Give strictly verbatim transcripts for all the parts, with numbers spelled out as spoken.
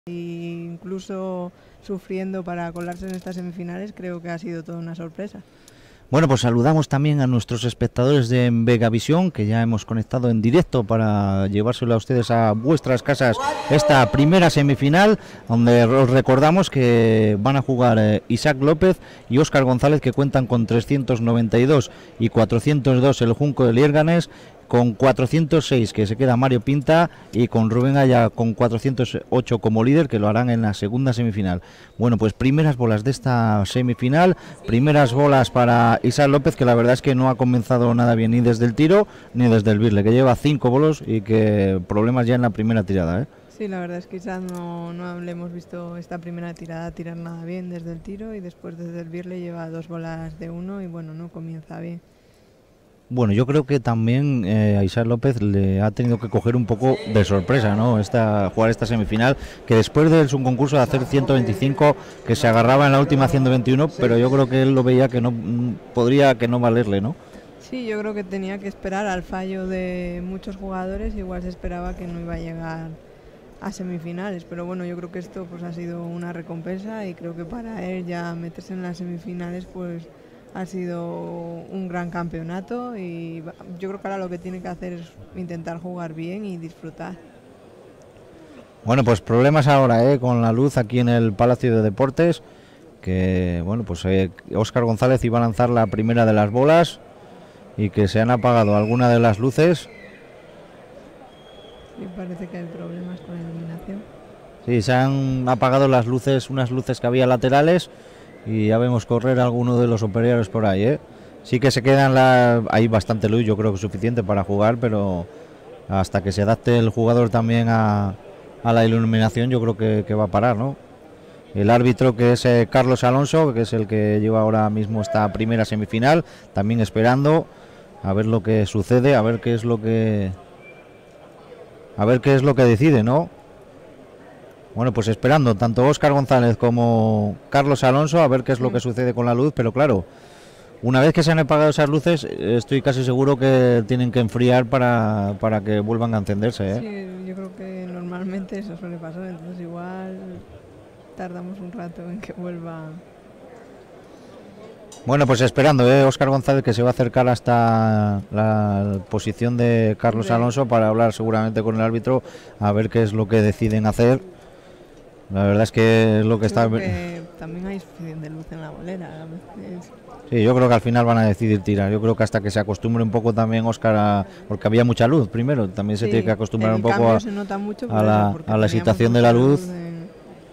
e incluso sufriendo para colarse en estas semifinales, creo que ha sido toda una sorpresa. Bueno, pues saludamos también a nuestros espectadores de Vegavisión, que ya hemos conectado en directo para llevárselo a ustedes a vuestras casas esta primera semifinal, donde os recordamos que van a jugar eh, Isaac López y Óscar González, que cuentan con trescientos noventa y dos y cuatrocientos dos el Junco de Liérganes, con cuatrocientos seis que se queda Mario Pinta y con Rubén Aya con cuatrocientos ocho como líder, que lo harán en la segunda semifinal. Bueno, pues primeras bolas de esta semifinal, primeras bolas para Isaac López, que la verdad es que no ha comenzado nada bien ni desde el tiro ni desde el birle, que lleva cinco bolos y que problemas ya en la primera tirada, ¿eh? Sí, la verdad es que quizás no, no le hemos visto esta primera tirada tirar nada bien desde el tiro, y después desde el birle lleva dos bolas de uno y bueno, no comienza bien. Bueno, yo creo que también eh, a Isaac López le ha tenido que coger un poco de sorpresa, ¿no? Esta, jugar esta semifinal, que después de su concurso de hacer ciento veinticinco, que se agarraba en la última ciento veintiuno, pero yo creo que él lo veía que no podría que no valerle, ¿no? Sí, yo creo que tenía que esperar al fallo de muchos jugadores, igual se esperaba que no iba a llegar a semifinales, pero bueno, yo creo que esto pues ha sido una recompensa, y creo que para él ya meterse en las semifinales pues ha sido un gran campeonato, y yo creo que ahora lo que tiene que hacer es intentar jugar bien y disfrutar. Bueno, pues problemas ahora ¿eh? con la luz aquí en el Palacio de Deportes, que bueno, pues eh, Óscar González iba a lanzar la primera de las bolas y que se han apagado algunas de las luces. Sí, parece que hay problemas con la iluminación. Sí, se han apagado las luces, unas luces que había laterales, y ya vemos correr a alguno de los operarios por ahí, ¿eh? Sí que se quedan la... hay bastante luz, yo creo que es suficiente para jugar, pero hasta que se adapte el jugador también a, a la iluminación, yo creo que, que va a parar, ¿no? El árbitro, que es eh, Carlos Alonso, que es el que lleva ahora mismo esta primera semifinal, también esperando a ver lo que sucede, a ver qué es lo que a ver qué es lo que decide, ¿no? Bueno, pues esperando tanto Óscar González como Carlos Alonso a ver qué es lo que sucede con la luz, pero claro, una vez que se han apagado esas luces, estoy casi seguro que tienen que enfriar para, para que vuelvan a encenderse, ¿eh? Sí, yo creo que normalmente eso suele pasar, entonces igual tardamos un rato en que vuelva. Bueno, pues esperando, ¿eh? Óscar González, que se va a acercar hasta la posición de Carlos sí. Alonso para hablar seguramente con el árbitro, a ver qué es lo que deciden hacer. La verdad es que es lo que yo está... Creo que también hay suficiente luz en la bolera a veces. Sí, yo creo que al final van a decidir tirar. Yo creo que hasta que se acostumbre un poco también Óscar a... porque había mucha luz primero, también se sí, tiene que acostumbrar un poco a, mucho a la, a la excitación de la luz. En...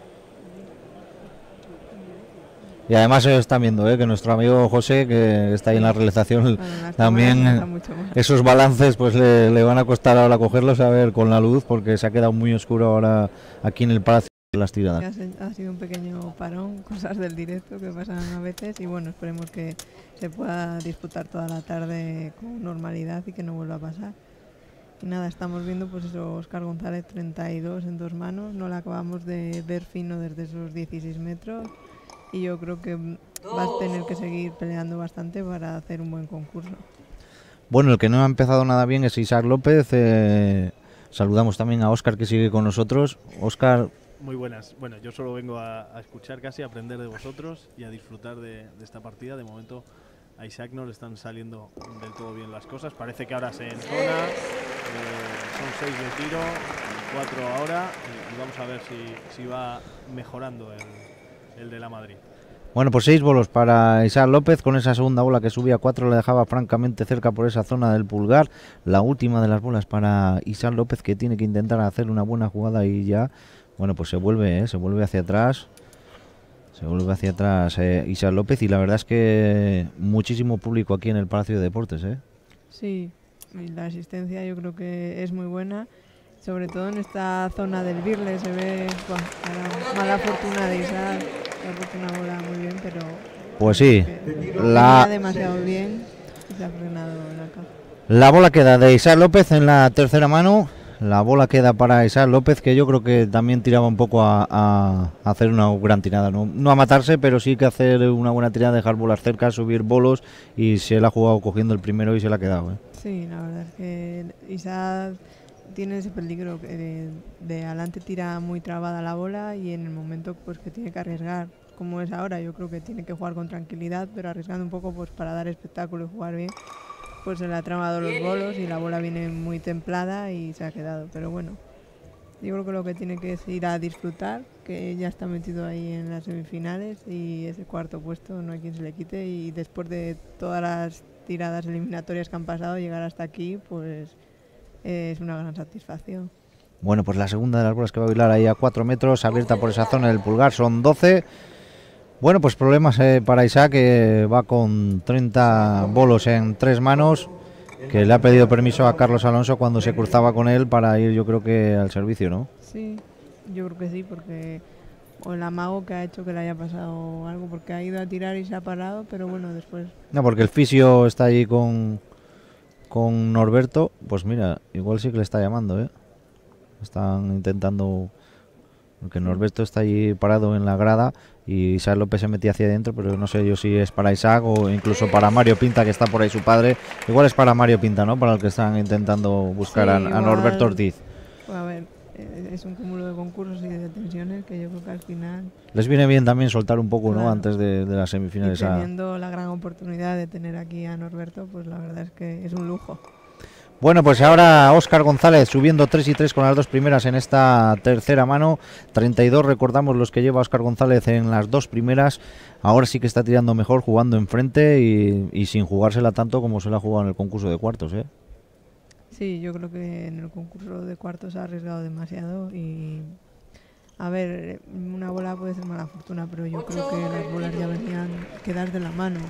Y además están viendo ¿eh? que nuestro amigo José, que está ahí en la realización, bueno, también esos balances pues le, le van a costar ahora cogerlos, a ver con la luz, porque se ha quedado muy oscuro ahora aquí en el Palacio de las Tiradas. Ha sido un pequeño parón, cosas del directo que pasan a veces, y bueno, esperemos que se pueda disputar toda la tarde con normalidad y que no vuelva a pasar. Y nada, estamos viendo pues eso, Óscar González treinta y dos en dos manos, no la acabamos de ver fino desde esos dieciséis metros, y yo creo que va a tener que seguir peleando bastante para hacer un buen concurso. Bueno, el que no ha empezado nada bien es Isaac López. Eh, saludamos también a Óscar, que sigue con nosotros. Óscar. Muy buenas. Bueno, yo solo vengo a, a escuchar casi, a aprender de vosotros y a disfrutar de, de esta partida. De momento a Isaac no le están saliendo del todo bien las cosas. Parece que ahora se entona. Eh, son seis de tiro, cuatro ahora, y, y vamos a ver si, si va mejorando el, el de la Madrid. Bueno, pues seis bolos para Isaac López, con esa segunda bola que subía a cuatro, le dejaba francamente cerca por esa zona del pulgar. La última de las bolas para Isaac López, que tiene que intentar hacer una buena jugada, y ya, bueno, pues se vuelve, ¿eh? se vuelve hacia atrás, se vuelve hacia atrás eh, Isaac López, y la verdad es que muchísimo público aquí en el Palacio de Deportes, ¿eh? Sí, y la asistencia yo creo que es muy buena. Sobre todo en esta zona del birle se ve bueno, la mala fortuna de Isaac, que ha puesto una bola muy bien, pero pues sí, la demasiado bien y se ha frenado en la caja. La bola queda de Isaac López en la tercera mano. La bola queda para Isaac López, que yo creo que también tiraba un poco a, a hacer una gran tirada, ¿no? No a matarse, pero sí que hacer una buena tirada, dejar bolas cerca, subir bolos, y se la ha jugado cogiendo el primero y se la ha quedado, ¿eh? Sí, la verdad es que Isaac tiene ese peligro que de, de adelante tira muy trabada la bola y en el momento pues que tiene que arriesgar, como es ahora, yo creo que tiene que jugar con tranquilidad, pero arriesgando un poco pues para dar espectáculo y jugar bien, pues se le ha trabado los bolos y la bola viene muy templada y se ha quedado, pero bueno, yo creo que lo que tiene que es ir a disfrutar, que ya está metido ahí en las semifinales y ese cuarto puesto no hay quien se le quite, y después de todas las tiradas eliminatorias que han pasado, llegar hasta aquí pues es una gran satisfacción. Bueno, pues la segunda de las bolas que va a bailar ahí a cuatro metros, abierta por esa zona del pulgar, son doce. Bueno, pues problemas eh, para Isaac, que va con treinta bolos en tres manos, que le ha pedido permiso a Carlos Alonso cuando se cruzaba con él para ir, yo creo que al servicio, ¿no? Sí, yo creo que sí, porque o el amago que ha hecho que le haya pasado algo, porque ha ido a tirar y se ha parado, pero bueno, después... No, porque el fisio está ahí con, con Norberto, pues mira, igual sí que le está llamando, ¿eh? Están intentando, porque Norberto está allí parado en la grada y Isaac López se metía hacia adentro, pero no sé yo si es para Isaac o incluso para Mario Pinta, que está por ahí su padre. Igual es para Mario Pinta, ¿no? Para el que están intentando buscar sí, a, a igual, Norberto Ortiz. A ver, es un cúmulo de concursos y de detenciones que yo creo que al final... Les viene bien también soltar un poco, claro, ¿no? Antes de, de las semifinales. Y teniendo a... la gran oportunidad de tener aquí a Norberto, pues la verdad es que es un lujo. Bueno, pues ahora Óscar González subiendo tres y tres con las dos primeras en esta tercera mano. treinta y dos, recordamos, los que lleva Óscar González en las dos primeras. Ahora sí que está tirando mejor, jugando enfrente y, y sin jugársela tanto como se la ha jugado en el concurso de cuartos, ¿eh? Sí, yo creo que en el concurso de cuartos ha arriesgado demasiado y... A ver, una bola puede ser mala fortuna, pero yo creo que las bolas ya venían que dar de la mano.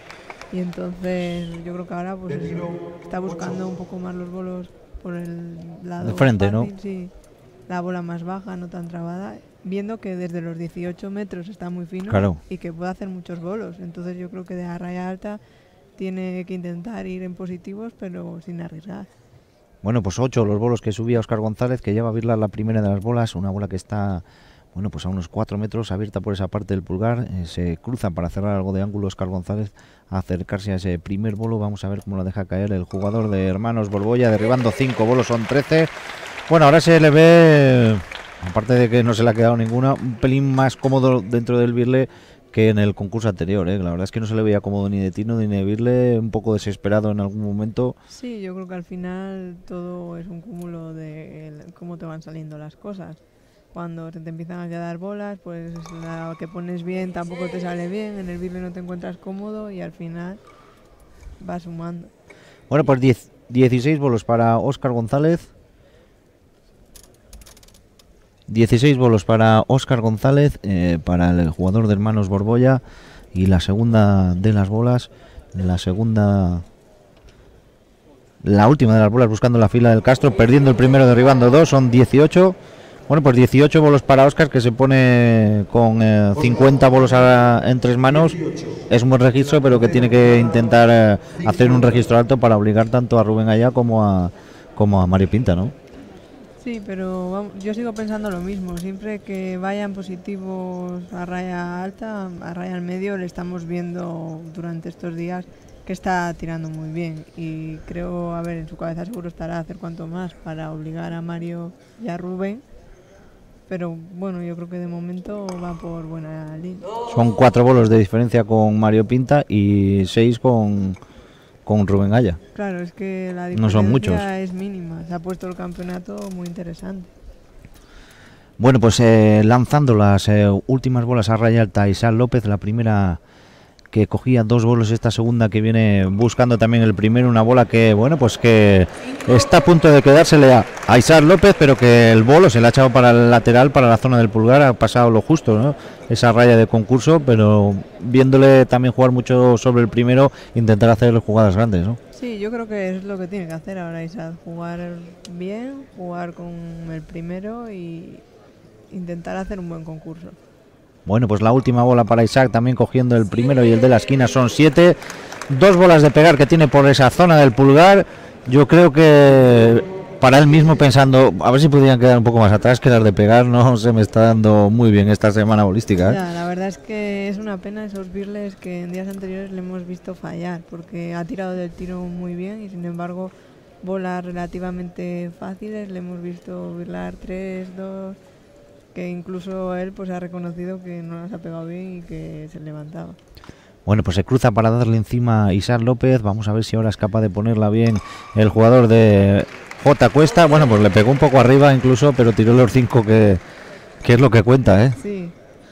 Y entonces yo creo que ahora pues eso, está buscando un poco más los bolos por el lado de frente, fácil, ¿no? Sí, la bola más baja, no tan trabada, viendo que desde los dieciocho metros está muy fino, claro, y que puede hacer muchos bolos. Entonces yo creo que de a raya alta tiene que intentar ir en positivos, pero sin arriesgar. Bueno, pues ocho los bolos que subía Óscar González, que lleva a virlar la primera de las bolas, una bola que está... Bueno, pues a unos cuatro metros, abierta por esa parte del pulgar, eh, se cruza para cerrar algo de ángulo Óscar González, a acercarse a ese primer bolo. Vamos a ver cómo lo deja caer el jugador de Hermanos Borbolla, derribando cinco bolos, son trece. Bueno, ahora se le ve, aparte de que no se le ha quedado ninguna, un pelín más cómodo dentro del birle que en el concurso anterior, ¿eh? La verdad es que no se le veía cómodo ni de tino ni de birle, un poco desesperado en algún momento. Sí, yo creo que al final todo es un cúmulo de cómo te van saliendo las cosas. Cuando te, te empiezan a quedar bolas, pues la que pones bien tampoco te sale bien, en el birle no te encuentras cómodo y al final vas sumando. Bueno, pues diez, dieciséis bolos para Óscar González. dieciséis bolos para Óscar González, eh, para el jugador de Hermanos Borbolla. Y la segunda de las bolas, la segunda... La última de las bolas buscando la fila del Castro, perdiendo el primero, derribando dos, son dieciocho. Bueno, pues dieciocho bolos para Óscar, que se pone con eh, cincuenta bolos a, en tres manos. Es un buen registro, pero que tiene que intentar eh, hacer un registro alto para obligar tanto a Rubén Aya como a, como a Mario Pinta, ¿no? Sí, pero vamos, yo sigo pensando lo mismo. Siempre que vayan positivos a raya alta, a raya al medio, le estamos viendo durante estos días que está tirando muy bien. Y creo, a ver, en su cabeza seguro estará hacer cuanto más para obligar a Mario y a Rubén. Pero bueno, yo creo que de momento va por buena línea. Son cuatro bolos de diferencia con Mario Pinta y seis con, con Rubén Aya. Claro, es que la diferencia no son muchos. Es mínima. Se ha puesto el campeonato muy interesante. Bueno, pues eh, lanzando las eh, últimas bolas a raya alta, Isaac López, la primera que cogía dos bolos, esta segunda que viene buscando también el primero, una bola que, bueno, pues que está a punto de quedársele a, a Isaac López, pero que el bolo se le ha echado para el lateral, para la zona del pulgar, ha pasado lo justo, ¿no? Esa raya de concurso, pero viéndole también jugar mucho sobre el primero, intentar hacer jugadas grandes, ¿no? Sí, yo creo que es lo que tiene que hacer ahora Isaac, jugar bien, jugar con el primero y intentar hacer un buen concurso. Bueno, pues la última bola para Isaac, también cogiendo el primero y el de la esquina, son siete. Dos bolas de pegar que tiene por esa zona del pulgar. Yo creo que para él mismo pensando, a ver si podían quedar un poco más atrás, que las de pegar no se me está dando muy bien esta semana bolística, ¿eh? Ya, la verdad es que es una pena esos birles que en días anteriores le hemos visto fallar, porque ha tirado del tiro muy bien y sin embargo bolas relativamente fáciles, le hemos visto virlar tres, dos, que incluso él pues ha reconocido que no las ha pegado bien y que se levantaba. Bueno, pues se cruza para darle encima a Isaac López. Vamos a ver si ahora es capaz de ponerla bien el jugador de J. Cuesta. Bueno, pues le pegó un poco arriba incluso, pero tiró los cinco, que, que es lo que cuenta, ¿eh? Sí.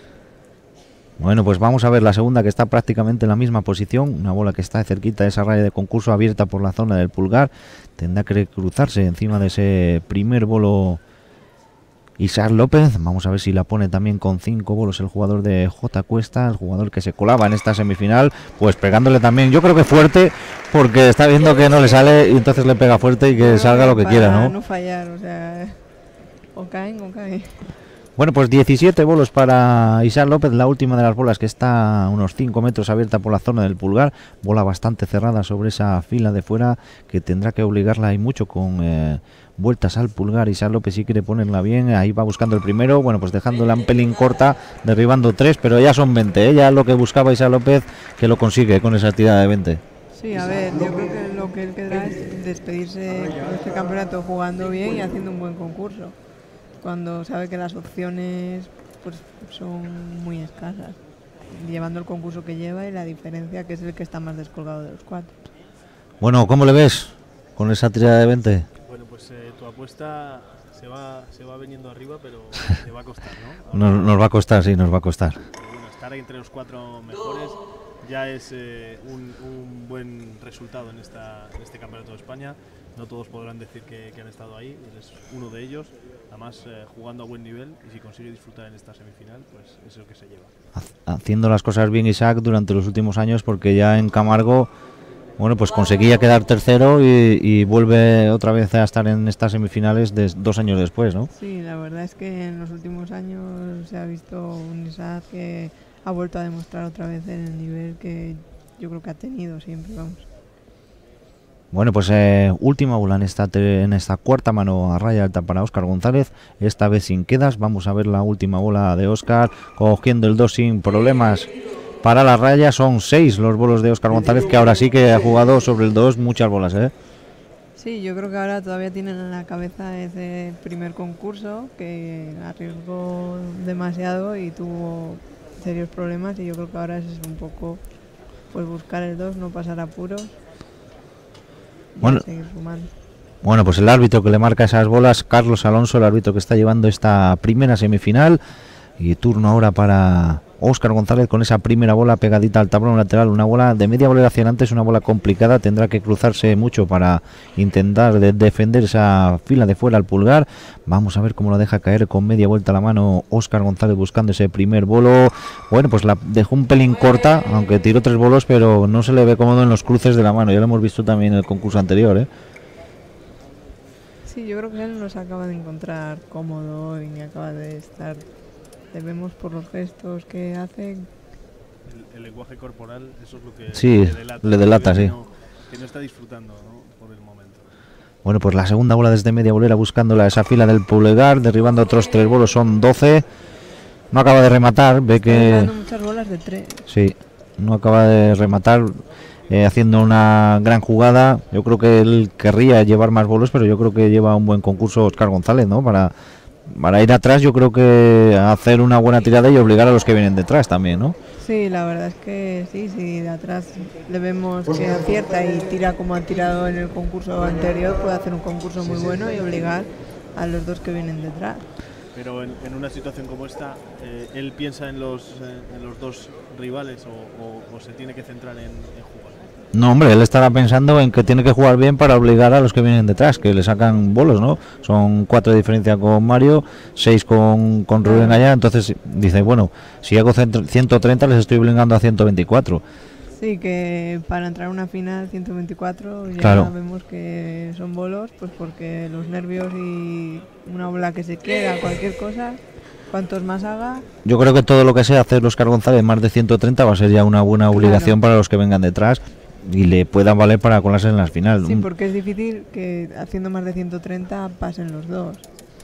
Bueno, pues vamos a ver la segunda, que está prácticamente en la misma posición. Una bola que está cerquita de esa raya de concurso, abierta por la zona del pulgar. Tendrá que cruzarse encima de ese primer bolo Isaac López. Vamos a ver si la pone también con cinco bolos el jugador de J. Cuesta, el jugador que se colaba en esta semifinal, pues pegándole también, yo creo que fuerte, porque está viendo que no le sale y entonces le pega fuerte y que Bueno, salga lo que para quiera, ¿no? no fallar, o sea, o caen o caen. Bueno, pues diecisiete bolos para Isaac López, la última de las bolas, que está a unos cinco metros abierta por la zona del pulgar, bola bastante cerrada sobre esa fila de fuera, que tendrá que obligarla ahí mucho con eh, vueltas al pulgar. Isaac López sí quiere ponerla bien, ahí va buscando el primero, bueno, pues dejándola un pelín corta, derribando tres, pero ya son veinte, ¿eh? Ya lo que buscaba Isaac López, que lo consigue con esa tirada de veinte. Sí, a ver, yo creo que lo que él querrá es despedirse de este campeonato jugando bien y haciendo un buen concurso, cuando sabe que las opciones pues son muy escasas, llevando el concurso que lleva y la diferencia, que es el que está más descolgado de los cuatro. Bueno, ¿cómo le ves con esa tirada de veinte? Bueno, pues eh, tu apuesta se va, se va veniendo arriba, pero te va a costar, ¿no? Nos, nos va a costar, sí, nos va a costar. Bueno, estar ahí entre los cuatro mejores ya es eh, un, un buen resultado en, esta, en este Campeonato de España. No todos podrán decir que, que han estado ahí, eres uno de ellos, además eh, jugando a buen nivel, y si consigue disfrutar en esta semifinal, pues es lo que se lleva. Haciendo las cosas bien Isaac durante los últimos años, porque ya en Camargo, bueno, pues conseguía quedar tercero y, y vuelve otra vez a estar en estas semifinales de dos años después, ¿no? Sí, la verdad es que en los últimos años se ha visto un Isaac que ha vuelto a demostrar otra vez el nivel que yo creo que ha tenido siempre, vamos. Bueno, pues eh, última bola en esta, en esta cuarta mano a raya alta para Óscar González, esta vez sin quedas. Vamos a ver la última bola de Óscar, cogiendo el dos sin problemas para la raya. Son seis los bolos de Óscar González, que ahora sí que ha jugado sobre el dos muchas bolas, ¿eh? Sí, yo creo que ahora todavía tienen en la cabeza ese primer concurso, que arriesgó demasiado y tuvo serios problemas, y yo creo que ahora es un poco pues buscar el dos, no pasar apuros. Bueno, seguir sumando. Bueno, pues el árbitro que le marca esas bolas, Carlos Alonso, el árbitro que está llevando esta primera semifinal, y turno ahora para Óscar González con esa primera bola pegadita al tablón lateral, una bola de media bolera hacia adelante, es una bola complicada, tendrá que cruzarse mucho para intentar de defender esa fila de fuera al pulgar. Vamos a ver cómo la deja caer con media vuelta a la mano Óscar González buscando ese primer bolo. Bueno, pues la dejó un pelín corta, aunque tiró tres bolos, pero no se le ve cómodo en los cruces de la mano, ya lo hemos visto también en el concurso anterior, ¿eh? Sí, yo creo que él no se acaba de encontrar cómodo y ni acaba de estar... Le vemos por los gestos que hace. El, el lenguaje corporal, eso es lo que sí, le delata, le delata que sí. No, que no está disfrutando, ¿no?, por el momento. Bueno, pues la segunda bola desde media bolera buscándola a esa fila del pulgar, derribando otros tres bolos, son doce. No acaba de rematar, ve está que... dando muchas bolas de tres. Sí, no acaba de rematar, eh, haciendo una gran jugada. Yo creo que él querría llevar más bolos, pero yo creo que lleva un buen concurso Óscar González, ¿no? Para... Para ir atrás, yo creo que hacer una buena tirada y obligar a los que vienen detrás también, ¿no? Sí, la verdad es que sí, sí, de atrás le vemos que acierta y tira como ha tirado en el concurso anterior, puede hacer un concurso muy bueno y obligar a los dos que vienen detrás. Pero en, en una situación como esta, eh, ¿él piensa en los, eh, en los dos rivales o, o, o se tiene que centrar en, en jugar? No, hombre, él estará pensando en que tiene que jugar bien para obligar a los que vienen detrás, que le sacan bolos, ¿no? Son cuatro de diferencia con Mario, seis con, con Rubén allá, entonces dice, bueno, si hago ciento treinta les estoy obligando a ciento veinticuatro. Sí, que para entrar a una final ciento veinticuatro ya claro. Vemos que son bolos, pues porque los nervios y una bola que se queda, cualquier cosa, cuantos más haga. Yo creo que todo lo que sea hacer Óscar González más de ciento treinta va a ser ya una buena obligación, claro, para los que vengan detrás y le puedan valer para colarse en las finales. Sí, porque es difícil que haciendo más de ciento treinta pasen los dos.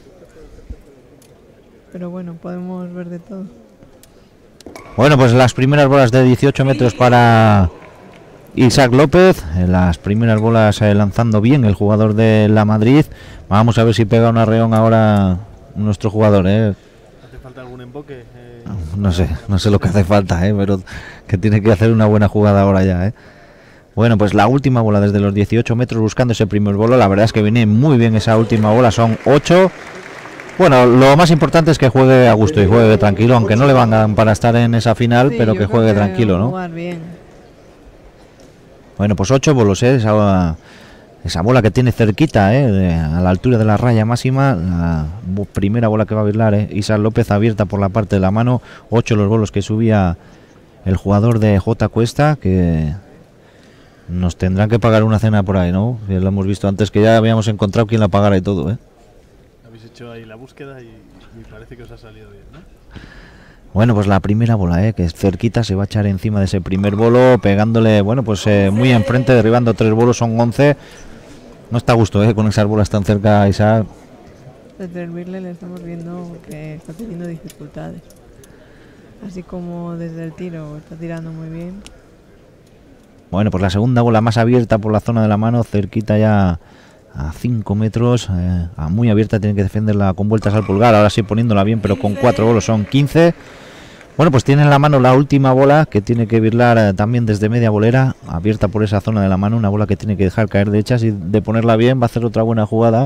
Pero bueno, podemos ver de todo. Bueno, pues las primeras bolas de dieciocho metros para Isaac López, en las primeras bolas eh, lanzando bien el jugador de la Madrid. Vamos a ver si pega un arreón ahora nuestro jugador, ¿eh? ¿Hace falta algún emboque? Eh, no sé, no sé lo que hace falta, ¿eh? Pero que tiene que hacer una buena jugada ahora ya, ¿eh? Bueno, pues la última bola desde los dieciocho metros buscando ese primer bolo. La verdad es que viene muy bien esa última bola, son ocho. Bueno, lo más importante es que juegue a gusto y juegue tranquilo, aunque no le van para estar en esa final, Sí, pero yo que creo juegue que tranquilo, ¿no? jugar bien. Bueno, pues ocho bolos, ¿eh? Esa, esa bola que tiene cerquita, ¿eh? De- a la altura de la raya máxima. La bo- primera bola que va a bailar, ¿eh? Isaac López abierta por la parte de la mano. Ocho los bolos que subía el jugador de J Cuesta, que nos tendrán que pagar una cena por ahí, ¿no? Ya lo hemos visto antes, que ya habíamos encontrado quien la pagara y todo, ¿eh? habéis hecho ahí la búsqueda y me parece que os ha salido bien, ¿no? Bueno, pues la primera bola, ¿eh? Que es cerquita, se va a echar encima de ese primer bolo, pegándole, bueno, pues eh, muy enfrente, derribando tres bolos, son once. No está a gusto, ¿eh? Con esas bolas tan cerca, Isaac. Desde el Birle le estamos viendo que está teniendo dificultades. Así como desde el tiro está tirando muy bien. Bueno, pues la segunda bola más abierta por la zona de la mano, cerquita ya a cinco metros, eh, a muy abierta, tiene que defenderla con vueltas al pulgar, ahora sí poniéndola bien, pero con cuatro bolos son quince. Bueno, pues tiene en la mano la última bola que tiene que birlar eh, también desde media bolera, abierta por esa zona de la mano, una bola que tiene que dejar caer derechas y de ponerla bien va a hacer otra buena jugada.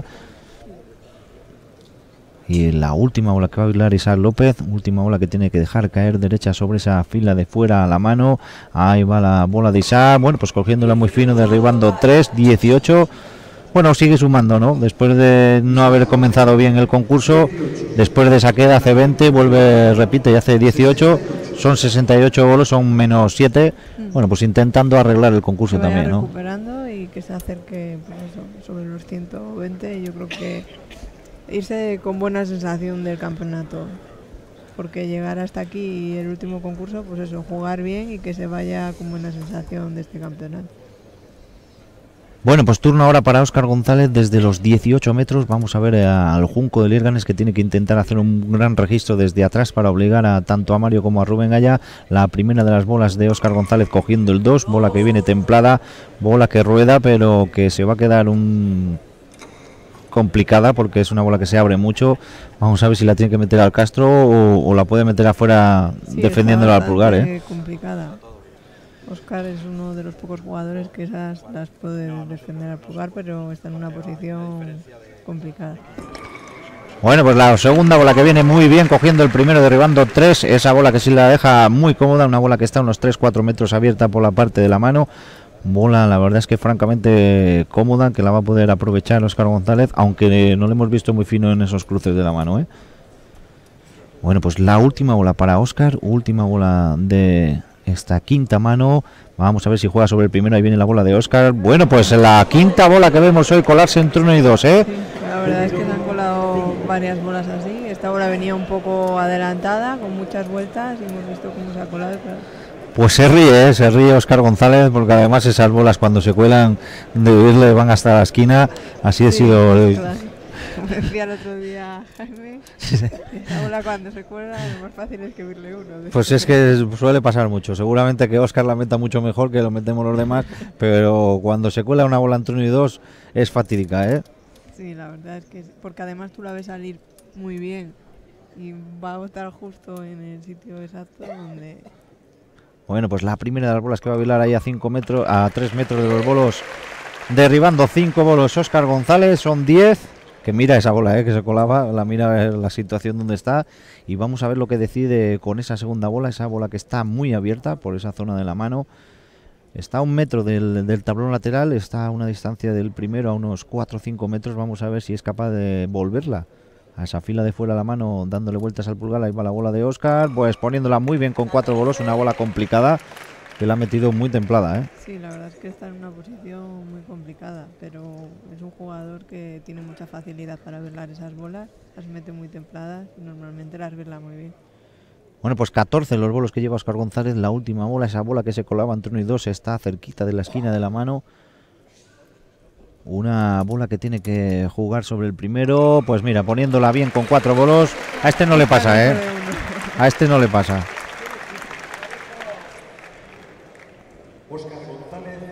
Y la última bola que va a bailar Isaac López, última bola que tiene que dejar caer derecha sobre esa fila de fuera a la mano. Ahí va la bola de Isaac, bueno, pues cogiéndola muy fino, derribando tres, dieciocho. Bueno, sigue sumando, ¿no? Después de no haber comenzado bien el concurso, después de esa queda hace veinte, vuelve, repite y hace dieciocho. Son sesenta y ocho bolos, son menos siete. Bueno, pues intentando arreglar el concurso Que vaya también, ¿no? recuperando y que se acerque pues eso, sobre los ciento veinte. Yo creo que irse con buena sensación del campeonato, porque llegar hasta aquí y el último concurso, pues eso, jugar bien y que se vaya con buena sensación de este campeonato. Bueno, pues turno ahora para Óscar González desde los dieciocho metros. Vamos a ver al Junco de Lierganes, que tiene que intentar hacer un gran registro desde atrás para obligar a tanto a Mario como a Rubén Gaya. La primera de las bolas de Óscar González cogiendo el dos, bola que viene templada, bola que rueda, pero que se va a quedar un complicada porque es una bola que se abre mucho. Vamos a ver si la tiene que meter al Castro o, o la puede meter afuera, sí, defendiéndola al pulgar, ¿eh? Complicada. Óscar es uno de los pocos jugadores que esas las puede defender al pulgar, pero está en una posición complicada. Bueno, pues la segunda bola que viene muy bien, cogiendo el primero, derribando tres. Esa bola que sí la deja muy cómoda, una bola que está a unos tres cuatro metros abierta por la parte de la mano. Bola, la verdad es que francamente cómoda, que la va a poder aprovechar Óscar González, aunque no le hemos visto muy fino en esos cruces de la mano, ¿eh? Bueno, pues la última bola para Óscar, última bola de esta quinta mano. Vamos a ver si juega sobre el primero. Ahí viene la bola de Óscar. Bueno, pues la quinta bola que vemos hoy colarse entre uno y dos, ¿eh? Sí, la verdad es que se han colado varias bolas así. Esta bola venía un poco adelantada, con muchas vueltas, y hemos visto cómo se ha colado. Pero... Pues se ríe, ¿eh? Se ríe Óscar González, porque además esas bolas cuando se cuelan de huirle van hasta la esquina. Así ha sí, sido. Claro. Como decía el otro día Jaime, esa bola cuando se cuela lo más fácil es que huirle uno. Pues es que suele pasar mucho. Seguramente que Óscar la meta mucho mejor que lo metemos los demás, pero cuando se cuela una bola entre uno y dos es fatídica, ¿eh? Sí, la verdad es que sí, porque además tú la ves salir muy bien y va a estar justo en el sitio exacto donde... Bueno, pues la primera de las bolas que va a bailar ahí a cinco metros, a tres metros de los bolos, derribando cinco bolos Óscar González, son diez. Que mira esa bola, eh, que se colaba, la mira la situación donde está, y vamos a ver lo que decide con esa segunda bola, esa bola que está muy abierta por esa zona de la mano. Está a un metro del, del tablón lateral, está a una distancia del primero a unos cuatro o cinco metros. Vamos a ver si es capaz de volverla a esa fila de fuera de la mano, dándole vueltas al pulgar. Ahí va la bola de Óscar, pues poniéndola muy bien con cuatro bolos, una bola complicada que la ha metido muy templada, ¿eh? Sí, la verdad es que está en una posición muy complicada, pero es un jugador que tiene mucha facilidad para verlar esas bolas, las mete muy templadas y normalmente las verla muy bien. Bueno, pues catorce los bolos que lleva Óscar González. La última bola, esa bola que se colaba entre uno y dos, está cerquita de la esquina de la mano. Una bola que tiene que jugar sobre el primero. Pues mira, poniéndola bien con cuatro bolos. A este no le pasa, ¿eh? A este no le pasa. Óscar González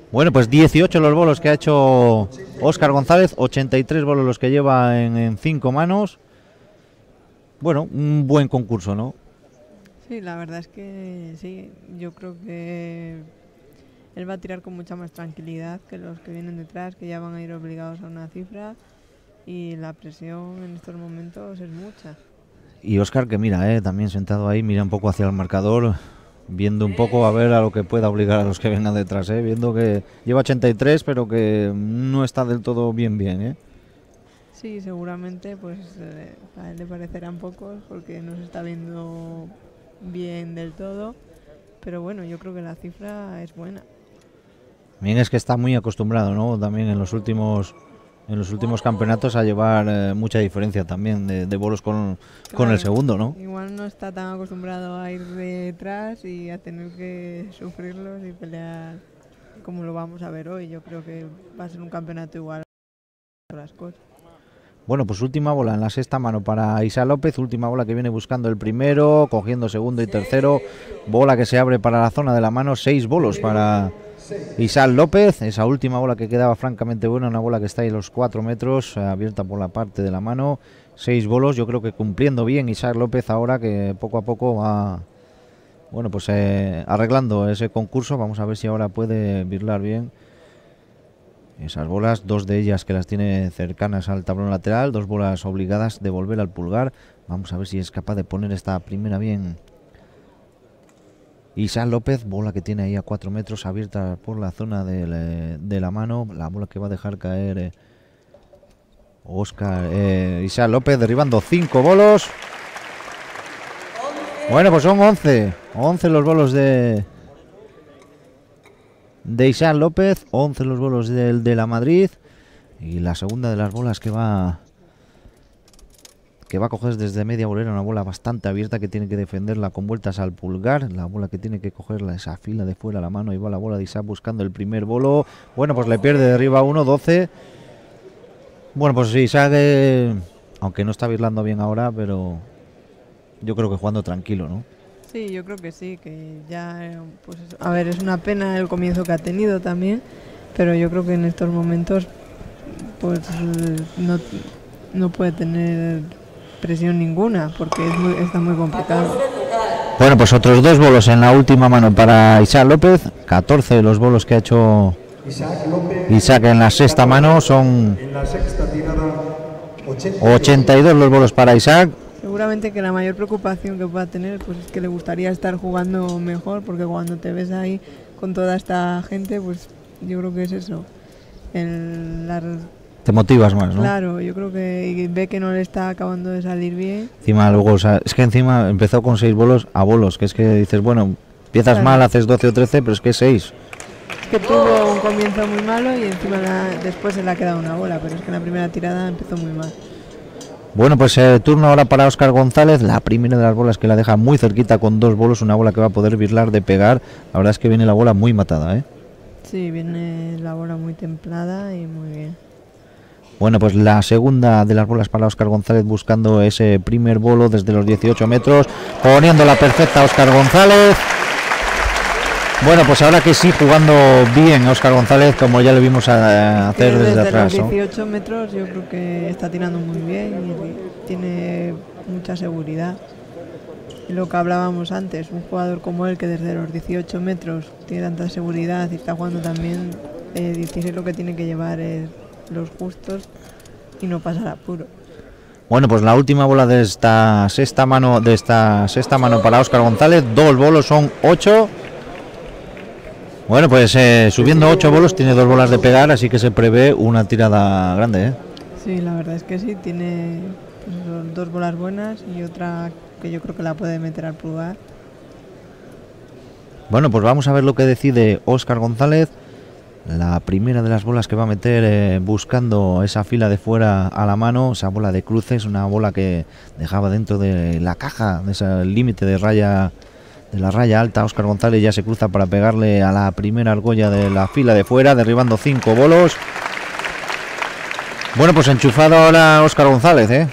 Bueno, pues dieciocho los bolos que ha hecho Óscar González, ochenta y tres bolos los que lleva en, en cinco manos. Bueno, un buen concurso, ¿no? Sí, la verdad es que sí, yo creo que él va a tirar con mucha más tranquilidad que los que vienen detrás, que ya van a ir obligados a una cifra, y la presión en estos momentos es mucha. Y Óscar, que mira, eh, también sentado ahí, mira un poco hacia el marcador, viendo un poco a ver a lo que pueda obligar a los que vengan detrás, eh, viendo que lleva ochenta y tres, pero que no está del todo bien bien, ¿eh? Sí, seguramente pues eh, a él le parecerán pocos porque no se está viendo bien del todo, pero bueno, yo creo que la cifra es buena. Bien, es que está muy acostumbrado, ¿no? También en los últimos en los últimos campeonatos a llevar eh, mucha diferencia también de, de bolos con, Claro, con el segundo, ¿no? Igual no está tan acostumbrado a ir detrás y a tener que sufrirlos y pelear como lo vamos a ver hoy. Yo creo que va a ser un campeonato igual a las cosas. Bueno, pues última bola en la sexta mano para Isa López, última bola que viene buscando el primero, cogiendo segundo y tercero, bola que se abre para la zona de la mano, seis bolos para Isaac López, esa última bola que quedaba francamente buena, una bola que está ahí los cuatro metros, eh, abierta por la parte de la mano, seis bolos, yo creo que cumpliendo bien Isaac López ahora, que poco a poco va, bueno, pues eh, arreglando ese concurso. Vamos a ver si ahora puede birlar bien esas bolas, dos de ellas que las tiene cercanas al tablón lateral, dos bolas obligadas de volver al pulgar. Vamos a ver si es capaz de poner esta primera bien Isaac López, bola que tiene ahí a cuatro metros, abierta por la zona de, de la mano, la bola que va a dejar caer eh, Óscar eh, Isaac López, derribando cinco bolos. Bueno, pues son once, once los bolos de de Isaac López, once los bolos del de la Madrid, y la segunda de las bolas que va que va a coger desde media bolera, una bola bastante abierta que tiene que defenderla con vueltas al pulgar, la bola que tiene que cogerla esa fila de fuera a la mano, y va la bola de Isaac buscando el primer bolo. Bueno, pues le pierde de arriba uno, doce. Bueno, pues sí, Isaac, eh, aunque no está birlando bien ahora, pero yo creo que jugando tranquilo, ¿no? Sí, yo creo que sí, que ya, eh, pues eso. A ver, es una pena el comienzo que ha tenido también, pero yo creo que en estos momentos pues no, no puede tener presión ninguna, porque es muy, está muy complicado. Bueno, pues otros dos bolos en la última mano para Isaac López, catorce los bolos que ha hecho Isaac en la sexta mano, son ochenta y dos los bolos para Isaac. Seguramente que la mayor preocupación que pueda tener pues es que le gustaría estar jugando mejor, porque cuando te ves ahí con toda esta gente, pues yo creo que es eso. El, la, te motivas más, ¿no? Claro, yo creo que ve que no le está acabando de salir bien. Encima luego, o sea, es que encima empezó con seis bolos a bolos, que es que dices, bueno, empiezas claro. mal, haces doce o trece, pero es que seis. Es que tuvo un comienzo muy malo y encima la, después se le ha quedado una bola, pero es que en la primera tirada empezó muy mal. Bueno, pues eh, turno ahora para Óscar González, la primera de las bolas que la deja muy cerquita con dos bolos, una bola que va a poder birlar de pegar. La verdad es que viene la bola muy matada, ¿eh? Sí, viene la bola muy templada y muy bien. Bueno, pues la segunda de las bolas para Óscar González, buscando ese primer bolo desde los dieciocho metros, poniendo la perfecta Óscar González. Bueno, pues ahora que sí, jugando bien Óscar González, como ya le vimos a, a hacer desde, desde atrás. Desde los dieciocho ¿no? metros yo creo que está tirando muy bien y tiene mucha seguridad. Y lo que hablábamos antes, un jugador como él que desde los dieciocho metros tiene tanta seguridad y está jugando también, eh, dieciséis lo que tiene que llevar es los justos y no pasar apuro. Bueno, pues la última bola de esta sexta mano, de esta sexta mano para Óscar González, dos bolos son ocho. Bueno, pues eh, subiendo ocho bolos, tiene dos bolas de pegar, así que se prevé una tirada grande, ¿eh? Sí, la verdad es que sí, tiene pues, dos bolas buenas y otra que yo creo que la puede meter al pulgar. Bueno, pues vamos a ver lo que decide Óscar González. La primera de las bolas que va a meter eh, buscando esa fila de fuera a la mano, esa bola de cruces, una bola que dejaba dentro de la caja, de ese límite de raya, de la raya alta. Óscar González ya se cruza para pegarle a la primera argolla de la fila de fuera, derribando cinco bolos. Bueno, pues enchufado ahora Óscar González, ¿eh?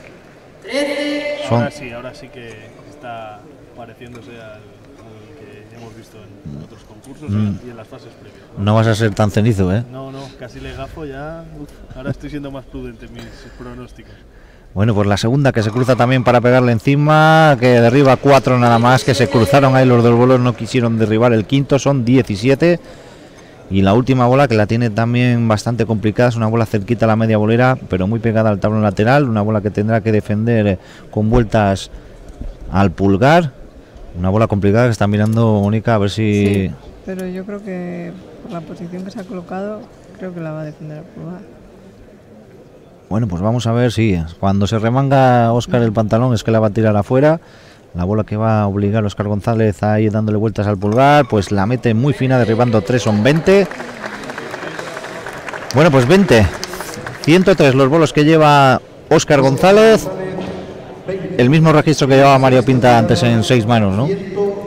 Son... Ahora sí, ahora sí que está pareciéndose al, al que hemos visto en, en otros concursos Mm. y en las fases previas. No vas a ser tan cenizo, ¿eh? No, no, casi le gafo ya. Uf, ahora estoy siendo más prudente en mis pronósticos. Bueno, pues la segunda que se cruza también para pegarle encima, que derriba cuatro nada más, que se cruzaron ahí los dos bolos, no quisieron derribar el quinto, son diecisiete. Y la última bola, que la tiene también bastante complicada, es una bola cerquita a la media bolera, pero muy pegada al tablón lateral, una bola que tendrá que defender eh, con vueltas al pulgar. Una bola complicada que está mirando Mónica a ver si... Sí, pero yo creo que por la posición que se ha colocado, creo que la va a defender al pulgar. Bueno, pues vamos a ver si cuando se remanga Óscar el pantalón es que la va a tirar afuera. La bola que va a obligar a Óscar González a ir dándole vueltas al pulgar, pues la mete muy fina, derribando tres, son veinte. Bueno, pues veinte. ciento tres los bolos que lleva Óscar González. El mismo registro que llevaba Mario Pinta antes en seis manos, ¿no?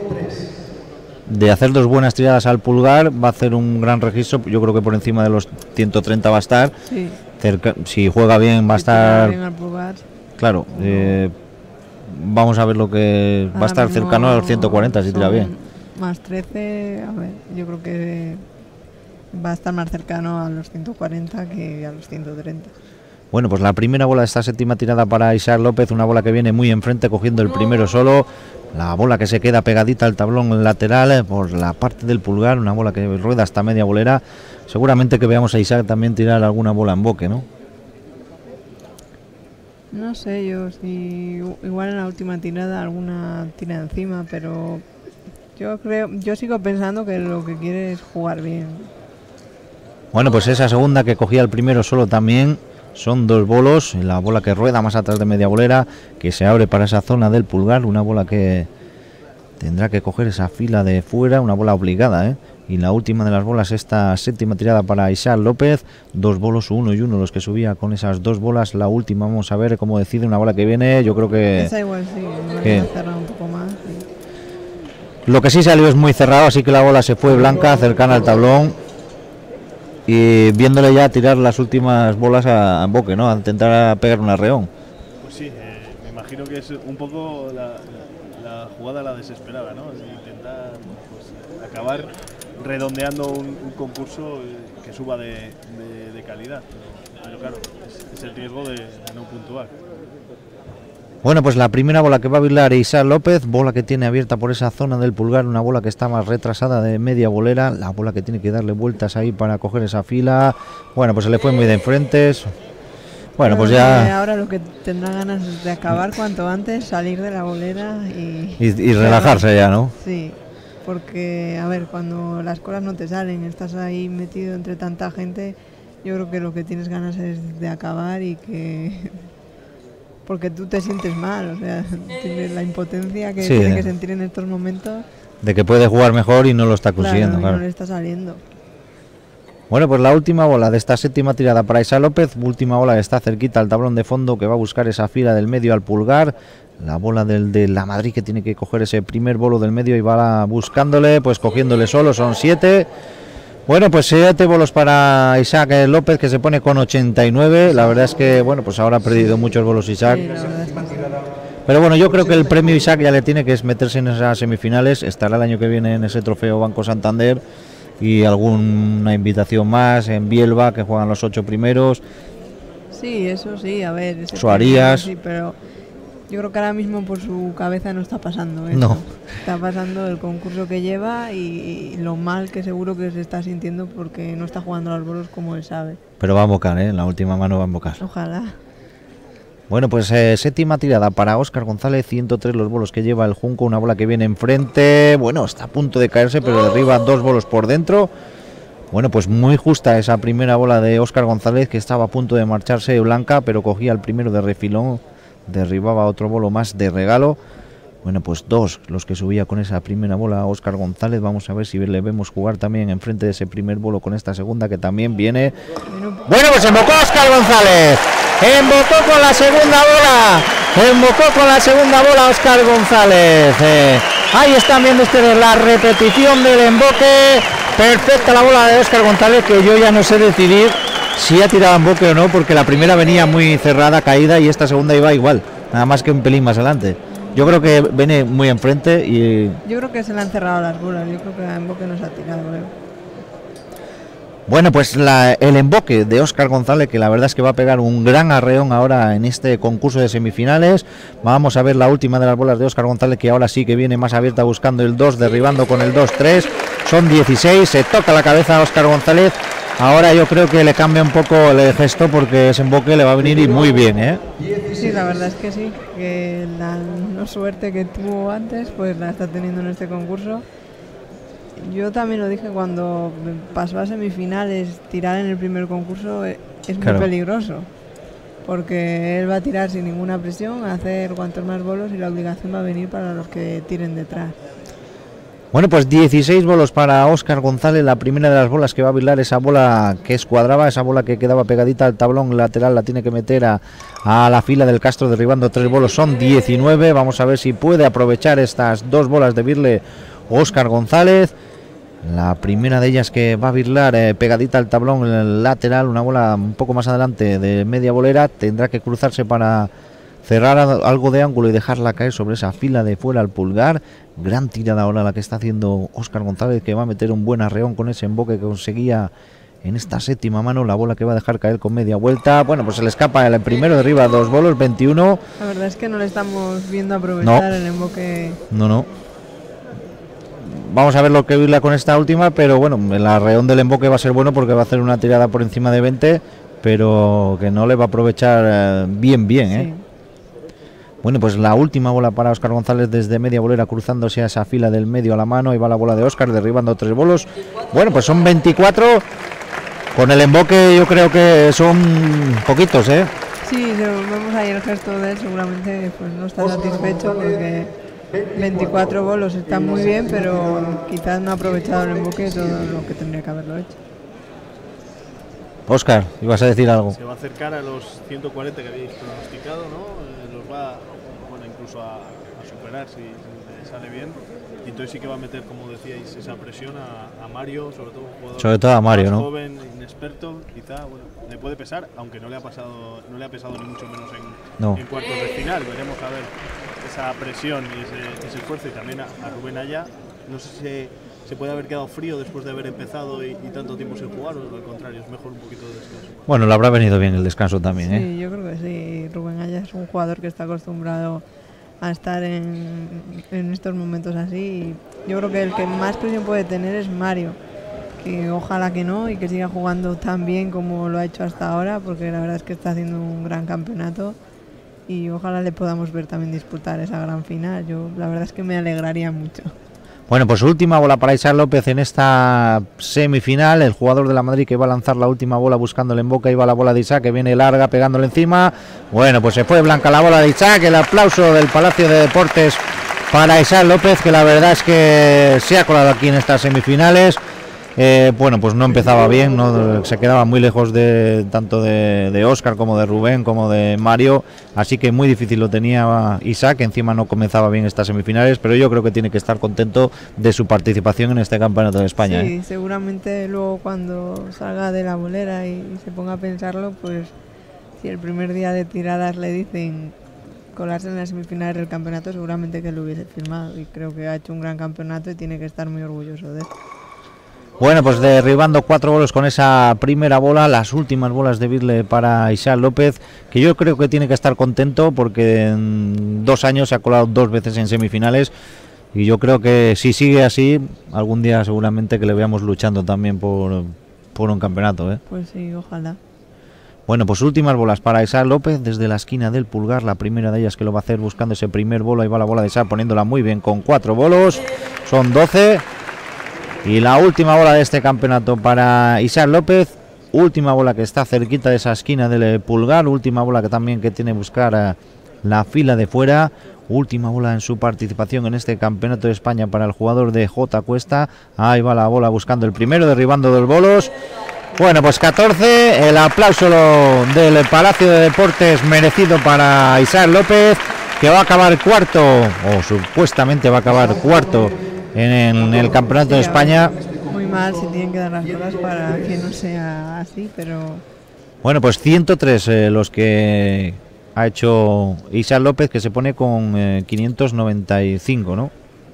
De hacer dos buenas tiradas al pulgar, va a hacer un gran registro. Yo creo que por encima de los ciento treinta va a estar. Sí. Cerca, si juega bien va a Si tira estar, bien al pulgar, claro, eh, vamos a ver lo que va a ahora estar mismo cercano a los ciento cuarenta si tira son bien. Más trece, a ver, yo creo que va a estar más cercano a los ciento cuarenta que a los ciento treinta. Bueno, pues la primera bola de esta séptima tirada para Isaac López, una bola que viene muy enfrente cogiendo el primero solo, la bola que se queda pegadita al tablón lateral eh, por la parte del pulgar, una bola que rueda hasta media bolera. Seguramente que veamos a Isaac también tirar alguna bola en boque, ¿no? No sé yo, si igual en la última tirada alguna tira encima, pero yo creo, yo sigo pensando que lo que quiere es jugar bien. Bueno, pues esa segunda que cogía el primero solo también son dos bolos, la bola que rueda más atrás de media bolera, que se abre para esa zona del pulgar, una bola que tendrá que coger esa fila de fuera, una bola obligada, ¿eh? Y la última de las bolas, esta séptima tirada para Isaac López, dos bolos, uno y uno los que subía con esas dos bolas. La última, vamos a ver cómo decide una bola que viene. Yo creo que Esa igual sí, igual que- voy a cerrar un poco más. Sí. lo que sí salió es muy cerrado, así que la bola se fue blanca, cercana al tablón. Y viéndole ya tirar las últimas bolas a, a boque, ¿no? A intentar pegar un arreón. Pues sí, eh, me imagino que es un poco la, la, la jugada la desesperada, ¿no? Es intentar pues, acabar redondeando un, un concurso eh, que suba de, de, de calidad. Pero, pero claro, es, es el riesgo de, de no puntuar. Bueno, pues la primera bola que va a bailar Isaac López, bola que tiene abierta por esa zona del pulgar, una bola que está más retrasada de media bolera, la bola que tiene que darle vueltas ahí para coger esa fila. Bueno, pues se le fue muy de enfrente. Bueno, pues Ahora, ya... ahora lo que tendrá ganas es de acabar cuanto antes, salir de la bolera y... Y, y relajarse ya, ¿no? Sí, porque, a ver, cuando las cosas no te salen, estás ahí metido entre tanta gente, yo creo que lo que tienes ganas es de acabar y que... Porque tú te sientes mal, o sea, tienes la impotencia que Sí, tiene eh. que sentir en estos momentos. De que puede jugar mejor y no lo está consiguiendo, Claro, y claro. no le está saliendo. Bueno, pues la última bola de esta séptima tirada para Isaac López, última bola que está cerquita al tablón de fondo, que va a buscar esa fila del medio al pulgar, la bola del de la Madrid que tiene que coger ese primer bolo del medio y va buscándole, pues cogiéndole solo, son siete. Bueno, pues siete bolos para Isaac López, que se pone con ochenta y nueve, la verdad es que, bueno, pues ahora ha perdido muchos bolos Isaac. Sí, la verdad es que sí. Pero bueno, yo creo que el premio Isaac ya le tiene que es meterse en esas semifinales, estará el año que viene en ese trofeo Banco Santander y alguna invitación más en Bielba, que juegan los ocho primeros. Sí, eso sí, a ver. ese Suarías. tema, sí, pero yo creo que ahora mismo por su cabeza no está pasando eso. No. Está pasando el concurso que lleva y, y lo mal que seguro que se está sintiendo porque no está jugando los bolos como él sabe. Pero va a embocar, ¿eh? En la última mano va a embocar. Ojalá. Bueno, pues eh, séptima tirada para Óscar González, ciento tres los bolos que lleva el Junco, una bola que viene enfrente, bueno, está a punto de caerse, pero derriba dos bolos por dentro. Bueno, pues muy justa esa primera bola de Óscar González, que estaba a punto de marcharse blanca, pero cogía el primero de refilón, derribaba otro bolo más de regalo. Bueno, pues dos los que subía con esa primera bola Óscar González. Vamos a ver si le vemos jugar también enfrente de ese primer bolo con esta segunda, que también viene. Bueno, pues embocó Óscar González. Embocó con la segunda bola. Embocó con la segunda bola Óscar González. Eh, ahí están viendo ustedes la repetición del emboque. Perfecta la bola de Óscar González, que yo ya no sé decidir si ha tirado emboque o no, porque la primera venía muy cerrada, caída, y esta segunda iba igual, nada más que un pelín más adelante. Yo creo que viene muy enfrente y... Yo creo que se le han cerrado las bolas, yo creo que el emboque nos ha tirado, creo. Bueno, pues la, el emboque de Óscar González, que la verdad es que va a pegar un gran arreón ahora en este concurso de semifinales. Vamos a ver la última de las bolas de Óscar González, que ahora sí que viene más abierta buscando el dos, derribando con el dos tres. Son dieciséis, se toca la cabeza a Óscar González. Ahora yo creo que le cambia un poco el gesto porque ese emboque le va a venir y muy bien, ¿eh? Sí, la verdad es que sí, que la no suerte que tuvo antes, pues la está teniendo en este concurso. Yo también lo dije cuando pasó a semifinales, tirar en el primer concurso es muy claro. peligroso, porque él va a tirar sin ninguna presión, a hacer cuantos más bolos y la obligación va a venir para los que tiren detrás. Bueno, pues dieciséis bolos para Óscar González. La primera de las bolas que va a bailar, esa bola que escuadraba, esa bola que quedaba pegadita al tablón lateral, la tiene que meter a, a la fila del Castro, derribando tres bolos, son diecinueve. Vamos a ver si puede aprovechar estas dos bolas de birle Óscar González. La primera de ellas que va a birlar eh, pegadita al tablón en el lateral, una bola un poco más adelante de media bolera, tendrá que cruzarse para cerrar algo de ángulo y dejarla caer sobre esa fila de fuera al pulgar. Gran tirada ahora la que está haciendo Óscar González, que va a meter un buen arreón con ese emboque que conseguía en esta séptima mano. La bola que va a dejar caer con media vuelta. Bueno, pues se le escapa el primero, derriba dos bolos, veintiuno. La verdad es que no le estamos viendo aprovechar no. el emboque. No, no. Vamos a ver lo que virla con esta última, pero bueno, el arreón del emboque va a ser bueno porque va a hacer una tirada por encima de veinte, pero que no le va a aprovechar eh, bien, bien, ¿eh? Sí. Bueno, pues la última bola para Óscar González desde media bolera, cruzándose a esa fila del medio a la mano. Ahí va la bola de Óscar, derribando tres bolos. Bueno, pues son veinticuatro. Con el emboque yo creo que son poquitos, ¿eh? Sí, vemos ahí el gesto de él, seguramente pues no está satisfecho porque veinticuatro bolos están muy bien, pero quizás no ha aprovechado el emboque todo lo que tendría que haberlo hecho. Óscar, ibas a decir algo. Se va a acercar a los ciento cuarenta que habéis pronosticado, ¿no? Eh, los va, bueno, incluso a, a superar si, si le sale bien. Y entonces sí que va a meter, como decíais, esa presión a, a Mario, sobre todo un jugador sobre todo a Mario, ¿no? joven, inexperto, quizá, bueno, le puede pesar, aunque no le ha pasado, no le ha pesado ni mucho menos en, no. en cuartos de final. Veremos a ver esa presión y ese, ese esfuerzo, y también a, a Rubén Aya. No sé si se puede haber quedado frío después de haber empezado y, y tanto tiempo sin jugar, o al contrario, es mejor un poquito de descanso. Bueno, le habrá venido bien el descanso también, ¿eh? Sí, yo creo que sí. Rubén Aya es un jugador que está acostumbrado a estar en, en estos momentos así. Yo creo que el que más presión puede tener es Mario, que ojalá que no y que siga jugando tan bien como lo ha hecho hasta ahora, porque la verdad es que está haciendo un gran campeonato y ojalá le podamos ver también disputar esa gran final. Yo la verdad es que me alegraría mucho. Bueno, pues última bola para Isaac López en esta semifinal. El jugador de la Madrid que va a lanzar la última bola buscando el emboque. Ahí va la bola de Isaac, que viene larga pegándole encima. Bueno, pues se fue blanca la bola de Isaac. El aplauso del Palacio de Deportes para Isaac López, que la verdad es que se ha colado aquí en estas semifinales. Eh, bueno, pues no empezaba bien, ¿no? Se quedaba muy lejos de tanto de, de Óscar como de Rubén como de Mario, así que muy difícil lo tenía Isaac, que encima no comenzaba bien estas semifinales, pero yo creo que tiene que estar contento de su participación en este campeonato de España. Sí, ¿eh? Seguramente luego cuando salga de la bolera y, y se ponga a pensarlo, pues si el primer día de tiradas le dicen colarse en las semifinales del campeonato, seguramente que lo hubiese firmado, y creo que ha hecho un gran campeonato y tiene que estar muy orgulloso de esto. Bueno, pues derribando cuatro bolos con esa primera bola, las últimas bolas de birle para Isaac López, que yo creo que tiene que estar contento porque en dos años se ha colado dos veces en semifinales, y yo creo que si sigue así, algún día seguramente que le veamos luchando también por, por un campeonato, ¿eh? Pues sí, ojalá. Bueno, pues últimas bolas para Isaac López desde la esquina del pulgar, la primera de ellas que lo va a hacer buscando ese primer bolo. Ahí va la bola de Isaac poniéndola muy bien con cuatro bolos, son doce. Y la última bola de este campeonato para Isaac López, última bola que está cerquita de esa esquina del pulgar, última bola que también que tiene que buscar a la fila de fuera, última bola en su participación en este campeonato de España para el jugador de J. Cuesta. Ahí va la bola buscando el primero, derribando dos bolos. Bueno, pues catorce, el aplauso del Palacio de Deportes merecido para Isaac López, que va a acabar cuarto, o supuestamente va a acabar cuarto en, en el campeonato de España. Muy mal, se tienen que dar las cosas para que no sea así, pero... Bueno, pues ciento tres eh, los que ha hecho Isaac López, que se pone con eh, quinientos noventa y cinco, ¿no?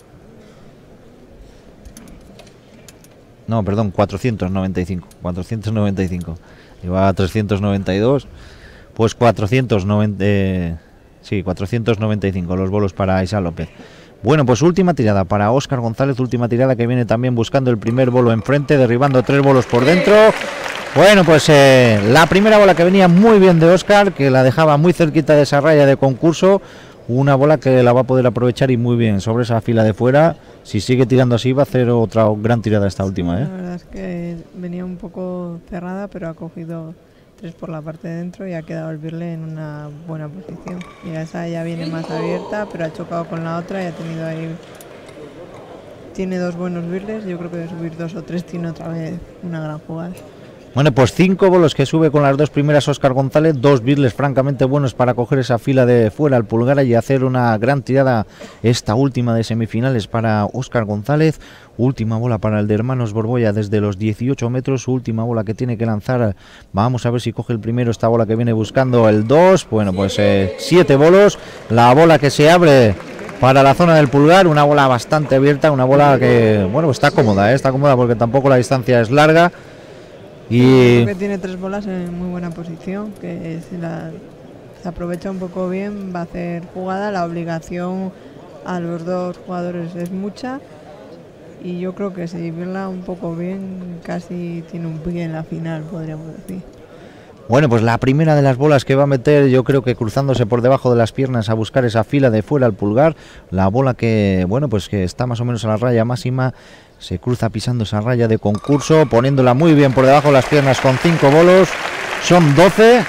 No, perdón, cuatrocientos noventa y cinco. cuatrocientos noventa y cinco. Lleva trescientos noventa y dos. Pues cuatrocientos noventa. Eh, sí, cuatrocientos noventa y cinco los bolos para Isaac López. Bueno, pues última tirada para Óscar González. Última tirada que viene también buscando el primer bolo enfrente, derribando tres bolos por dentro. Bueno, pues eh, la primera bola que venía muy bien de Óscar, que la dejaba muy cerquita de esa raya de concurso. Una bola que la va a poder aprovechar y muy bien sobre esa fila de fuera. Si sigue tirando así va a hacer otra gran tirada esta última, ¿eh? La verdad es que venía un poco cerrada, pero ha cogido tres por la parte de dentro y ha quedado el birle en una buena posición. Mira, esa ya viene más abierta, pero ha chocado con la otra y ha tenido ahí... Tiene dos buenos birles, yo creo que de subir dos o tres tiene otra vez una gran jugada. Bueno, pues cinco bolos que sube con las dos primeras Óscar González, dos birles francamente buenos para coger esa fila de fuera al pulgar y hacer una gran tirada, esta última de semifinales para Óscar González. Última bola para el de Hermanos Borbolla desde los dieciocho metros, última bola que tiene que lanzar. Vamos a ver si coge el primero esta bola que viene buscando el dos. Bueno, pues eh, siete bolos, la bola que se abre para la zona del pulgar, una bola bastante abierta, una bola que, bueno, está cómoda, ¿eh? Está cómoda porque tampoco la distancia es larga. Y creo que tiene tres bolas en muy buena posición, que si la se aprovecha un poco bien va a hacer jugada. La obligación a los dos jugadores es mucha y yo creo que si verla un poco bien casi tiene un pie en la final, podríamos decir. Bueno, pues la primera de las bolas que va a meter, yo creo que cruzándose por debajo de las piernas a buscar esa fila de fuera al pulgar, la bola que, bueno, pues que está más o menos a la raya máxima. Se cruza pisando esa raya de concurso, poniéndola muy bien por debajo de las piernas con cinco bolos. Son doce.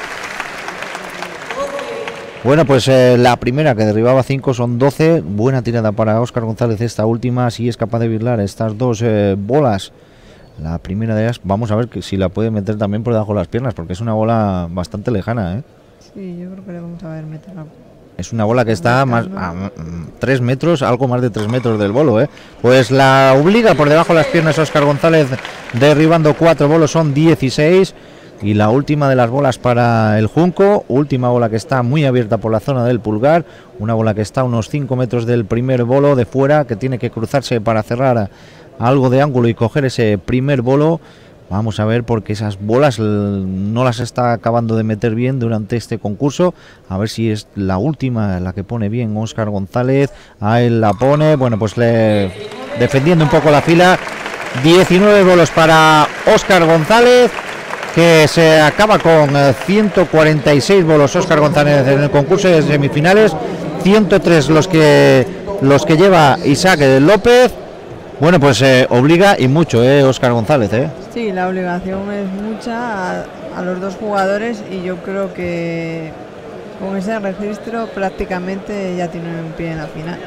Bueno, pues eh, la primera que derribaba cinco son doce. Buena tirada para Óscar González esta última. Si es capaz de birlar estas dos eh, bolas. La primera de ellas, vamos a ver que si la puede meter también por debajo de las piernas, porque es una bola bastante lejana, ¿eh? Sí, yo creo que le vamos a ver meterla. Es una bola que está más a tres metros, algo más de tres metros del bolo, ¿eh? Pues la obliga por debajo de las piernas Óscar González, derribando cuatro bolos, son dieciséis. Y la última de las bolas para el Junco, última bola que está muy abierta por la zona del pulgar, una bola que está a unos cinco metros del primer bolo de fuera, que tiene que cruzarse para cerrar algo de ángulo y coger ese primer bolo. Vamos a ver, porque esas bolas no las está acabando de meter bien durante este concurso. A ver si es la última la que pone bien Óscar González. Ahí la pone. Bueno, pues le defendiendo un poco la fila. diecinueve bolos para Óscar González, que se acaba con ciento cuarenta y seis bolos Óscar González en el concurso de semifinales. ciento tres los que, los que lleva Isaac López. Bueno, pues eh, obliga y mucho, eh, Óscar González, eh. Sí, la obligación es mucha a, a los dos jugadores y yo creo que con ese registro prácticamente ya tienen un pie en la final.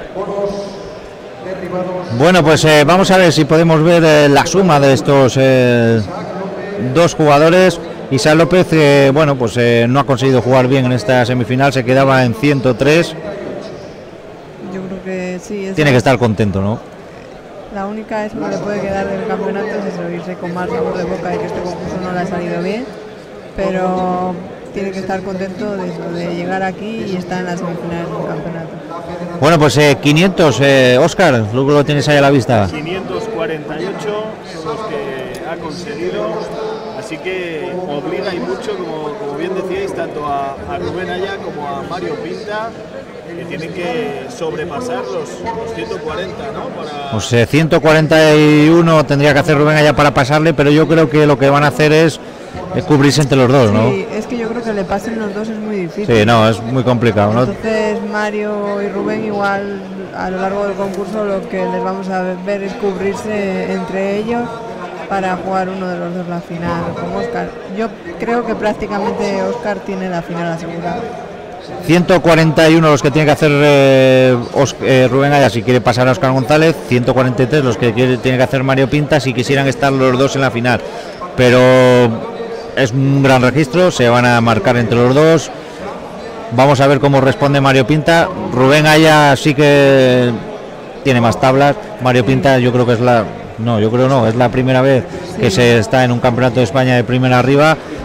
Bueno, pues eh, vamos a ver si podemos ver eh, la suma de estos eh, dos jugadores. Isaac López, eh, bueno, pues eh, no ha conseguido jugar bien en esta semifinal, se quedaba en ciento tres. Yo creo que sí. Tiene que estar contento, ¿no? La única es que le puede quedar del campeonato es eso, irse con más sabor de boca de que este concurso no le ha salido bien, pero tiene que estar contento de, eso, de llegar aquí y estar en las semifinales del campeonato. Bueno, pues eh, quinientos, eh, Óscar, luego lo tienes ahí a la vista. quinientos cuarenta y ocho los que ha conseguido, así que obliga y mucho, como, como bien decíais, tanto a, a Rubén Aya como a Mario Pinta, que tienen que sobrepasar los, los ciento cuarenta, ¿no? Para... Pues eh, ciento cuarenta y uno tendría que hacer Rubén Aya para pasarle, pero yo creo que lo que van a hacer es, es cubrirse entre los dos, ¿no? Sí, es que yo creo que le pasen los dos es muy difícil. Sí, no, es muy complicado, ¿no? Entonces Mario y Rubén igual a lo largo del concurso lo que les vamos a ver es cubrirse entre ellos para jugar uno de los dos la final con Óscar. Yo creo que prácticamente Óscar tiene la final asegurada. ciento cuarenta y uno los que tiene que hacer eh, Os, eh, Rubén Aya si quiere pasar a Óscar González, ciento cuarenta y tres los que quiere, tiene que hacer Mario Pinta si quisieran estar los dos en la final. Pero es un gran registro, se van a marcar entre los dos. Vamos a ver cómo responde Mario Pinta. Rubén Aya sí que tiene más tablas. Mario Pinta yo creo que es la... No, yo creo no, es la primera vez que se está en un campeonato de España de primera arriba.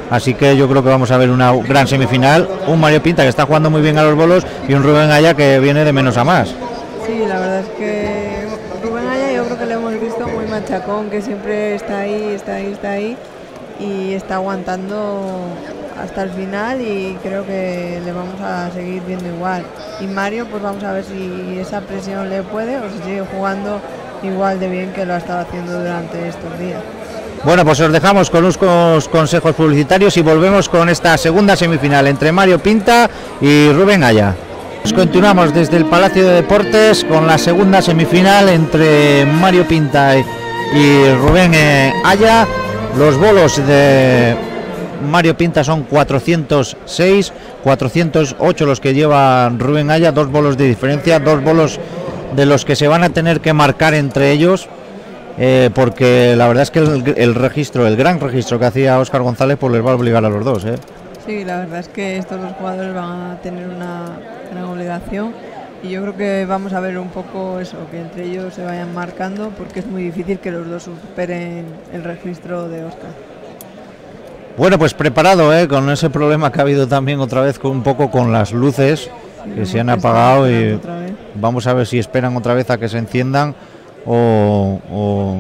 así que yo creo que vamos a ver una gran semifinal, un Mario Pinta que está jugando muy bien a los bolos y un Rubén Aya que viene de menos a más. Sí, la verdad es que Rubén Aya yo creo que lo hemos visto muy machacón, que siempre está ahí, está ahí, está ahí y está aguantando hasta el final y creo que le vamos a seguir viendo igual. Y Mario, pues vamos a ver si esa presión le puede o si sigue jugando igual de bien que lo ha estado haciendo durante estos días. Bueno, pues os dejamos con unos consejos publicitarios y volvemos con esta segunda semifinal entre Mario Pinta y Rubén Aya. Continuamos desde el Palacio de Deportes con la segunda semifinal entre Mario Pinta y Rubén Aya. Los bolos de Mario Pinta son cuatrocientos seis, cuatrocientos ocho los que lleva Rubén Aya, dos bolos de diferencia, dos bolos de los que se van a tener que marcar entre ellos, eh, porque la verdad es que el, el registro, el gran registro que hacía Óscar González, pues les va a obligar a los dos. ¿eh? Sí, la verdad es que estos dos jugadores van a tener una gran obligación y yo creo que vamos a ver un poco eso, que entre ellos se vayan marcando, porque es muy difícil que los dos superen el registro de Óscar. Bueno, pues preparado, ¿eh? Con ese problema que ha habido también otra vez con un poco con las luces sí, que se han apagado y vamos a ver si esperan otra vez a que se enciendan o, o,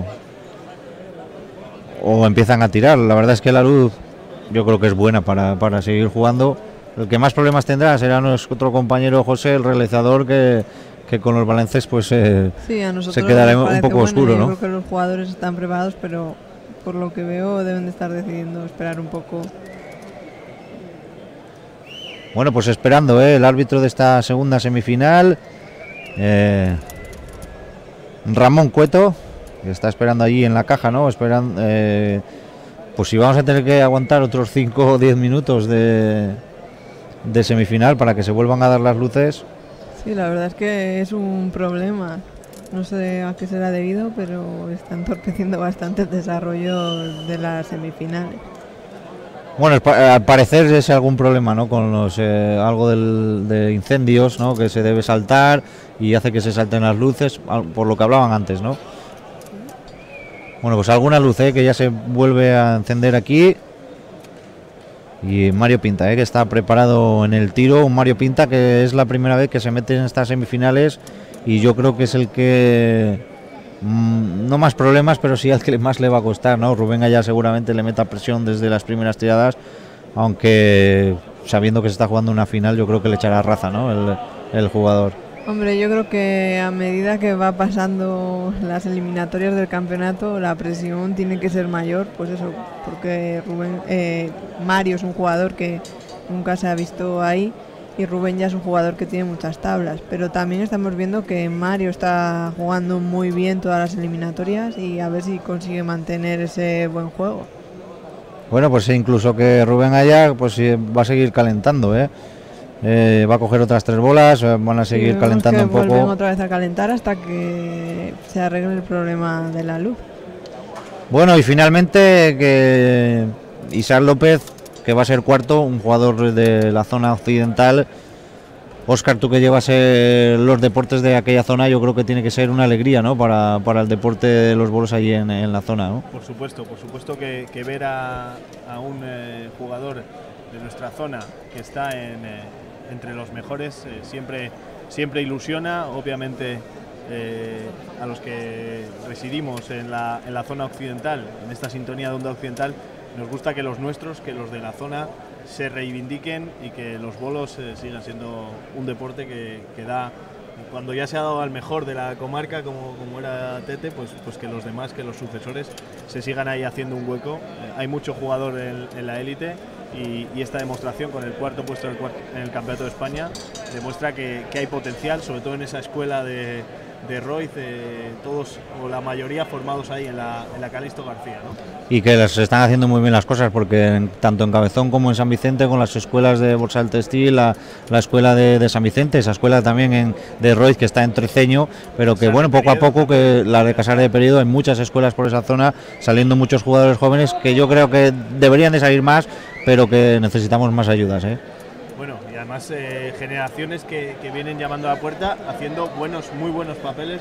o empiezan a tirar. La verdad es que la luz yo creo que es buena para, para seguir jugando. El que más problemas tendrá será nuestro compañero José, el realizador, que, que con los balances pues eh, sí, a se quedará un poco bueno, oscuro, yo ¿no? Creo que los jugadores están preparados, pero por lo que veo deben de estar decidiendo esperar un poco. Bueno, pues esperando ¿eh? el árbitro de esta segunda semifinal, eh, Ramón Cueto, que está esperando allí en la caja, ¿no? Esperando, eh, pues si vamos a tener que aguantar otros cinco o diez minutos de, de semifinal para que se vuelvan a dar las luces. Sí, la verdad es que es un problema. No sé a qué será debido, pero está entorpeciendo bastante el desarrollo de las semifinales. Bueno, al parecer es algún problema, ¿no? Con los eh, algo del, de incendios, ¿no? Que se debe saltar y hace que se salten las luces, por lo que hablaban antes, ¿no? Bueno, pues alguna luz, ¿eh? Que ya se vuelve a encender aquí. Y Mario Pinta, ¿eh? Que está preparado en el tiro. Un Mario Pinta que es la primera vez que se mete en estas semifinales y yo creo que es el que mmm, no más problemas, pero sí al que más le va a costar, ¿no? Rubén Aya seguramente le meta presión desde las primeras tiradas, aunque sabiendo que se está jugando una final yo creo que le echará raza, ¿no? El, el jugador. Hombre, yo creo que a medida que va pasando las eliminatorias del campeonato, la presión tiene que ser mayor, pues eso, porque Rubén, eh, Mario es un jugador que nunca se ha visto ahí y Rubén ya es un jugador que tiene muchas tablas, pero también estamos viendo que Mario está jugando muy bien todas las eliminatorias y a ver si consigue mantener ese buen juego. Bueno, pues incluso que Rubén Aya pues va a seguir calentando, ¿eh? Eh, va a coger otras tres bolas, van a seguir sí, calentando que un poco. Vuelven otra vez a calentar hasta que se arregle el problema de la luz. Bueno, y finalmente que Isaac López, que va a ser cuarto, un jugador de la zona occidental. Óscar, tú que llevas eh, los deportes de aquella zona, yo creo que tiene que ser una alegría, ¿no? Para, para el deporte de los bolos allí en, en la zona, ¿no? Por supuesto, por supuesto que, que ver a, a un eh, jugador de nuestra zona que está en, eh, entre los mejores eh, siempre, siempre ilusiona, obviamente eh, a los que residimos en la, en la zona occidental, en esta sintonía de onda occidental, nos gusta que los nuestros, que los de la zona se reivindiquen y que los bolos eh, sigan siendo un deporte que, que da, cuando ya se ha dado al mejor de la comarca como, como era Tete, pues, pues que los demás, que los sucesores se sigan ahí haciendo un hueco. Eh, hay mucho jugador en, en la élite y, y esta demostración con el cuarto puesto en el, cuarto, en el Campeonato de España demuestra que, que hay potencial, sobre todo en esa escuela de, de Royce, eh, todos o la mayoría formados ahí en la, en la Calixto García, ¿no? Y que les están haciendo muy bien las cosas, porque en, tanto en Cabezón como en San Vicente, con las escuelas de Borsal Textil, la, la escuela de, de San Vicente, esa escuela también en, de Royce que está en Treceño, pero que bueno, poco a poco, que la de Casares de Período, hay muchas escuelas por esa zona, saliendo muchos jugadores jóvenes que yo creo que deberían de salir más, pero que necesitamos más ayudas, ¿eh? Bueno, y además eh, generaciones que, que vienen llamando a la puerta, haciendo buenos, muy buenos papeles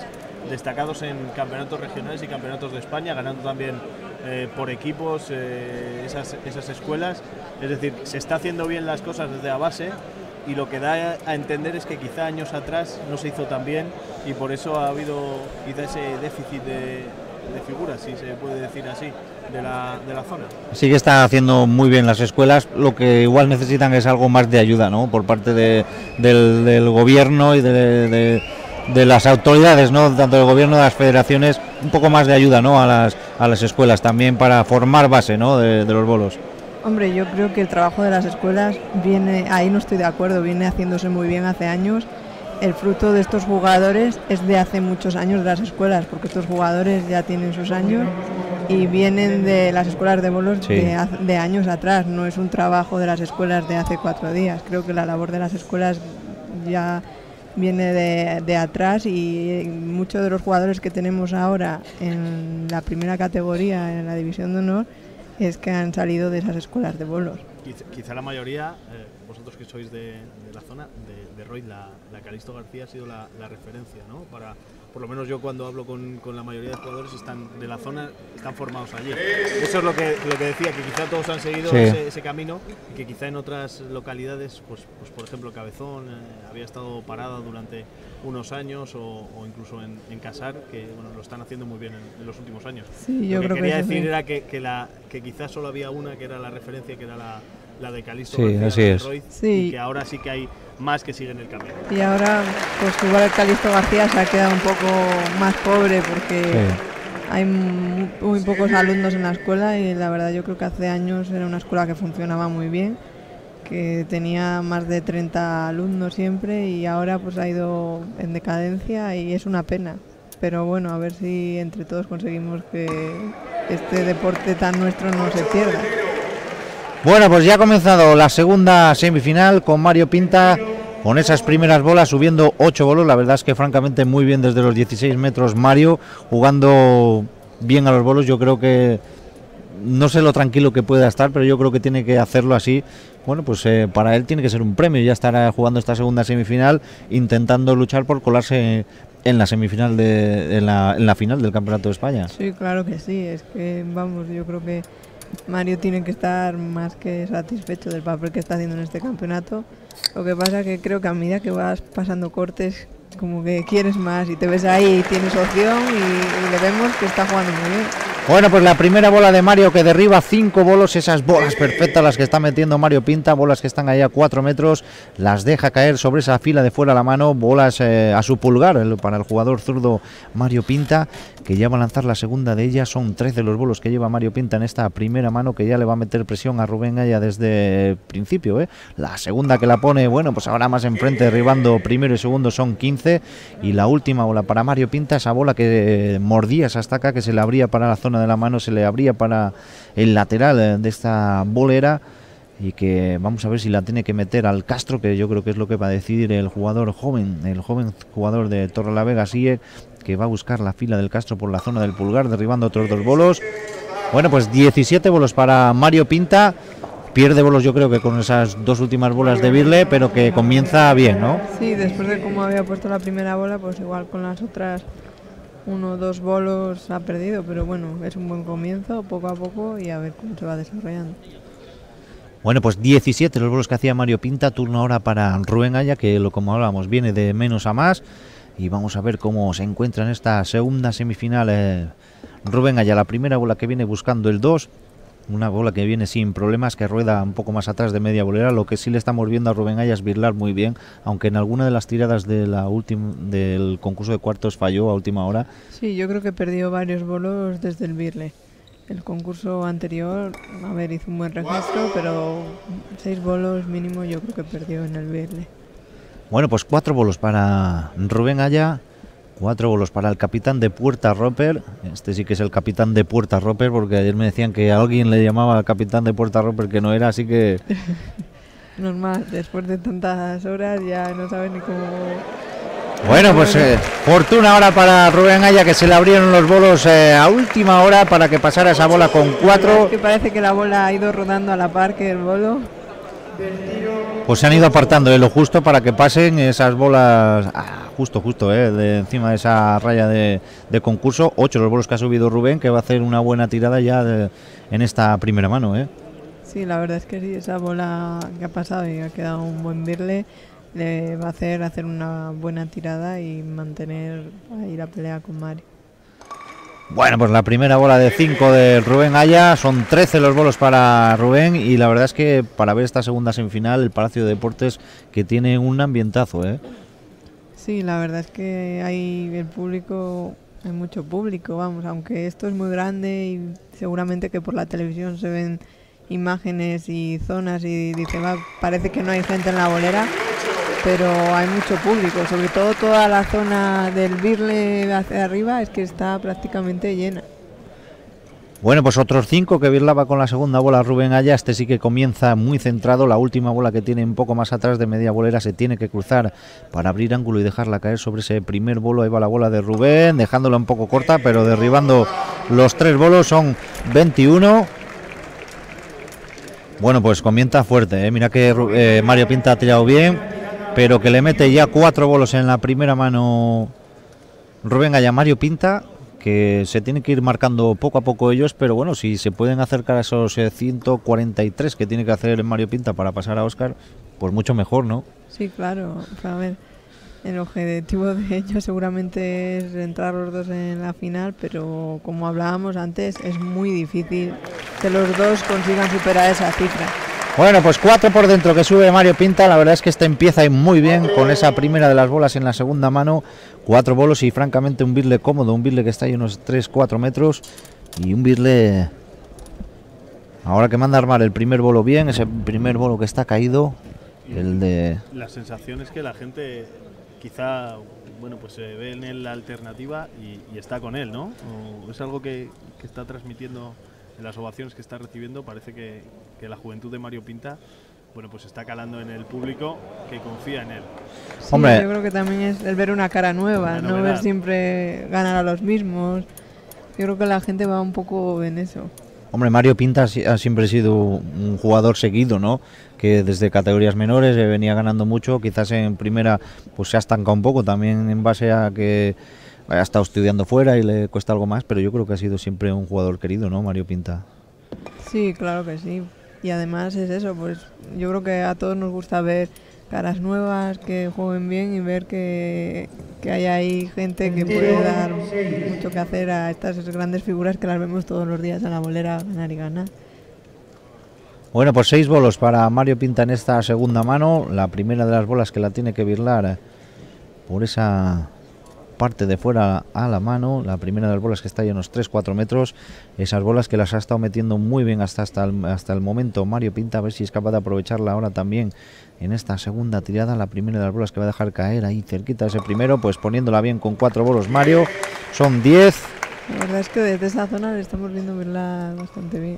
destacados en campeonatos regionales y campeonatos de España, ganando también eh, por equipos eh, esas, esas escuelas. Es decir, se está haciendo bien las cosas desde la base, y lo que da a entender es que quizá años atrás no se hizo tan bien, y por eso ha habido quizá ese déficit de, de figuras, si se puede decir así, de la, de la zona. Sí que está haciendo muy bien las escuelas, lo que igual necesitan es algo más de ayuda, ¿no? Por parte de, del, del gobierno y de, de, de las autoridades, ¿no? Tanto del gobierno, de las federaciones, un poco más de ayuda, ¿no? A las, a las escuelas también para formar base, ¿no? De, de los bolos. Hombre, yo creo que el trabajo de las escuelas viene, ahí no estoy de acuerdo, viene haciéndose muy bien hace años. El fruto de estos jugadores es de hace muchos años de las escuelas, porque estos jugadores ya tienen sus años y vienen de las escuelas de bolos sí. de, de años atrás. No es un trabajo de las escuelas de hace cuatro días. Creo que la labor de las escuelas ya viene de, de atrás, y muchos de los jugadores que tenemos ahora en la primera categoría, en la división de honor, es que han salido de esas escuelas de bolos. Quizá, quizá la mayoría, eh, vosotros que sois de, de la zona, de, de Roy, la, la Calixto García ha sido la, la referencia, ¿no? Para, por lo menos yo cuando hablo con, con la mayoría de jugadores están de la zona, están formados allí. Eso es lo que, lo que decía, que quizá todos han seguido sí. ese, ese camino, y que quizá en otras localidades, pues, pues por ejemplo Cabezón, eh, había estado parada durante unos años, o, o incluso en, en Casar, que bueno, lo están haciendo muy bien en, en los últimos años. Sí, yo lo que creo quería que decir sí. era que, que, la, que quizás solo había una que era la referencia, que era la, la de Calixto sí, García, así de es. Roy, sí. y que ahora sí que hay más que siguen el camino. Y ahora, pues igual el Calixto García se ha quedado un poco más pobre, porque sí. hay muy, muy pocos alumnos en la escuela, y la verdad yo creo que hace años era una escuela que funcionaba muy bien, que tenía más de treinta alumnos siempre, y ahora pues ha ido en decadencia, y es una pena. Pero bueno, a ver si entre todos conseguimos que este deporte tan nuestro no se pierda. Bueno, pues ya ha comenzado la segunda semifinal con Mario Pinta, con esas primeras bolas, subiendo ocho bolos. La verdad es que francamente muy bien desde los dieciséis metros Mario, jugando bien a los bolos. Yo creo que, no sé lo tranquilo que pueda estar, pero yo creo que tiene que hacerlo así. Bueno, pues eh, para él tiene que ser un premio. Ya estará jugando esta segunda semifinal, intentando luchar por colarse en la semifinal, de, en, la, en la final del Campeonato de España. Sí, claro que sí. Es que, vamos, yo creo que Mario tiene que estar más que satisfecho del papel que está haciendo en este campeonato. Lo que pasa que creo que a medida que vas pasando cortes, como que quieres más, y te ves ahí y tienes opción, y, y le vemos que está jugando muy bien. Bueno, pues la primera bola de Mario, que derriba cinco bolos, esas bolas perfectas las que está metiendo Mario Pinta, bolas que están ahí a cuatro metros, las deja caer sobre esa fila de fuera a la mano, bolas eh, a su pulgar el, para el jugador zurdo Mario Pinta, que ya va a lanzar la segunda de ellas. Son trece los bolos que lleva Mario Pinta en esta primera mano, que ya le va a meter presión a Rubén Gaya desde el principio, ¿eh? La segunda que la pone, bueno, pues ahora más enfrente, derribando primero y segundo, son quince, y la última bola para Mario Pinta, esa bola que eh, mordía esa estaca, que se le abría para la zona de la mano, se le abría para el lateral de esta bolera, y que vamos a ver si la tiene que meter al Castro, que yo creo que es lo que va a decidir el jugador joven, el joven jugador de Torrelavega, Sigue, que va a buscar la fila del Castro por la zona del pulgar, derribando otros dos bolos. Bueno, pues diecisiete bolos para Mario Pinta, pierde bolos yo creo que con esas dos últimas bolas de Birle, pero que comienza bien, ¿no? Sí, después de cómo había puesto la primera bola, pues igual con las otras uno o dos bolos ha perdido, pero bueno, es un buen comienzo, poco a poco, y a ver cómo se va desarrollando. Bueno, pues diecisiete los bolos que hacía Mario Pinta. Turno ahora para Rubén Gaya, que lo como hablábamos viene de menos a más, y vamos a ver cómo se encuentra en esta segunda semifinal eh, Rubén Gaya. La primera bola que viene buscando el dos, una bola que viene sin problemas, que rueda un poco más atrás de media bolera. Lo que sí le estamos viendo a Rubén Gaya es birlar muy bien, aunque en alguna de las tiradas de la última del concurso de cuartos falló a última hora. Sí, yo creo que perdió varios bolos desde el birle. El concurso anterior, a ver, hizo un buen registro, pero seis bolos mínimo yo creo que perdió en el birle. Bueno, pues cuatro bolos para Rubén Gaya, cuatro bolos para el capitán de Puerta Roper. Este sí que es el capitán de Puerta Roper, porque ayer me decían que a alguien le llamaba capitán de Puerta Roper que no era, así que... Normal, después de tantas horas ya no sabes ni cómo... Bueno, pues eh, fortuna ahora para Rubén Gaya, que se le abrieron los bolos eh, a última hora para que pasara esa bola con cuatro. Es que parece que la bola ha ido rodando a la par que el bolo. Del tiro. Pues se han ido apartando de lo justo para que pasen esas bolas, ah, justo, justo, eh, de encima de esa raya de, de concurso. Ocho los bolos que ha subido Rubén, que va a hacer una buena tirada ya de, en esta primera mano, ¿eh? Sí, la verdad es que sí, esa bola que ha pasado y ha quedado un buen birle, le va a hacer hacer una buena tirada y mantener ahí la pelea con Mario. Bueno, pues la primera bola de cinco de Rubén Aya, son trece los bolos para Rubén, y la verdad es que para ver esta segunda semifinal, el Palacio de Deportes, que tiene un ambientazo, ¿eh? Sí, la verdad es que hay el público, hay mucho público, vamos, aunque esto es muy grande y seguramente que por la televisión se ven imágenes y zonas y dice, va, parece que no hay gente en la bolera, pero hay mucho público, sobre todo toda la zona del birle hacia arriba es que está prácticamente llena. Bueno, pues otros cinco que birlaba con la segunda bola Rubén Aya. Este sí que comienza muy centrado. La última bola que tiene un poco más atrás de media bolera se tiene que cruzar para abrir ángulo y dejarla caer sobre ese primer bolo. Ahí va la bola de Rubén, dejándola un poco corta, pero derribando los tres bolos. Son veintiuno. Bueno, pues comienza fuerte, ¿eh? Mira que eh, Mario Pinta ha tirado bien, pero que le mete ya cuatro bolos en la primera mano Rubén Aya. Mario Pinta, que se tiene que ir marcando poco a poco ellos, pero bueno, si se pueden acercar a esos eh, ciento cuarenta y tres que tiene que hacer Mario Pinta para pasar a Óscar, pues mucho mejor, ¿no? Sí, claro, a ver, el objetivo de ellos seguramente es entrar los dos en la final, pero como hablábamos antes, es muy difícil que los dos consigan superar esa cifra. Bueno, pues cuatro por dentro que sube Mario Pinta. La verdad es que este empieza muy bien con esa primera de las bolas en la segunda mano. Cuatro bolos y francamente un birle cómodo, un birle que está ahí unos tres cuatro metros. Y un birle, ahora que manda a armar el primer bolo bien, ese primer bolo que está caído, el de... La sensación es que la gente quizá, bueno, pues se ve en él la alternativa y, y está con él, ¿no? O es algo que, que está transmitiendo en las ovaciones que está recibiendo. Parece que, que la juventud de Mario Pinta, bueno, pues está calando en el público que confía en él. Sí, Hombre, yo creo que también es el ver una cara nueva, Una no novedad. ver siempre ganar a los mismos. Yo creo que la gente va un poco en eso. Hombre, Mario Pinta si- ha siempre sido un jugador seguido, ¿no? Que desde categorías menores eh, venía ganando mucho, quizás en primera pues se ha estancado un poco, también en base a que ha estado estudiando fuera y le cuesta algo más, pero yo creo que ha sido siempre un jugador querido, ¿no, Mario Pinta? Sí, claro que sí. Y además es eso, pues yo creo que a todos nos gusta ver caras nuevas, que jueguen bien y ver que, que hay ahí gente que puede dar mucho que hacer a estas grandes figuras que las vemos todos los días en la bolera ganar y ganar. Bueno, pues seis bolos para Mario Pinta en esta segunda mano, la primera de las bolas que la tiene que birlar eh, por esa parte de fuera a la mano, la primera de las bolas que está ahí a unos tres cuatro metros, esas bolas que las ha estado metiendo muy bien hasta, hasta, el, hasta el momento Mario Pinta, a ver si es capaz de aprovecharla ahora también en esta segunda tirada, la primera de las bolas que va a dejar caer ahí cerquita ese primero, pues poniéndola bien con cuatro bolos Mario, son diez. La verdad es que desde esa zona le estamos viendo verla bastante bien.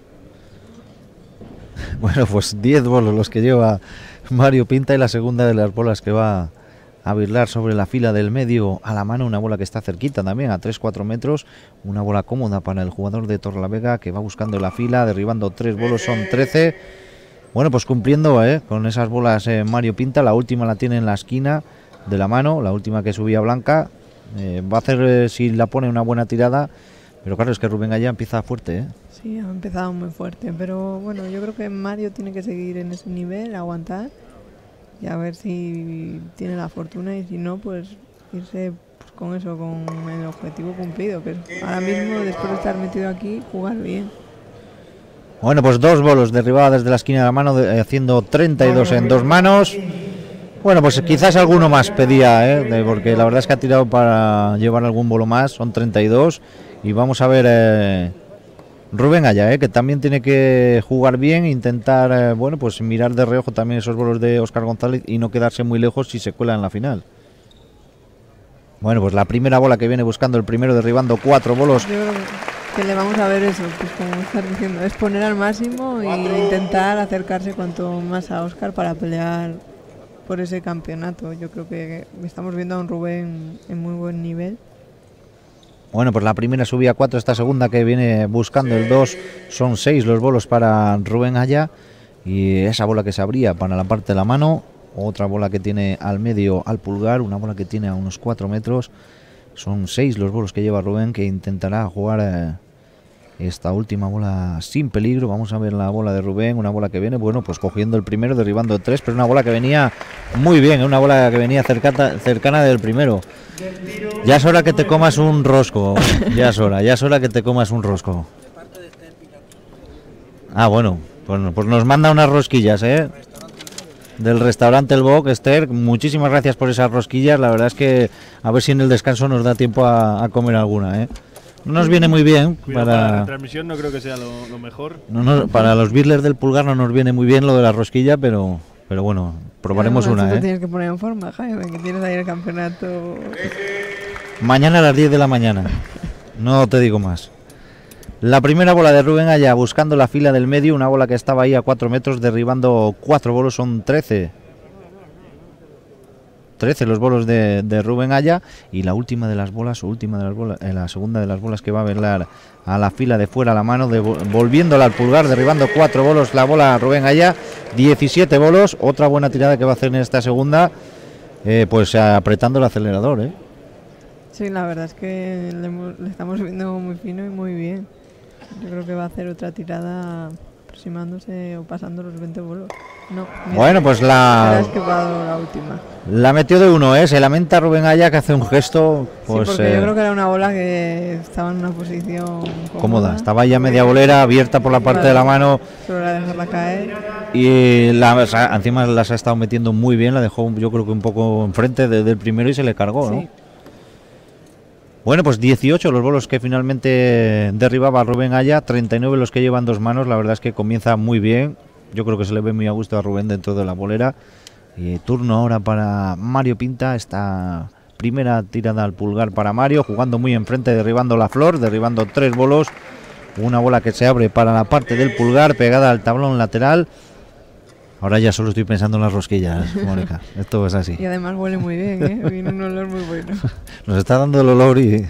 Bueno, pues diez bolos los que lleva Mario Pinta y la segunda de las bolas que va a birlar sobre la fila del medio a la mano, una bola que está cerquita también a tres cuatro metros, una bola cómoda para el jugador de Torrelavega que va buscando la fila, derribando tres bolos, son trece. Bueno, pues cumpliendo eh, con esas bolas eh, Mario Pinta, la última la tiene en la esquina de la mano, la última que subía Blanca, eh, va a hacer eh, si la pone una buena tirada, pero claro, es que Rubén Aya empieza fuerte, ¿eh? Sí, ha empezado muy fuerte, pero bueno, yo creo que Mario tiene que seguir en ese nivel, aguantar y a ver si tiene la fortuna y si no, pues irse pues, con eso, con el objetivo cumplido, que es ahora mismo, después de estar metido aquí, jugar bien. Bueno, pues dos bolos derribados desde la esquina de la mano, de, haciendo treinta y dos en dos manos. Bueno, pues quizás alguno más pedía, ¿eh? De, porque la verdad es que ha tirado para llevar algún bolo más, son treinta y dos. Y vamos a ver eh, Rubén Aya, ¿eh? Que también tiene que jugar bien, intentar, eh, bueno, pues mirar de reojo también esos bolos de Óscar González y no quedarse muy lejos si se cuela en la final. Bueno, pues la primera bola que viene buscando el primero, derribando cuatro bolos. Yo creo que le vamos a ver eso, pues como estás diciendo, es poner al máximo e intentar acercarse cuanto más a Óscar para pelear por ese campeonato. Yo creo que estamos viendo a un Rubén en muy buen nivel. Bueno, pues la primera subía a cuatro, esta segunda que viene buscando el dos, son seis los bolos para Rubén Aya. y esa bola que se abría para la parte de la mano, otra bola que tiene al medio al pulgar, una bola que tiene a unos cuatro metros. Son seis los bolos que lleva Rubén, que intentará jugar eh, esta última bola sin peligro. Vamos a ver la bola de Rubén, una bola que viene, bueno, pues cogiendo el primero, derribando tres, pero una bola que venía muy bien, una bola que venía cercana, cercana del primero. Ya es hora que te comas un rosco, ya es hora, ya es hora que te comas un rosco. Ah, bueno, pues, pues nos manda unas rosquillas, ¿eh? Del restaurante El Boc, Esther, muchísimas gracias por esas rosquillas. La verdad es que a ver si en el descanso nos da tiempo a, a comer alguna, ¿eh? No nos viene muy bien. Cuidado, para, para la transmisión no creo que sea lo, lo mejor. No, no, para los Beatles del Pulgar no nos viene muy bien lo de la rosquilla, pero, pero bueno, probaremos Además, una, tú ¿eh? te tienes que poner en forma, Jaime, que tienes ahí el campeonato. Mañana a las diez de la mañana. No te digo más. La primera bola de Rubén Aya buscando la fila del medio, una bola que estaba ahí a cuatro metros, derribando cuatro bolos, son trece. trece los bolos de, de Rubén Aya, y la última de las bolas, o última de las bolas, eh, la segunda de las bolas que va a velar a la fila de fuera a la mano, de, volviéndola al pulgar, derribando cuatro bolos, la bola Rubén Aya, diecisiete bolos, otra buena tirada que va a hacer en esta segunda, eh, pues apretando el acelerador, ¿eh? Sí, la verdad es que le, hemos- le estamos viendo muy fino y muy bien. Yo creo que va a hacer otra tirada aproximándose o pasando los veinte bolos. No, mira, Bueno, pues se le ha la, escapado la última. la metió de uno, ¿eh? Se lamenta Rubén Aya, que hace un gesto, pues sí, porque eh, yo creo que era una bola que estaba en una posición cómoda. cómoda. Estaba ya media bolera, abierta por la parte de la mano, Solo era dejarla caer. y la, o sea, encima las ha estado metiendo muy bien, la dejó yo creo que un poco enfrente de- del primero y se le cargó, ¿no? Sí. Bueno, pues dieciocho los bolos que finalmente derribaba Rubén Aya, treinta y nueve los que llevan dos manos. La verdad es que comienza muy bien. Yo creo que se le ve muy a gusto a Rubén dentro de la bolera. Y turno ahora para Mario Pinta. Esta primera tirada al pulgar para Mario, jugando muy enfrente, derribando la flor, derribando tres bolos. Una bola que se abre para la parte del pulgar, pegada al tablón lateral. Ahora ya solo estoy pensando en las rosquillas, Mónica. Esto es así. Y además huele muy bien, ¿eh? Viene un olor muy bueno. Nos está dando el olor y...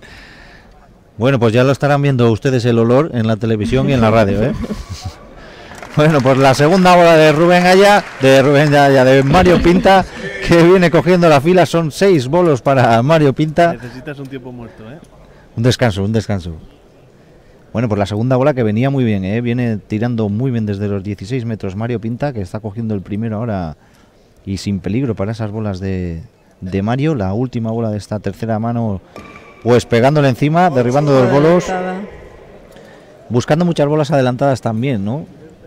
Bueno, pues ya lo estarán viendo ustedes el olor en la televisión y en la radio, ¿eh? Bueno, pues la segunda bola de Rubén Aya, de Rubén Aya, de Mario Pinta, que viene cogiendo la fila. Son seis bolos para Mario Pinta. Necesitas un tiempo muerto, ¿eh? Un descanso, un descanso. Bueno, pues la segunda bola que venía muy bien, ¿eh? Viene tirando muy bien desde los dieciséis metros Mario Pinta, que está cogiendo el primero ahora y sin peligro para esas bolas de, de Mario. La última bola de esta tercera mano, pues pegándole encima, derribando dos bolos, Adelantada. buscando muchas bolas adelantadas también, ¿no?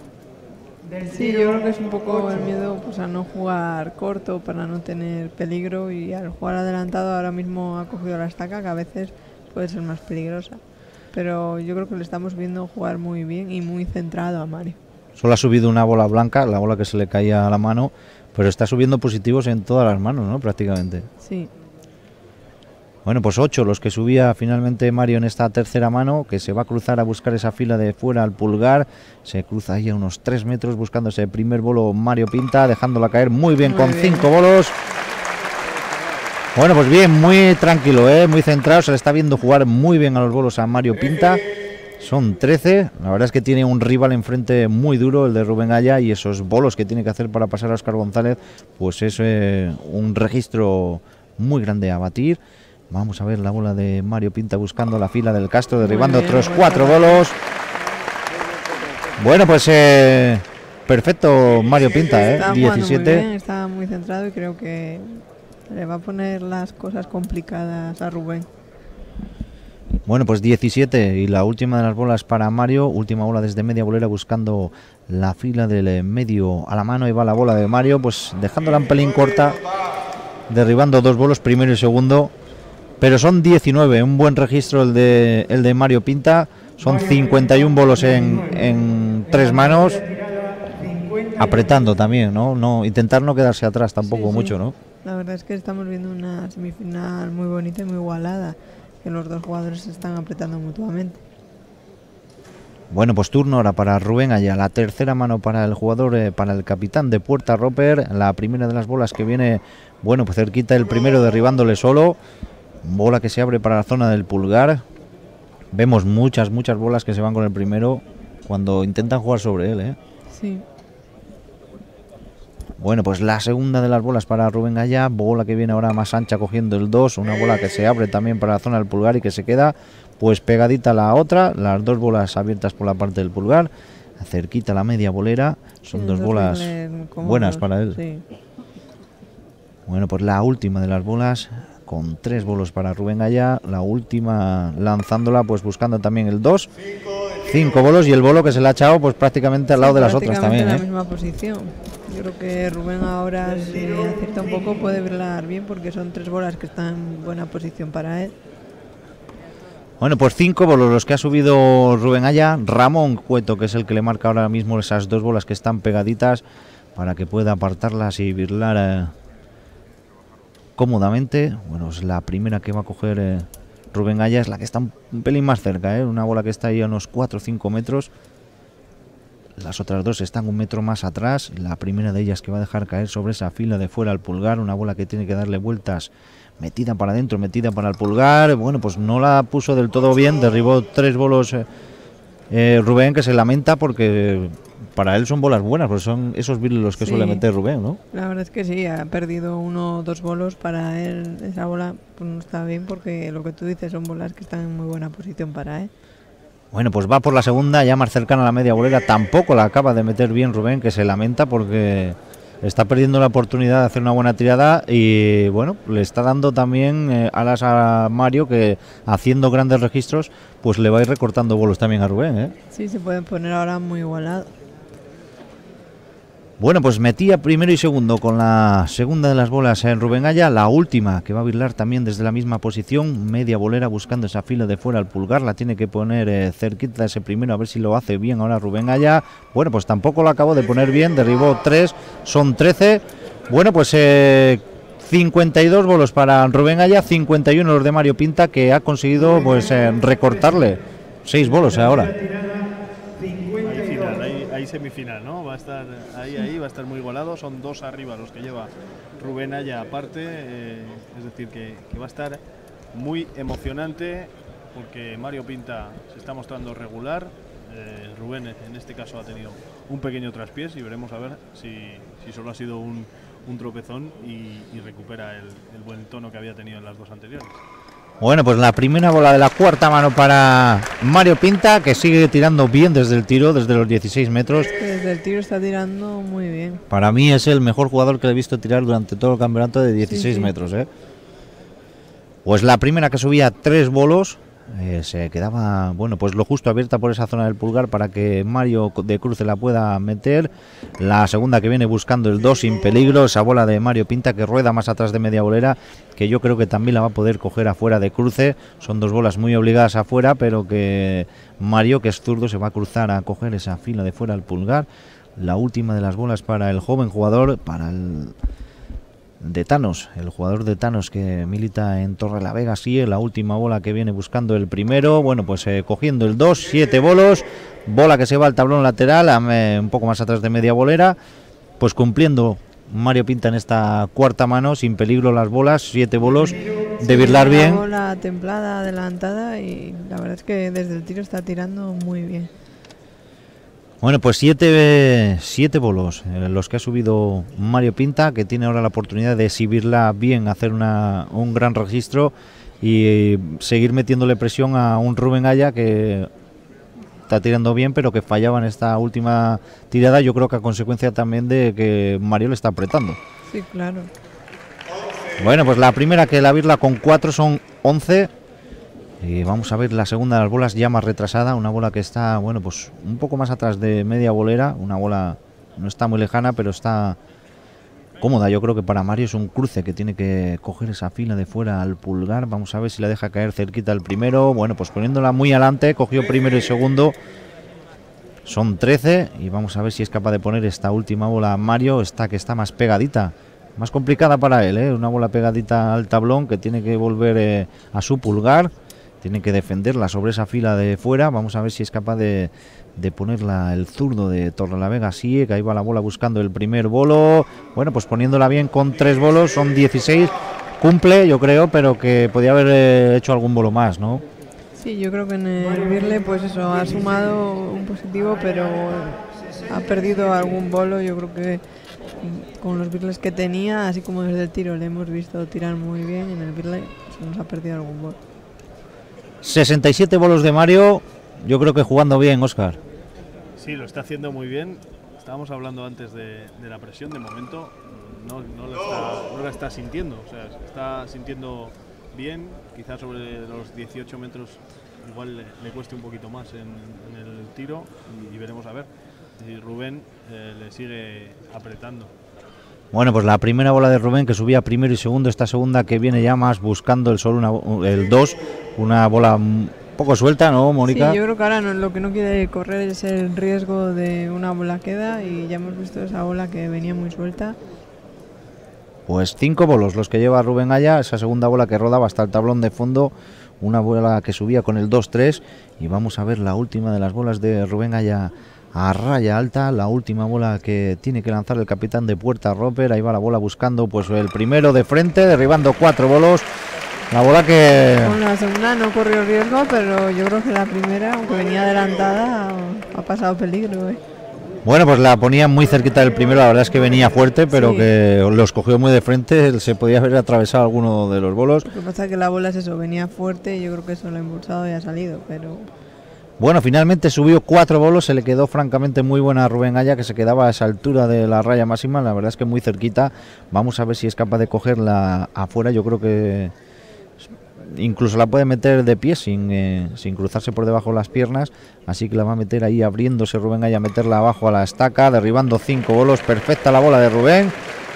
Sí, yo creo que es un poco el miedo pues a no jugar corto para no tener peligro, y al jugar adelantado ahora mismo ha cogido la estaca, que a veces puede ser más peligrosa. Pero yo creo que le estamos viendo jugar muy bien y muy centrado a Mario. Solo ha subido una bola blanca, la bola que se le caía a la mano, pero está subiendo positivos en todas las manos, ¿no? Prácticamente. Sí, Bueno, pues ocho los que subía finalmente Mario en esta tercera mano, que se va a cruzar a buscar esa fila de fuera al pulgar. Se cruza ahí a unos tres metros buscando ese primer bolo Mario Pinta, dejándola caer muy bien Muy con bien. cinco bolos. Bueno, pues bien, muy tranquilo, ¿eh? Muy centrado, se le está viendo jugar muy bien a los bolos a Mario Pinta. Son trece, la verdad es que tiene un rival enfrente muy duro, el de Rubén Aya, y esos bolos que tiene que hacer para pasar a Óscar González, pues es eh, un registro muy grande a batir. Vamos a ver la bola de Mario Pinta buscando la fila del Castro, derribando bien, otros buen cuatro trabajo. bolos. Bueno, pues eh, perfecto Mario Pinta, ¿eh? está jugando muy diecisiete. bien, está muy centrado y creo que le va a poner las cosas complicadas a Rubén. Bueno, pues diecisiete y la última de las bolas para Mario, última bola desde media bolera buscando la fila del eh, medio a la mano, y va la bola de Mario, pues dejándola un pelín corta, derribando dos bolos, primero y segundo, pero son diecinueve, un buen registro el de, el de Mario Pinta, son cincuenta y uno bolos en, en tres manos, apretando también, ¿no? No, intentar no quedarse atrás tampoco Sí, sí. mucho, ¿no? La verdad es que estamos viendo una semifinal muy bonita y muy igualada, que los dos jugadores se están apretando mutuamente. Bueno, pues turno ahora para Rubén Aya, la tercera mano para el jugador, eh, para el capitán de Puerta Roper, la primera de las bolas que viene, bueno, pues cerquita el primero, derribándole solo, bola que se abre para la zona del pulgar. Vemos muchas, muchas bolas que se van con el primero cuando intentan jugar sobre él, ¿eh? Sí, Bueno, pues la segunda de las bolas para Rubén Gaya, bola que viene ahora más ancha cogiendo el dos, una bola que se abre también para la zona del pulgar y que se queda pues pegadita a la otra, las dos bolas abiertas por la parte del pulgar, cerquita la media bolera, son Sí, dos dos bolas rifles cómodos, buenas para él. sí. Bueno, pues la última de las bolas, con tres bolos para Rubén Gaya, la última lanzándola pues buscando también el dos, cinco bolos y el bolo que se le ha echado pues prácticamente al lado Sí, de las otras prácticamente también, en ¿eh? la misma posición. Yo creo que Rubén ahora, si acierta un poco, puede brillar bien porque son tres bolas que están en buena posición para él. Bueno, pues cinco bolos los que ha subido Rubén Gaya. Ramón Cueto, que es el que le marca ahora mismo esas dos bolas que están pegaditas para que pueda apartarlas y birlar eh, cómodamente. Bueno, es la primera que va a coger eh, Rubén Gaya, es la que está un, un pelín más cerca, ¿eh? Una bola que está ahí a unos cuatro o cinco metros. Las otras dos están un metro más atrás. La primera de ellas que va a dejar caer sobre esa fila de fuera al pulgar, una bola que tiene que darle vueltas, metida para adentro, metida para el pulgar. Bueno, pues no la puso del todo bien, derribó tres bolos eh, eh, Rubén, que se lamenta porque para él son bolas buenas, porque son esos birlos los que Sí. suele meter Rubén, ¿no? La verdad es que sí, ha perdido uno o dos bolos. Para él esa bola pues no está bien porque lo que tú dices son bolas que están en muy buena posición para él. Bueno, pues va por la segunda, ya más cercana a la media bolera. Tampoco la acaba de meter bien Rubén, que se lamenta porque está perdiendo la oportunidad de hacer una buena tirada y bueno, le está dando también eh, alas a Mario, que haciendo grandes registros pues le va a ir recortando bolos también a Rubén, ¿eh? Sí, se pueden poner ahora muy igualados. Bueno, pues metía primero y segundo con la segunda de las bolas en Rubén Gaya, la última que va a birlar también desde la misma posición, media bolera buscando esa fila de fuera al pulgar, la tiene que poner eh, cerquita de ese primero, a ver si lo hace bien ahora Rubén Gaya. Bueno, pues tampoco lo acabó de poner bien, derribó tres, son trece. Bueno, pues eh, cincuenta y dos bolos para Rubén Gaya, cincuenta y uno los de Mario Pinta, que ha conseguido pues eh, recortarle seis bolos ahora. Ahí final, ahí, ahí semifinal, ¿no? Va a estar ahí, ahí, va a estar muy igualado. Son dos arriba los que lleva Rubén Gaya aparte. Eh, es decir, que, que va a estar muy emocionante porque Mario Pinta se está mostrando regular. Eh, Rubén en este caso ha tenido un pequeño traspiés y veremos a ver si, si solo ha sido un, un tropezón y, y recupera el, el buen tono que había tenido en las dos anteriores. Bueno, pues la primera bola de la cuarta mano para Mario Pinta, que sigue tirando bien desde el tiro, desde los dieciséis metros. Desde el tiro está tirando muy bien. Para mí es el mejor jugador que he visto tirar durante todo el campeonato de dieciséis Sí, sí. metros, ¿eh? Pues la primera que subía tres bolos, eh, se quedaba, bueno, pues lo justo abierta por esa zona del pulgar para que Mario de Cruce la pueda meter. La segunda que viene buscando el dos sin peligro, esa bola de Mario Pinta que rueda más atrás de media bolera, que yo creo que también la va a poder coger afuera de Cruce. Son dos bolas muy obligadas afuera, pero que Mario, que es zurdo, se va a cruzar a coger esa fila de fuera al pulgar. La última de las bolas para el joven jugador, para el de Thanos, el jugador de Thanos que milita en Torrelavega. Sí, la última bola que viene buscando el primero. Bueno, pues eh, cogiendo el dos, siete bolos, bola que se va al tablón lateral, a, eh, un poco más atrás de media bolera, pues cumpliendo Mario Pinta en esta cuarta mano, sin peligro las bolas, siete bolos, de birlar Una bien. bola templada, adelantada, y la verdad es que desde el tiro está tirando muy bien. Bueno, pues siete, siete bolos, eh, los que ha subido Mario Pinta, que tiene ahora la oportunidad de exhibirla bien, hacer una, un gran registro y eh, seguir metiéndole presión a un Rubén Gaya que está tirando bien, pero que fallaba en esta última tirada, yo creo que a consecuencia también de que Mario le está apretando. Sí, claro. Bueno, pues la primera que la birla con cuatro son once. Y vamos a ver la segunda de las bolas ya más retrasada, una bola que está, bueno, pues un poco más atrás de media bolera, una bola no está muy lejana, pero está cómoda. Yo creo que para Mario es un cruce que tiene que coger esa fila de fuera al pulgar. Vamos a ver si la deja caer cerquita el primero. Bueno, pues poniéndola muy adelante, cogió primero y segundo. Son trece y vamos a ver si es capaz de poner esta última bola Mario, esta que está más pegadita. Más complicada para él, ¿eh? Una bola pegadita al tablón que tiene que volver eh, a su pulgar. Tiene que defenderla sobre esa fila de fuera. Vamos a ver si es capaz de, de ponerla el zurdo de Torrelavega. Sí, que ahí va la bola buscando el primer bolo. Bueno, pues poniéndola bien con tres bolos, son dieciséis. Cumple, yo creo, pero que podía haber eh, hecho algún bolo más, ¿no? Sí, yo creo que en el Birle, pues eso, ha sumado un positivo, pero ha perdido algún bolo. Yo creo que con los birles que tenía, así como desde el tiro le hemos visto tirar muy bien, y en el birle se nos ha perdido algún gol. sesenta y siete bolos de Mario, yo creo que jugando bien, Óscar. Sí, lo está haciendo muy bien. Estábamos hablando antes de, de la presión, de momento no, no, la está, no la está sintiendo, o sea, está sintiendo bien, quizás sobre los dieciocho metros igual le, le cueste un poquito más en, en el tiro, y, y veremos a ver si Rubén eh, le sigue apretando. Bueno, pues la primera bola de Rubén, que subía primero y segundo, esta segunda que viene ya más buscando el sol, una, el dos, una bola un poco suelta, ¿no, Mónica? Sí, yo creo que ahora no, lo que no quiere correr es el riesgo de una bola queda, y ya hemos visto esa bola que venía muy suelta. Pues cinco bolos los que lleva Rubén Aya, esa segunda bola que rodaba hasta el tablón de fondo, una bola que subía con el dos tres, y vamos a ver la última de las bolas de Rubén Aya a raya alta, la última bola que tiene que lanzar el capitán de puerta, Roper. Ahí va la bola buscando pues el primero de frente, derribando cuatro bolos. La bola que... Con la segunda no corrió riesgo, pero yo creo que la primera, aunque venía adelantada, ha pasado peligro, ¿eh? Bueno, pues la ponía muy cerquita del primero, la verdad es que venía fuerte, pero sí, que los cogió muy de frente, se podía haber atravesado alguno de los bolos. Lo que pasa es que la bola es eso, venía fuerte, y yo creo que eso lo ha impulsado y ha salido, pero... Bueno, finalmente subió cuatro bolos, se le quedó francamente muy buena a Rubén Aya, que se quedaba a esa altura de la raya máxima, la verdad es que muy cerquita. Vamos a ver si es capaz de cogerla afuera, yo creo que incluso la puede meter de pie sin, eh, sin cruzarse por debajo de las piernas, así que la va a meter ahí abriéndose Rubén Aya, a meterla abajo a la estaca, derribando cinco bolos, perfecta la bola de Rubén.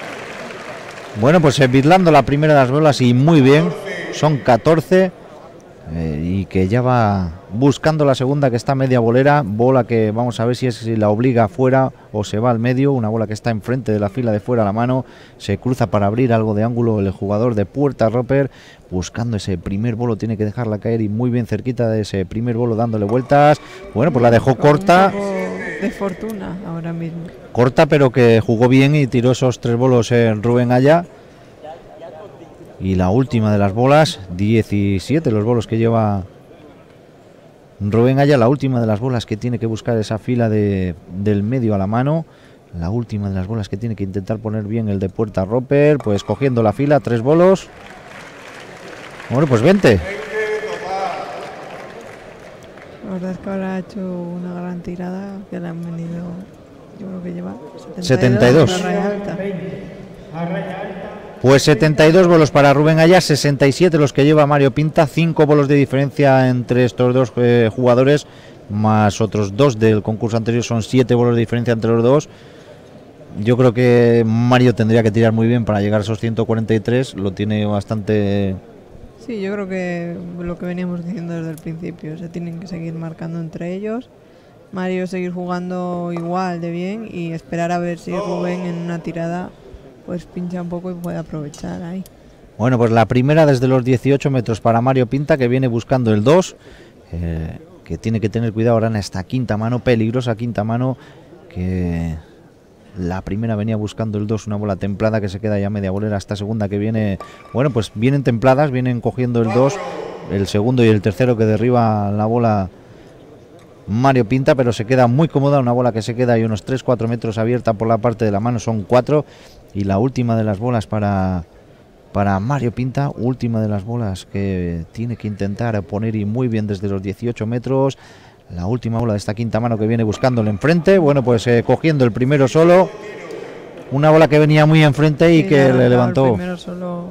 Bueno, pues eh, birlando la primera de las bolas y muy bien, son catorce. Eh, y que ya va buscando la segunda, que está media bolera, bola que vamos a ver si es si la obliga afuera o se va al medio, una bola que está enfrente de la fila de fuera a la mano, se cruza para abrir algo de ángulo el jugador de puerta, Roper, buscando ese primer bolo, tiene que dejarla caer y muy bien cerquita de ese primer bolo, dándole vueltas. Bueno, pues la dejó corta, un poco de fortuna ahora mismo, corta, pero que jugó bien y tiró esos tres bolos en Rubén Aya. Y la última de las bolas, diecisiete los bolos que lleva Rubén Aya, la última de las bolas que tiene que buscar esa fila de, del medio a la mano, la última de las bolas que tiene que intentar poner bien el de puerta, Roper, pues cogiendo la fila, tres bolos. Bueno, pues veinte. La verdad es que ahora ha hecho una gran tirada, que le han venido, yo creo que lleva setenta y dos. setenta y dos. Raya alta. Pues setenta y dos bolos para Rubén Aya, sesenta y siete los que lleva Mario Pinta, cinco bolos de diferencia entre estos dos eh, jugadores, más otros dos del concurso anterior, son siete bolos de diferencia entre los dos. Yo creo que Mario tendría que tirar muy bien para llegar a esos ciento cuarenta y tres, lo tiene bastante... Sí, yo creo que lo que veníamos diciendo desde el principio, se tienen que seguir marcando entre ellos, Mario seguir jugando igual de bien y esperar a ver si Rubén en una tirada pues pincha un poco y puede aprovechar ahí. Bueno, pues la primera desde los dieciocho metros para Mario Pinta, que viene buscando el dos, eh, que tiene que tener cuidado ahora en esta quinta mano, peligrosa quinta mano, que la primera venía buscando el dos, una bola templada que se queda ya media bolera, esta segunda que viene, bueno, pues vienen templadas, vienen cogiendo el dos, el segundo y el tercero que derriba la bola Mario Pinta, pero se queda muy cómoda, una bola que se queda ahí unos tres cuatro metros abierta por la parte de la mano, son cuatro, y la última de las bolas para, para Mario Pinta, última de las bolas que tiene que intentar poner y muy bien desde los dieciocho metros, la última bola de esta quinta mano que viene buscándole enfrente, bueno pues eh, cogiendo el primero solo, una bola que venía muy enfrente y sí, que le levantó. Solo...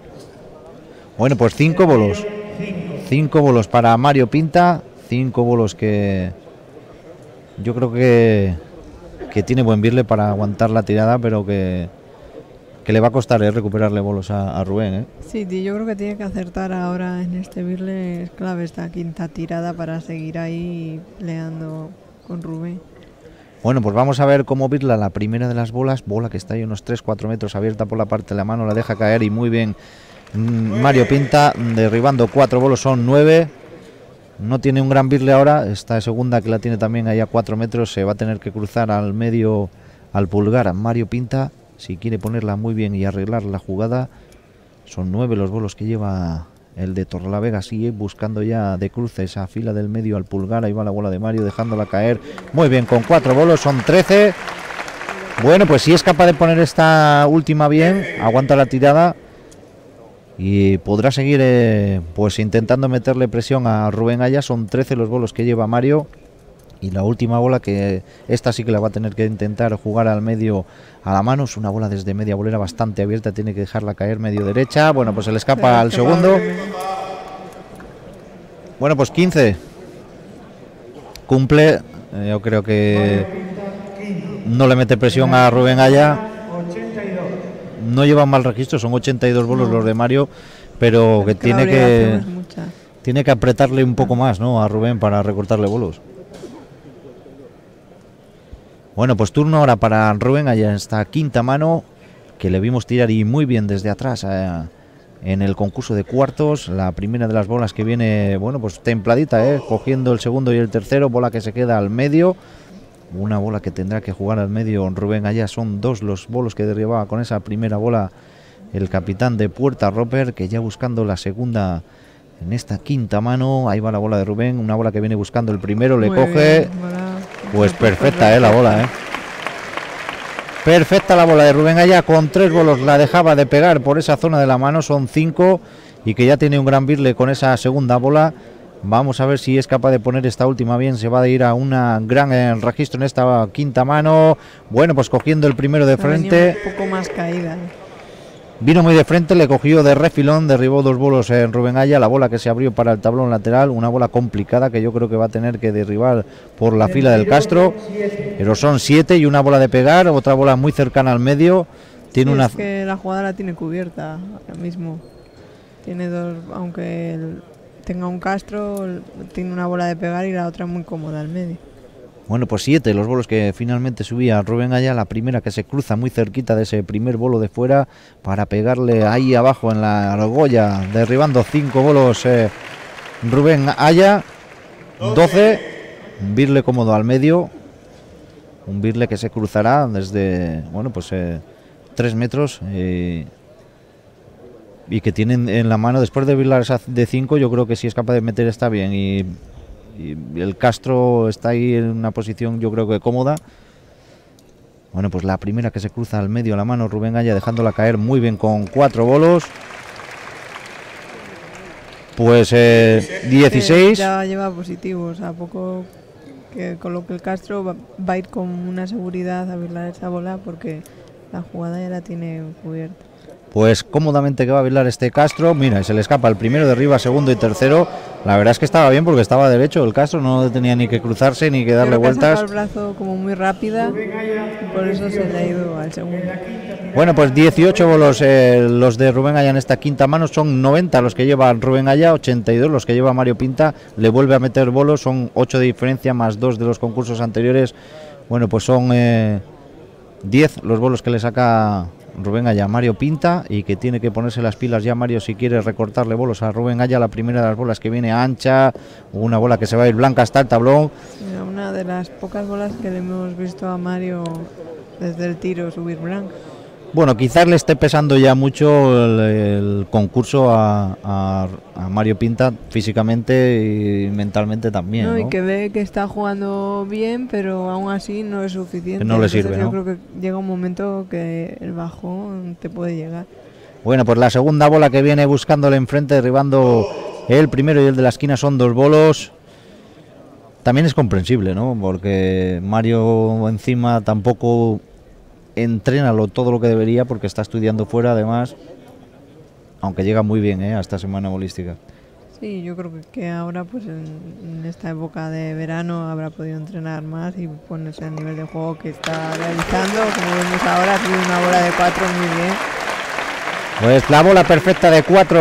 Bueno, pues cinco bolos, cinco bolos para Mario Pinta, cinco bolos que yo creo que, que tiene buen birle para aguantar la tirada, pero que, que le va a costar eh, recuperarle bolos a, a Rubén. ¿eh? Sí, yo creo que tiene que acertar ahora en este birle, es clave esta quinta tirada para seguir ahí peleando con Rubén. Bueno, pues vamos a ver cómo birla la primera de las bolas, bola que está ahí unos tres cuatro metros abierta por la parte de la mano, la deja caer y muy bien Mario Pinta, derribando cuatro bolos, son nueve. No tiene un gran birle ahora, esta segunda que la tiene también ahí a cuatro metros, se va a tener que cruzar al medio, al pulgar, a Mario Pinta, si quiere ponerla muy bien y arreglar la jugada. Son nueve los bolos que lleva el de Torrelavega, sigue buscando ya de cruce esa fila del medio al pulgar, ahí va la bola de Mario dejándola caer, muy bien con cuatro bolos, son trece. Bueno, pues si es capaz de poner esta última bien, aguanta la tirada y podrá seguir eh, pues intentando meterle presión a Rubén Aya. Son trece los bolos que lleva Mario. Y la última bola, que esta sí que la va a tener que intentar jugar al medio a la mano. Es una bola desde media bolera bastante abierta, tiene que dejarla caer medio derecha. Bueno, pues se le escapa al segundo. Bueno, pues quince. Cumple. Eh, yo creo que no le mete presión a Rubén Aya. No lleva mal registro, son ochenta y dos bolos los de Mario, pero que tiene que tiene que apretarle un poco más, ¿no?, a Rubén para recortarle bolos. Bueno, pues turno ahora para Rubén Aya en esta quinta mano, que le vimos tirar y muy bien desde atrás eh, en el concurso de cuartos. La primera de las bolas que viene, bueno, pues templadita, eh, cogiendo el segundo y el tercero, bola que se queda al medio. Una bola que tendrá que jugar al medio Rubén Aya. Son dos los bolos que derribaba con esa primera bola el capitán de Puerta Roper, que ya buscando la segunda en esta quinta mano. Ahí va la bola de Rubén, una bola que viene buscando el primero, le muy coge bien, pues perfecta eh, la bola eh. Perfecta la bola de Rubén Aya, con tres bolos la dejaba de pegar por esa zona de la mano, son cinco, y que ya tiene un gran birle con esa segunda bola. Vamos a ver si es capaz de poner esta última bien. Se va a ir a una gran eh, registro en esta quinta mano. Bueno, pues cogiendo el primero de frente. Un poco más caída. Vino muy de frente, le cogió de refilón, derribó dos bolos en Rubén Aya. La bola que se abrió para el tablón lateral, una bola complicada que yo creo que va a tener que derribar por la fila del Castro. Pero son siete y una bola de pegar, otra bola muy cercana al medio. Tiene sí, una... Es que la jugada la tiene cubierta ahora mismo. Tiene dos, aunque el... tenga un Castro, tiene una bola de pegar y la otra muy cómoda al medio. Bueno, pues siete los bolos que finalmente subía Rubén Aya. La primera que se cruza muy cerquita de ese primer bolo de fuera para pegarle ahí abajo en la argolla, derribando cinco bolos eh, Rubén Aya. doce, un birle cómodo al medio, un birle que se cruzará desde, bueno, pues eh, tres metros eh, y que tienen en la mano, después de birlar esa de cinco, yo creo que si es capaz de meter está bien. Y Y el Castro está ahí en una posición yo creo que cómoda. Bueno, pues la primera que se cruza al medio a la mano Rubén Aya, dejándola caer muy bien con cuatro bolos. Pues eh, dieciséis. Ya lleva positivos, a poco que con lo que el Castro va, va a ir con una seguridad a birlar esa bola, porque la jugada ya la tiene cubierta. Pues cómodamente que va a bailar este Castro. Mira, se le escapa el primero de arriba, segundo y tercero. La verdad es que estaba bien porque estaba derecho el Castro, no tenía ni que cruzarse ni que darle Creo que vueltas. ha sacado el brazo como muy rápida y por eso se le ha ido al segundo. Bueno, pues dieciocho bolos eh, los de Rubén Aya en esta quinta mano. Son noventa los que lleva Rubén Aya, ochenta y dos los que lleva Mario Pinta. Le vuelve a meter bolos, son ocho de diferencia más dos de los concursos anteriores. Bueno, pues son eh, diez los bolos que le saca Rubén Aya, Mario Pinta, y que tiene que ponerse las pilas ya Mario si quiere recortarle bolos a Rubén Aya. La primera de las bolas que viene ancha, una bola que se va a ir blanca hasta el tablón. Una de las pocas bolas que le hemos visto a Mario desde el tiro subir blanca. Bueno, quizás le esté pesando ya mucho el, el concurso a, a, a Mario Pinta, físicamente y mentalmente también, no, ¿no? Y que ve que está jugando bien, pero aún así no es suficiente. No le Entonces sirve, yo ¿no? creo que llega un momento que el bajón te puede llegar. Bueno, pues la segunda bola que viene buscándole enfrente, derribando el primero y el de la esquina, son dos bolos. También es comprensible, ¿no? Porque Mario encima tampoco entrena lo, todo lo que debería, porque está estudiando fuera además, aunque llega muy bien ¿eh? a esta semana bolística. Sí, yo creo que, que ahora pues en, en esta época de verano habrá podido entrenar más y ponerse al nivel de juego que está realizando. Como vemos ahora, ha sido una bola de cuatro muy bien. Pues la bola perfecta de cuatro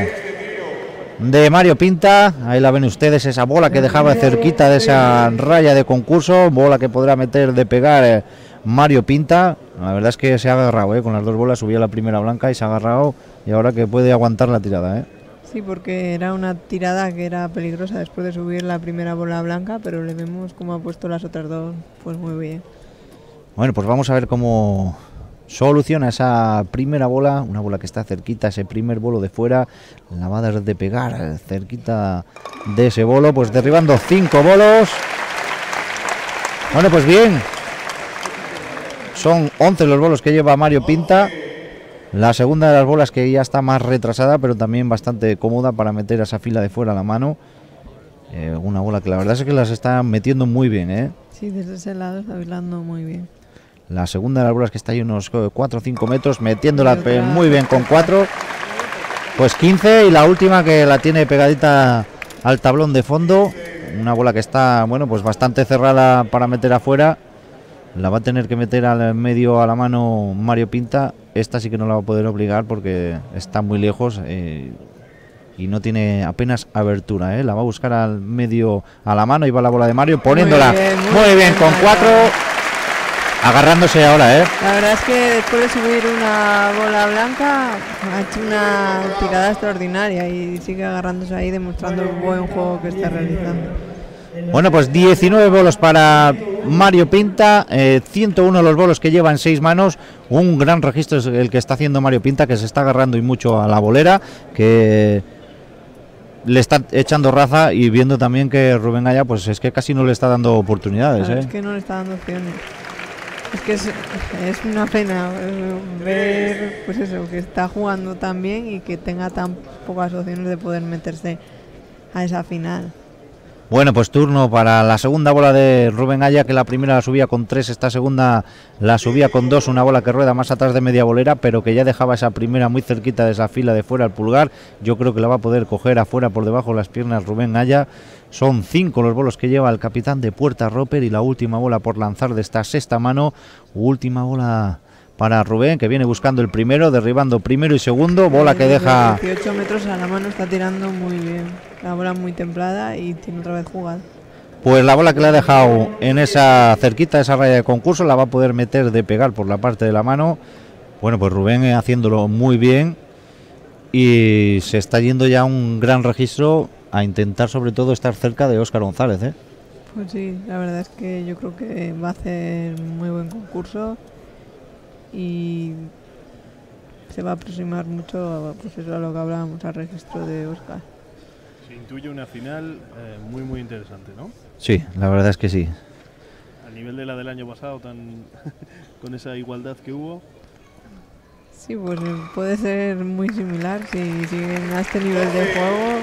de Mario Pinta, ahí la ven ustedes, esa bola que dejaba cerquita de esa raya de concurso, bola que podrá meter de pegar eh, Mario Pinta. La verdad es que se ha agarrado, ¿eh? Con las dos bolas subía la primera blanca y se ha agarrado, y ahora que puede aguantar la tirada, ¿eh? Sí, porque era una tirada que era peligrosa después de subir la primera bola blanca, pero le vemos cómo ha puesto las otras dos, pues muy bien. Bueno, pues vamos a ver cómo soluciona esa primera bola, una bola que está cerquita, ese primer bolo de fuera, la va a dar de pegar cerquita de ese bolo, pues derribando cinco bolos. Bueno, pues bien. son once los bolos que lleva Mario Pinta. La segunda de las bolas que ya está más retrasada, pero también bastante cómoda para meter a esa fila de fuera la mano. Eh, una bola que la verdad es que las está metiendo muy bien, ¿eh? Sí, desde ese lado está bailando muy bien. La segunda de las bolas que está ahí unos cuatro o cinco metros, metiéndola muy bien con cuatro. Pues quince, y la última que la tiene pegadita al tablón de fondo. Una bola que está, bueno, pues bastante cerrada para meter afuera. La va a tener que meter al medio a la mano Mario Pinta. Esta sí que no la va a poder obligar porque está muy lejos eh, y no tiene apenas abertura, ¿eh? La va a buscar al medio a la mano y va la bola de Mario poniéndola muy bien, muy muy bien, bien con cuatro. Agarrándose ahora, ¿eh? La verdad es que después de subir una bola blanca ha hecho una tirada extraordinaria y sigue agarrándose ahí, demostrando el buen juego que está realizando. Bueno, pues diecinueve bolos para Mario Pinta, eh, ciento uno los bolos que lleva en seis manos. Un gran registro es el que está haciendo Mario Pinta, que se está agarrando y mucho a la bolera, que le está echando raza, y viendo también que Rubén Aya, pues es que casi no le está dando oportunidades, claro, ¿eh? Es que no le está dando opciones. Es que es, es una pena eh, ver, pues eso, que está jugando tan bien y que tenga tan pocas opciones de poder meterse a esa final. Bueno, pues turno para la segunda bola de Rubén Aya, que la primera la subía con tres, esta segunda la subía con dos, una bola que rueda más atrás de media bolera, pero que ya dejaba esa primera muy cerquita de esa fila de fuera al pulgar. Yo creo que la va a poder coger afuera por debajo de las piernas Rubén Aya. Son cinco los bolos que lleva el capitán de Puerta Roper, y la última bola por lanzar de esta sexta mano. Última bola para Rubén, que viene buscando el primero, derribando primero y segundo, bola que deja dieciocho metros a la mano, está tirando muy bien, la bola muy templada y tiene otra vez jugada. Pues la bola que le ha dejado en esa cerquita, esa raya de concurso, la va a poder meter de pegar por la parte de la mano. Bueno, pues Rubén haciéndolo muy bien, y se está yendo ya un gran registro a intentar sobre todo estar cerca de Óscar González, ¿eh? Pues sí, la verdad es que yo creo que va a hacer muy buen concurso y se va a aproximar mucho, pues eso, a lo que hablábamos, al registro de Óscar. Se intuye una final eh, muy muy interesante, ¿no? Sí, la verdad es que sí. A nivel de la del año pasado, tan con esa igualdad que hubo. Sí, pues puede ser muy similar si siguen a este nivel de juego.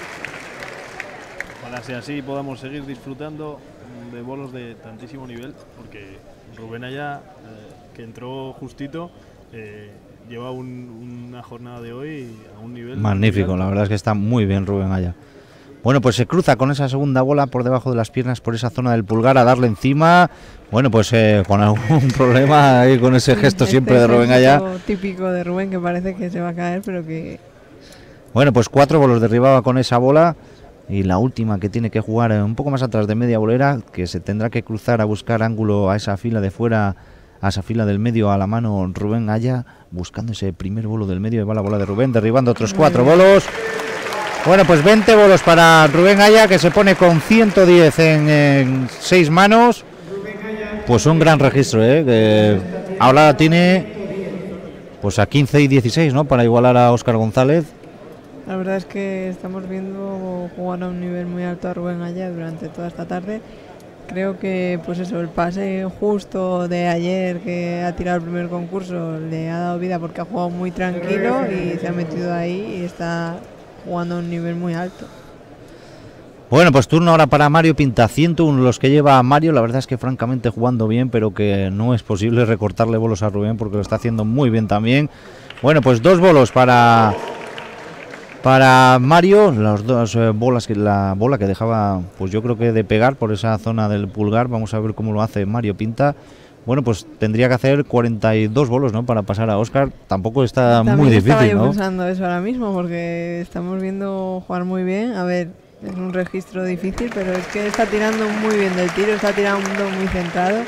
Ojalá sea así y podamos seguir disfrutando de bolos de tantísimo nivel, porque Rubén Aya, eh, que entró justito, eh, lleva un, una jornada de hoy a un nivel magnífico. La verdad es que está muy bien Rubén Aya. Bueno, pues se cruza con esa segunda bola por debajo de las piernas, por esa zona del pulgar, a darle encima. Bueno, pues eh, con algún problema ahí con ese gesto este siempre de Rubén Aya. Típico de Rubén, que parece que se va a caer, pero que... Bueno, pues cuatro bolos derribaba con esa bola. Y la última que tiene que jugar un poco más atrás de media bolera, que se tendrá que cruzar a buscar ángulo a esa fila de fuera, a esa fila del medio a la mano Rubén Aya, buscando ese primer bolo del medio, y va la bola de Rubén, derribando otros cuatro bolos. Bueno, pues veinte bolos para Rubén Aya, que se pone con ciento diez en, en seis manos. Pues un gran registro, ¿eh? Que ahora tiene pues a quince y dieciséis, ¿no? Para igualar a Óscar González. La verdad es que estamos viendo jugar a un nivel muy alto a Rubén Aya durante toda esta tarde. Creo que pues eso, el pase justo de ayer que ha tirado el primer concurso le ha dado vida, porque ha jugado muy tranquilo y se ha metido ahí y está jugando a un nivel muy alto. Bueno, pues turno ahora para Mario Pinta, ciento uno los que lleva Mario. La verdad es que francamente jugando bien, pero que no es posible recortarle bolos a Rubén, porque lo está haciendo muy bien también. Bueno, pues dos bolos para... Para Mario, las dos eh, bolas que la bola que dejaba, pues yo creo que de pegar por esa zona del pulgar. Vamos a ver cómo lo hace Mario Pinta. Bueno, pues tendría que hacer cuarenta y dos bolos, ¿no? Para pasar a Óscar. Tampoco está También muy difícil, estaba yo ¿no? pensando eso ahora mismo, porque estamos viendo jugar muy bien. A ver, es un registro difícil, pero es que está tirando muy bien del tiro, está tirando muy centrado.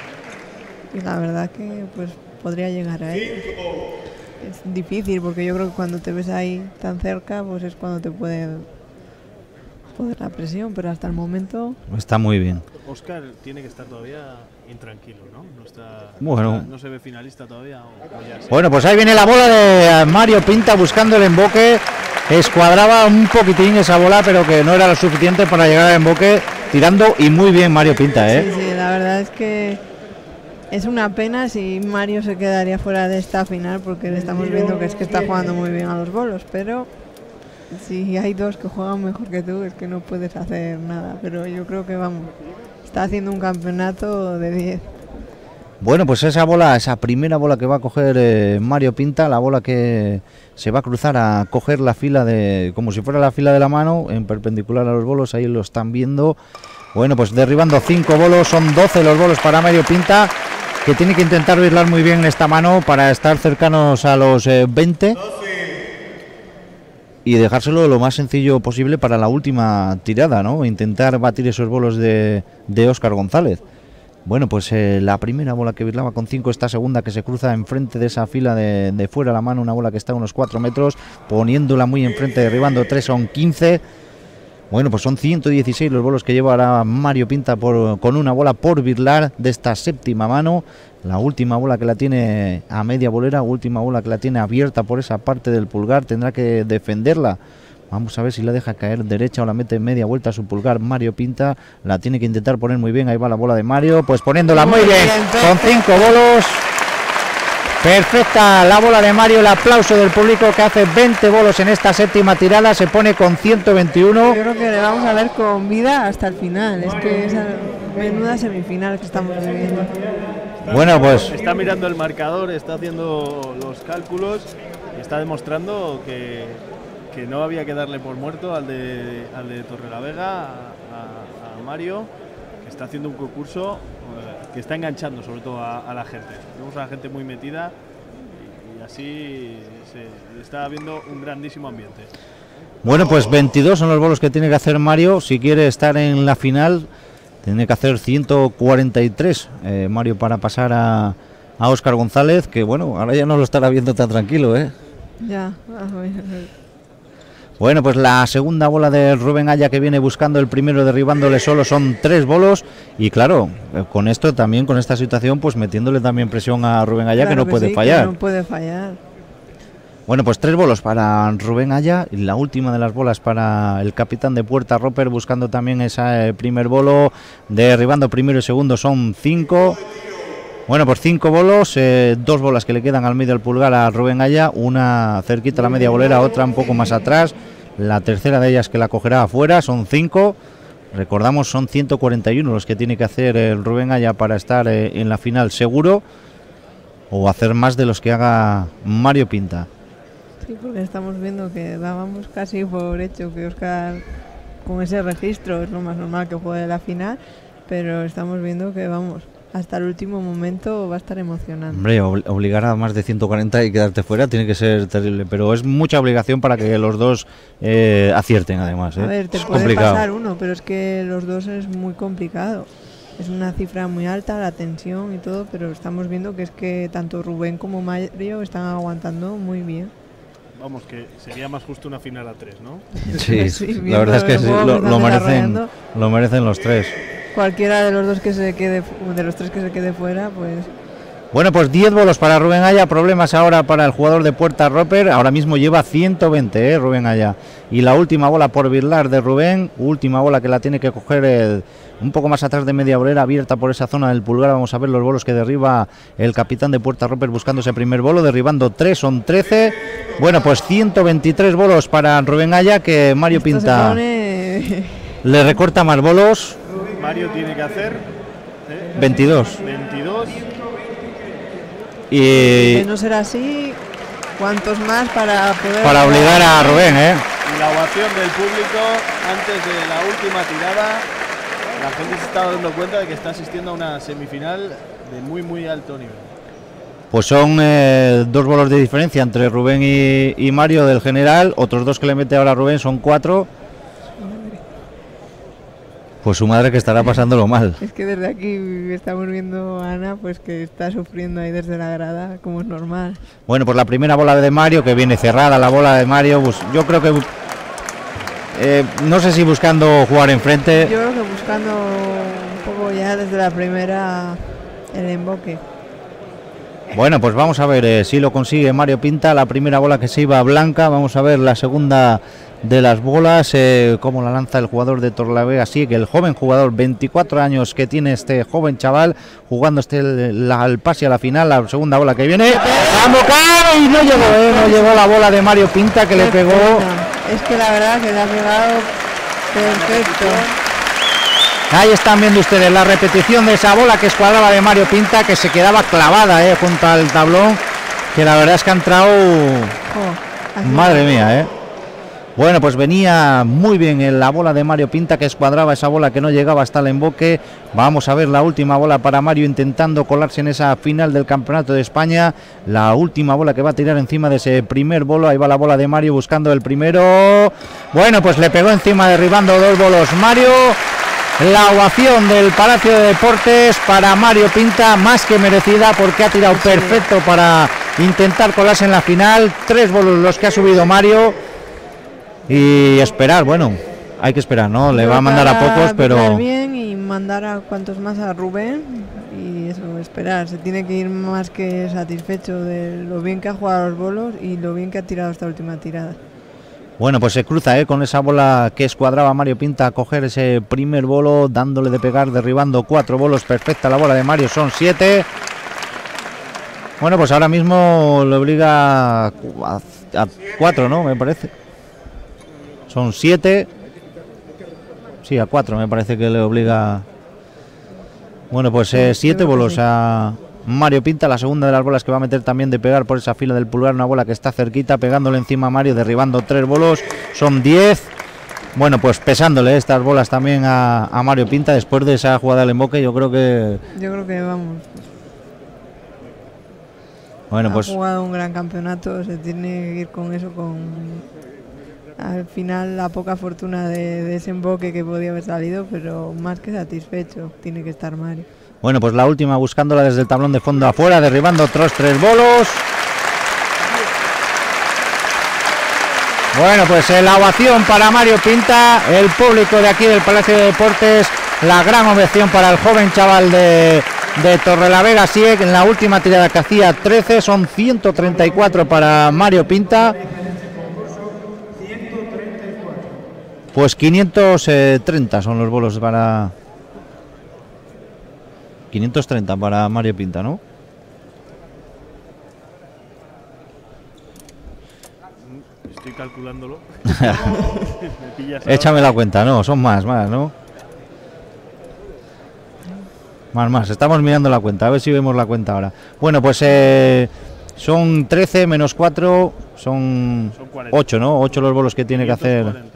Y la verdad que pues podría llegar a él. Es difícil, porque yo creo que cuando te ves ahí tan cerca, pues es cuando te puede poder la presión, pero hasta el momento está muy bien. Óscar tiene que estar todavía intranquilo, ¿no? No está, bueno. no, está, no se ve finalista todavía. O, o ya bueno, pues ahí viene la bola de Mario Pinta buscando el emboque. Escuadraba un poquitín esa bola, pero que no era lo suficiente para llegar al emboque, tirando y muy bien Mario Pinta, ¿eh? Sí, sí, la verdad es que Es una pena si Mario se quedaría fuera de esta final, porque le estamos viendo que es que está jugando muy bien a los bolos, pero si hay dos que juegan mejor que tú, es que no puedes hacer nada. Pero yo creo que, vamos, está haciendo un campeonato de diez. Bueno, pues esa bola, esa primera bola que va a coger eh, Mario Pinta, la bola que se va a cruzar a coger la fila de, como si fuera la fila de la mano, en perpendicular a los bolos, ahí lo están viendo. Bueno, pues derribando cinco bolos, son doce los bolos para Mario Pinta, que tiene que intentar birlar muy bien esta mano para estar cercanos a los eh, veinte y dejárselo lo más sencillo posible para la última tirada, ¿no? Intentar batir esos bolos de, de Óscar González. Bueno, pues eh, la primera bola que birlaba con cinco, esta segunda que se cruza enfrente de esa fila de, de fuera la mano, una bola que está a unos cuatro metros, poniéndola muy enfrente, derribando tres, son quince. Bueno, pues son ciento dieciséis los bolos que lleva ahora Mario Pinta por, con una bola por birlar de esta séptima mano. La última bola que la tiene a media bolera, última bola que la tiene abierta por esa parte del pulgar, tendrá que defenderla. Vamos a ver si la deja caer derecha o la mete media vuelta a su pulgar. Mario Pinta la tiene que intentar poner muy bien. Ahí va la bola de Mario, pues poniéndola muy, muy bien, bien con cinco bolos. Perfecta la bola de Mario, el aplauso del público que hace veinte bolos en esta séptima tirada, se pone con ciento veintiuno. Yo creo que le vamos a ver con vida hasta el final, es que esa menuda semifinal que estamos viviendo. Bueno, pues está mirando el marcador, está haciendo los cálculos y está demostrando que, que no había que darle por muerto al de, al de Torrelavega, a, a, a Mario, que está haciendo un concurso que está enganchando sobre todo a, a la gente. Vemos a la gente muy metida y, y así se está viendo un grandísimo ambiente. Bueno, pues veintidós son los bolos que tiene que hacer Mario si quiere estar en la final. Tiene que hacer ciento cuarenta y tres eh, Mario para pasar a, a Óscar González, que bueno, ahora ya no lo estará viendo tan tranquilo, ¿eh? Ya, a ver, a ver. Bueno, pues la segunda bola de Rubén Aya, que viene buscando el primero, derribándole solo, son tres bolos. Y claro, con esto también, con esta situación, pues metiéndole también presión a Rubén Aya, claro, que no que puede sí, fallar. Que no puede fallar. Bueno, pues tres bolos para Rubén Aya y la última de las bolas para el capitán de Puerta, Roper, buscando también ese primer bolo, derribando primero y segundo, son cinco. Bueno, pues cinco bolos, eh, dos bolas que le quedan al medio del pulgar a Rubén Aya, una cerquita a la media bolera, otra un poco más atrás, la tercera de ellas que la cogerá afuera, son cinco. Recordamos, son ciento cuarenta y uno los que tiene que hacer el Rubén Aya para estar eh, en la final seguro, o hacer más de los que haga Mario Pinta. Sí, porque estamos viendo que dábamos casi por hecho que Óscar con ese registro es lo más normal que juegue la final, pero estamos viendo que vamos, hasta el último momento va a estar emocionante. Hombre, ob obligar a más de ciento cuarenta y quedarte fuera tiene que ser terrible, pero es mucha obligación para que los dos eh, acierten además. ¿eh? A ver, te es puede complicado. pasar uno, pero es que los dos es muy complicado. Es una cifra muy alta, la tensión y todo, pero estamos viendo que es que tanto Rubén como Mario están aguantando muy bien. Vamos, que sería más justo una final a tres, ¿no? Sí, sí, la verdad es que sí, lo, lo, merecen, lo merecen los tres. Cualquiera de los dos que se quede, de los tres que se quede fuera, pues... Bueno, pues diez bolos para Rubén Aya, problemas ahora para el jugador de Puerta, Roper, ahora mismo lleva ciento veinte, ¿eh? Rubén Aya. Y la última bola por birlar de Rubén, última bola que la tiene que coger el, un poco más atrás de media bolera, abierta por esa zona del pulgar. Vamos a ver los bolos que derriba el capitán de Puerta, Roper, buscando ese primer bolo, derribando tres, son trece. Bueno, pues ciento veintitrés bolos para Rubén Aya, que Mario Esto Pinta pone... le recorta más bolos. Mario tiene que hacer ¿eh? veintidós. veintidós. Y de no ser así, ¿cuántos más para poder... Para obligar a Rubén, ¿eh? La ovación del público antes de la última tirada. La gente se está dando cuenta de que está asistiendo a una semifinal de muy, muy alto nivel. Pues son eh, dos bolos de diferencia entre Rubén y, y Mario del general. Otros dos que le mete ahora Rubén son cuatro. Pues su madre que estará pasándolo mal. Es que desde aquí estamos viendo a Ana, pues que está sufriendo ahí desde la grada, como es normal. Bueno, pues la primera bola de Mario, que viene cerrada la bola de Mario, pues yo creo que... Eh, no sé si buscando jugar enfrente. Yo creo que buscando un poco ya desde la primera el emboque. Bueno, pues vamos a ver eh, si lo consigue Mario Pinta. La primera bola que se iba blanca, vamos a ver la segunda de las bolas, eh, como la lanza el jugador de Torrelavega, así que el joven jugador, veinticuatro años que tiene este joven chaval, jugando este la, el pase a la final, la segunda bola que viene, ¡vamos! Y no llegó, eh, no llegó la bola de Mario Pinta, que le pegó. Es que la verdad que le ha pegado perfecto. Ahí están viendo ustedes la repetición de esa bola que escuadraba de Mario Pinta, que se quedaba clavada eh, junto al tablón, que la verdad es que ha entrado, oh, madre mía, eh. Bueno, pues venía muy bien en la bola de Mario Pinta, que escuadraba esa bola que no llegaba hasta el emboque. Vamos a ver la última bola para Mario, intentando colarse en esa final del Campeonato de España. La última bola que va a tirar encima de ese primer bolo. Ahí va la bola de Mario buscando el primero. Bueno, pues le pegó encima, derribando dos bolos Mario. La ovación del Palacio de Deportes para Mario Pinta, más que merecida, porque ha tirado perfecto para intentar colarse en la final. Tres bolos los que ha subido Mario. Y esperar, bueno, hay que esperar, ¿no? Le va a mandar a pocos, pero... bien y mandar a cuantos más a Rubén y eso, esperar. Se tiene que ir más que satisfecho de lo bien que ha jugado los bolos y lo bien que ha tirado esta última tirada. Bueno, pues se cruza ¿eh? con esa bola que escuadraba Mario Pinta a coger ese primer bolo, dándole de pegar, derribando cuatro bolos. Perfecta la bola de Mario, son siete. Bueno, pues ahora mismo le obliga a, a cuatro, ¿no? Me parece. Son siete. Sí, a cuatro me parece que le obliga. Bueno, pues eh, siete bolos a Mario Pinta. La segunda de las bolas que va a meter también de pegar por esa fila del pulgar. Una bola que está cerquita, pegándole encima a Mario, derribando tres bolos. Son diez. Bueno, pues pesándole estas bolas también a, a Mario Pinta después de esa jugada del emboque. Yo creo que... Yo creo que vamos... Bueno, ha pues... jugado un gran campeonato. Se tiene que ir con eso, con... Al final la poca fortuna de, de ese emboque que podía haber salido, pero más que satisfecho tiene que estar Mario. Bueno, pues la última buscándola desde el tablón de fondo afuera, derribando otros tres bolos. Bueno, pues la ovación para Mario Pinta, el público de aquí del Palacio de Deportes, la gran ovación para el joven chaval de, de Torrelavega. Sí, en la última tirada que hacía trece, son ciento treinta y cuatro para Mario Pinta. Pues quinientos treinta son los bolos para... quinientos treinta para Mario Pinta, ¿no? Estoy calculándolo. Échame la cuenta, no, son más, más, ¿no? Más, más, estamos mirando la cuenta, a ver si vemos la cuenta ahora. Bueno, pues eh, son trece menos cuatro, son, son ocho, ¿no? ocho los bolos que tiene que hacer...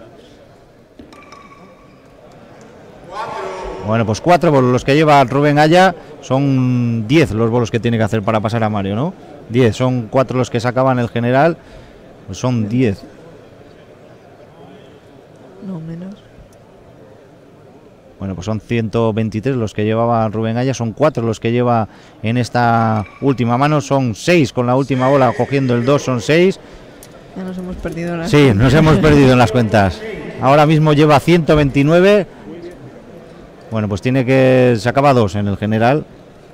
Bueno, pues cuatro bolos los que lleva Rubén Aya, son diez los bolos que tiene que hacer para pasar a Mario, ¿no? diez, son cuatro los que sacaban el general, pues son diez. No, menos. Bueno, pues son ciento veintitrés los que llevaba Rubén Aya, son cuatro los que lleva en esta última mano, son seis con la última bola cogiendo el dos, son seis. Ya nos hemos perdido en las Sí, cuentas. Nos hemos perdido en las cuentas. Ahora mismo lleva ciento veintinueve. Bueno, pues tiene que... se acaba dos en el general.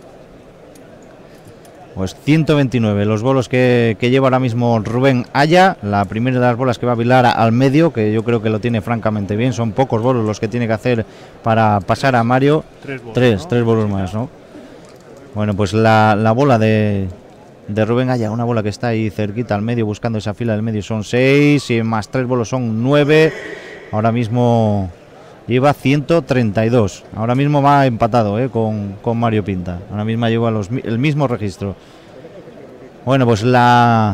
Pues ciento veintinueve los bolos que, que lleva ahora mismo Rubén Aya. La primera de las bolas que va a vilar al medio, que yo creo que lo tiene francamente bien. Son pocos bolos los que tiene que hacer para pasar a Mario. Tres bolos, tres, ¿no? tres bolos más, ¿no? Bueno, pues la, la bola de, de Rubén Aya, una bola que está ahí cerquita al medio, buscando esa fila del medio, son seis. Y más tres bolos son nueve. Ahora mismo... lleva ciento treinta y dos. Ahora mismo va empatado eh, con, con Mario Pinta. Ahora mismo lleva los, el mismo registro. Bueno, pues la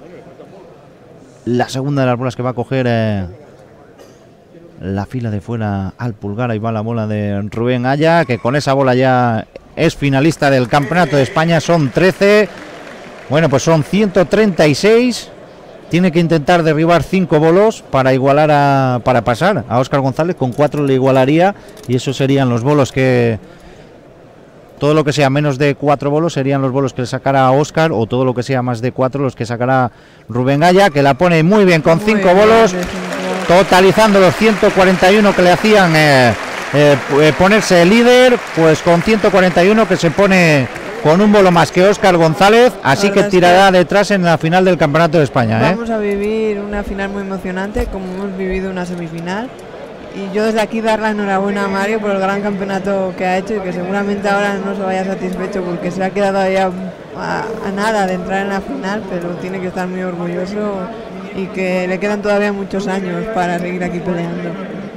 la segunda de las bolas que va a coger eh, la fila de fuera al pulgar. Ahí va la bola de Rubén Aya, que con esa bola ya es finalista del Campeonato de España. Son trece. Bueno, pues son ciento treinta y seis. Tiene que intentar derribar cinco bolos para igualar a, para pasar a Óscar González. Con cuatro le igualaría y esos serían los bolos que... Todo lo que sea menos de cuatro bolos serían los bolos que le sacará a Óscar, o todo lo que sea más de cuatro los que sacará Rubén Aya, que la pone muy bien con cinco bien, bolos, bien, totalizando los ciento cuarenta y uno que le hacían eh, eh, ponerse líder, pues con ciento cuarenta y uno que se pone con un bolo más que Óscar González, así que tirará que detrás en la final del Campeonato de España. Vamos ¿eh? a vivir una final muy emocionante, como hemos vivido una semifinal. Y yo desde aquí dar la enhorabuena a Mario por el gran campeonato que ha hecho y que seguramente ahora no se vaya satisfecho porque se ha quedado ya a, a nada de entrar en la final, pero tiene que estar muy orgulloso y que le quedan todavía muchos años para seguir aquí peleando.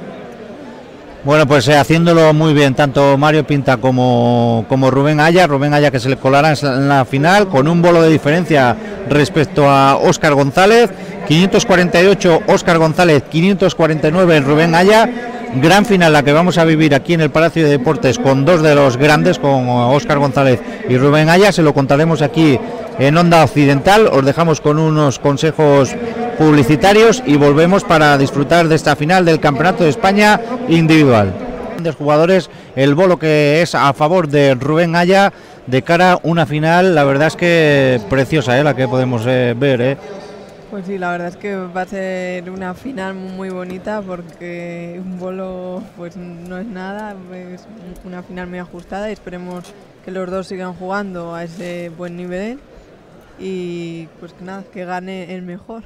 Bueno, pues eh, haciéndolo muy bien tanto Mario Pinta como, como Rubén Aya, Rubén Aya que se le colará en la final con un bolo de diferencia respecto a Óscar González, quinientos cuarenta y ocho Óscar González, quinientos cuarenta y nueve Rubén Aya. Gran final la que vamos a vivir aquí en el Palacio de Deportes con dos de los grandes, con Óscar González y Rubén Aya. Se lo contaremos aquí en Onda Occidental. Os dejamos con unos consejos publicitarios y volvemos para disfrutar de esta final del Campeonato de España individual. De jugadores, el bolo que es a favor de Rubén Aya de cara a una final, la verdad es que preciosa, ¿eh? La que podemos eh, ver. ¿eh? Pues sí, la verdad es que va a ser una final muy bonita porque un bolo pues no es nada, es una final muy ajustada y esperemos que los dos sigan jugando a ese buen nivel y pues que nada, que gane el mejor.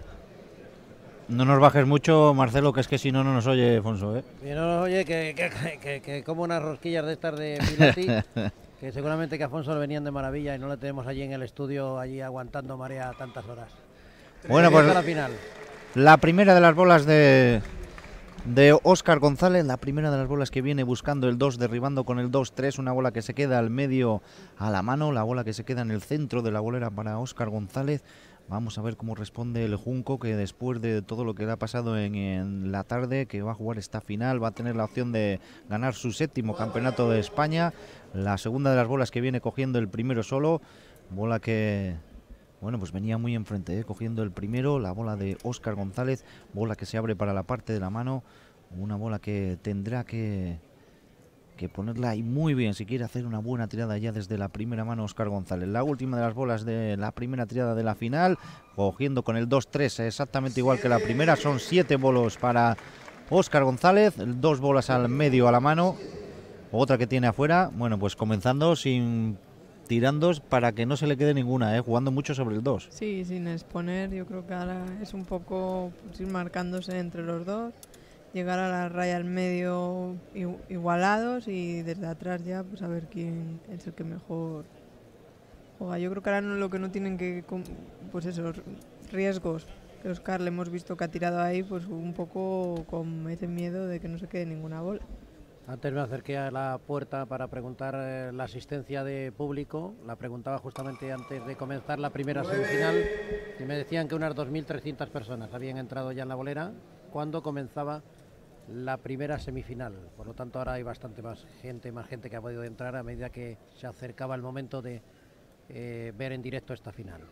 No nos bajes mucho, Marcelo, que es que si no, no nos oye Alfonso, ¿eh? Y no nos oye que, que, que, que, que como unas rosquillas de estas de Pilati, que seguramente que a Alfonso le venían de maravilla y no le tenemos allí en el estudio, allí aguantando marea tantas horas. Bueno, pues la final. La primera de las bolas de, de Óscar González, la primera de las bolas que viene buscando el dos, derribando con el dos tres, una bola que se queda al medio a la mano, la bola que se queda en el centro de la bolera para Óscar González. Vamos a ver cómo responde el Junco, que después de todo lo que le ha pasado en, en la tarde, que va a jugar esta final, va a tener la opción de ganar su séptimo campeonato de España. La segunda de las bolas que viene cogiendo el primero solo, bola que, bueno, pues venía muy enfrente, ¿eh? Cogiendo el primero, la bola de Óscar González, bola que se abre para la parte de la mano, una bola que tendrá que... que ponerla ahí muy bien si quiere hacer una buena tirada ya desde la primera mano Óscar González. La última de las bolas de la primera tirada de la final, cogiendo con el dos tres exactamente igual que la primera, son siete bolos para Óscar González, dos bolas al medio a la mano, otra que tiene afuera, bueno, pues comenzando sin tirando para que no se le quede ninguna, ¿eh? Jugando mucho sobre el dos. Sí, sin exponer, yo creo que ahora es un poco pues, ir marcándose entre los dos, llegar a la raya al medio igualados y desde atrás ya pues a ver quién es el que mejor juega. Yo creo que ahora no, lo que no tienen que, pues esos riesgos que Óscar le hemos visto que ha tirado ahí, pues un poco con ese miedo de que no se quede ninguna bola. Antes me acerqué a la puerta para preguntar eh, la asistencia de público, la preguntaba justamente antes de comenzar la primera semifinal y me decían que unas dos mil trescientas personas habían entrado ya en la bolera cuando comenzaba la primera semifinal, por lo tanto ahora hay bastante más gente, más gente que ha podido entrar a medida que se acercaba el momento de eh, ver en directo esta final.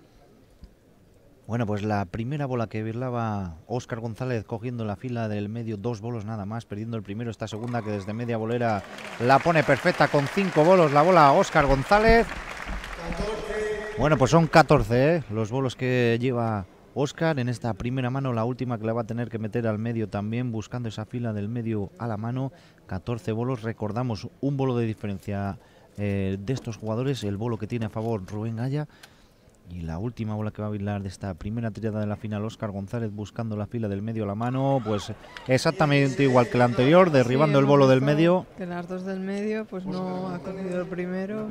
Bueno, pues la primera bola que virlaba Óscar González cogiendo la fila del medio, dos bolos nada más, perdiendo el primero, esta segunda que desde media bolera la pone perfecta con cinco bolos, la bola Óscar González. Bueno, pues son catorce, ¿eh? Los bolos que lleva Óscar en esta primera mano, la última que le va a tener que meter al medio también, buscando esa fila del medio a la mano, catorce bolos, recordamos un bolo de diferencia eh, de estos jugadores, el bolo que tiene a favor Rubén Aya, y la última bola que va a bailar de esta primera tirada de la final, Óscar González buscando la fila del medio a la mano, pues exactamente igual que la anterior, derribando sí, el bolo del medio. Que las dos del medio pues no ha cogido el primero.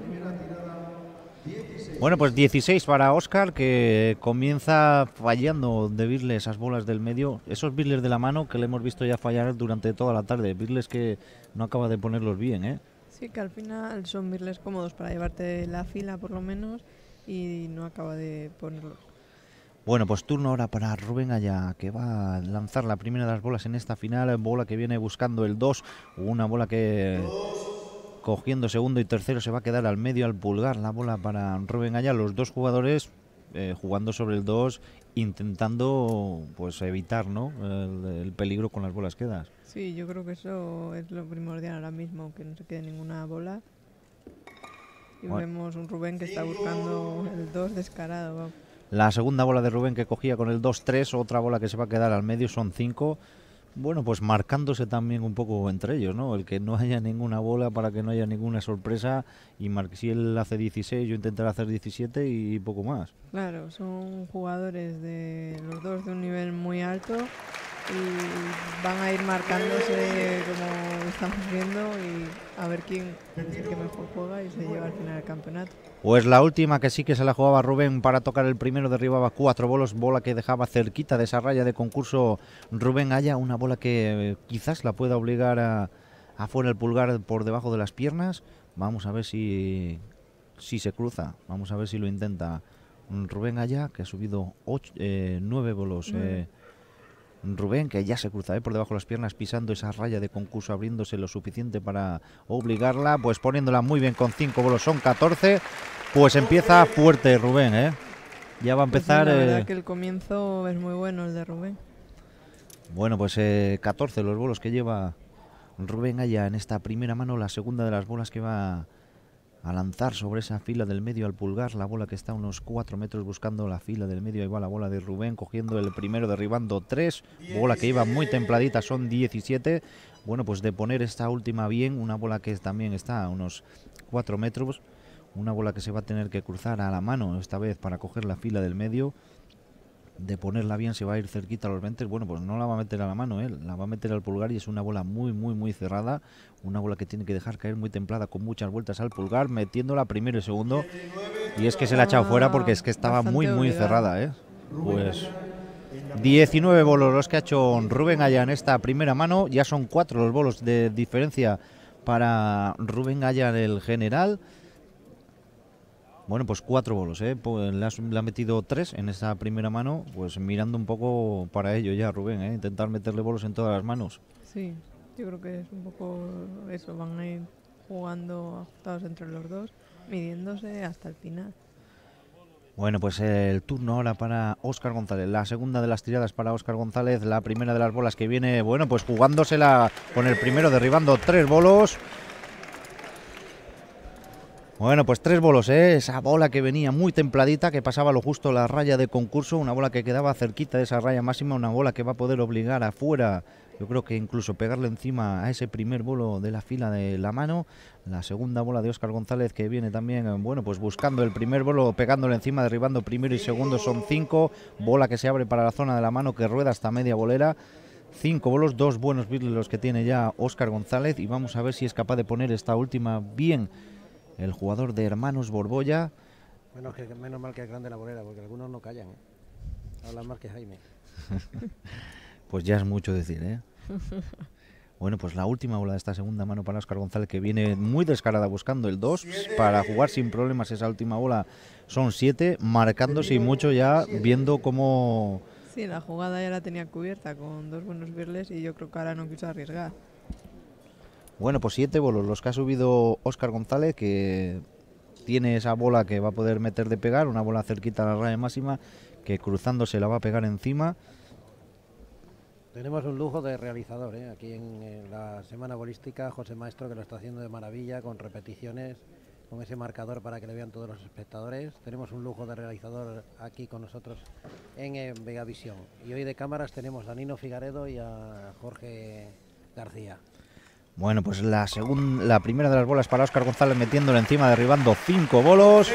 Bueno, pues dieciséis para Óscar, que comienza fallando de birle esas bolas del medio, esos birles de la mano que le hemos visto ya fallar durante toda la tarde, birles que no acaba de ponerlos bien, ¿eh? Sí, que al final son birles cómodos para llevarte la fila por lo menos y no acaba de ponerlos. Bueno, pues turno ahora para Rubén Aya, que va a lanzar la primera de las bolas en esta final, bola que viene buscando el dos, una bola que cogiendo segundo y tercero se va a quedar al medio, al pulgar, la bola para Rubén Aya, los dos jugadores eh, jugando sobre el dos, intentando pues evitar, ¿no?, el, el peligro con las bolas quedas. Sí, yo creo que eso es lo primordial ahora mismo, que no se quede ninguna bola. Y bueno, vemos un Rubén que está buscando el dos descarado. Vamos. La segunda bola de Rubén que cogía con el dos tres, otra bola que se va a quedar al medio, son cinco. Bueno, pues marcándose también un poco entre ellos, ¿no? El que no haya ninguna bola para que no haya ninguna sorpresa y mar- si él hace dieciséis, yo intentaré hacer diecisiete y poco más. Claro, son jugadores de los dos de un nivel muy alto y van a ir marcándose como estamos viendo y a ver quién es el que mejor juega y se lleva al final el campeonato. Pues la última que sí que se la jugaba Rubén para tocar el primero, derribaba cuatro bolos, bola que dejaba cerquita de esa raya de concurso Rubén Aya, una bola que eh, quizás la pueda obligar a afuera el pulgar por debajo de las piernas. Vamos a ver si, si se cruza, vamos a ver si lo intenta Rubén Aya, que ha subido ocho, eh, nueve bolos. Eh, Rubén, que ya se cruza eh, por debajo de las piernas, pisando esa raya de concurso, abriéndose lo suficiente para obligarla, pues poniéndola muy bien con cinco bolos, son catorce, pues empieza fuerte Rubén, ¿eh? Ya va a empezar... Pues sí, la verdad eh, que el comienzo es muy bueno el de Rubén. Bueno, pues eh, catorce los bolos que lleva Rubén Aya en esta primera mano, la segunda de las bolas que va a lanzar sobre esa fila del medio al pulgar, la bola que está a unos cuatro metros buscando la fila del medio, ahí va la bola de Rubén cogiendo el primero, derribando tres, bola que iba muy templadita, son diecisiete, bueno, pues de poner esta última bien, una bola que también está a unos cuatro metros, una bola que se va a tener que cruzar a la mano esta vez para coger la fila del medio, de ponerla bien se va a ir cerquita a los veinte, bueno, pues no la va a meter a la mano, ¿eh? La va a meter al pulgar y es una bola muy, muy, muy cerrada, una bola que tiene que dejar caer muy templada con muchas vueltas al pulgar, metiéndola primero y segundo, y es que se la ha echado fuera porque es que estaba muy, muy cerrada, ¿eh? Pues diecinueve bolos los que ha hecho Rubén Aya en esta primera mano, ya son cuatro los bolos de diferencia para Rubén Aya en el general. Bueno, pues cuatro bolos, ¿eh? Pues le, has, le ha metido tres en esa primera mano, pues mirando un poco para ello ya, Rubén, ¿eh? Intentar meterle bolos en todas las manos. Sí, yo creo que es un poco eso, van a ir jugando ajustados entre los dos, midiéndose hasta el final. Bueno, pues el turno ahora para Óscar González, la segunda de las tiradas para Óscar González, la primera de las bolas que viene, bueno, pues jugándosela con el primero, derribando tres bolos. Bueno, pues tres bolos, ¿eh? Esa bola que venía muy templadita, que pasaba lo justo la raya de concurso, una bola que quedaba cerquita de esa raya máxima, una bola que va a poder obligar afuera, yo creo que incluso pegarle encima a ese primer bolo de la fila de la mano. La segunda bola de Óscar González que viene también, bueno, pues buscando el primer bolo, pegándole encima, derribando primero y segundo, son cinco, bola que se abre para la zona de la mano, que rueda hasta media bolera. Cinco bolos, dos buenos birles los que tiene ya Óscar González y vamos a ver si es capaz de poner esta última bien el jugador de Hermanos Borbolla. Menos, que, menos mal que es grande la bolera, porque algunos no callan, ¿eh? Hablan más que Jaime. Pues ya es mucho decir, ¿eh? Bueno, pues la última bola de esta segunda mano para Óscar González, que viene muy descarada buscando el dos, para jugar sin problemas esa última bola. Son siete, marcándose y mucho ya, viendo cómo... Sí, la jugada ya la tenía cubierta con dos buenos birles y yo creo que ahora no quiso arriesgar. Bueno, pues siete bolos los que ha subido Óscar González, que tiene esa bola que va a poder meter de pegar, una bola cerquita a la raya máxima, que cruzándose la va a pegar encima. Tenemos un lujo de realizador, ¿eh? Aquí en, en la Semana Bolística, José Maestro, que lo está haciendo de maravilla, con repeticiones, con ese marcador para que le vean todos los espectadores. Tenemos un lujo de realizador aquí con nosotros en, en Vegavisión. Y hoy de cámaras tenemos a Nino Figaredo y a Jorge García. Bueno, pues la segunda, la primera de las bolas para Óscar González, metiéndole encima, derribando cinco bolos.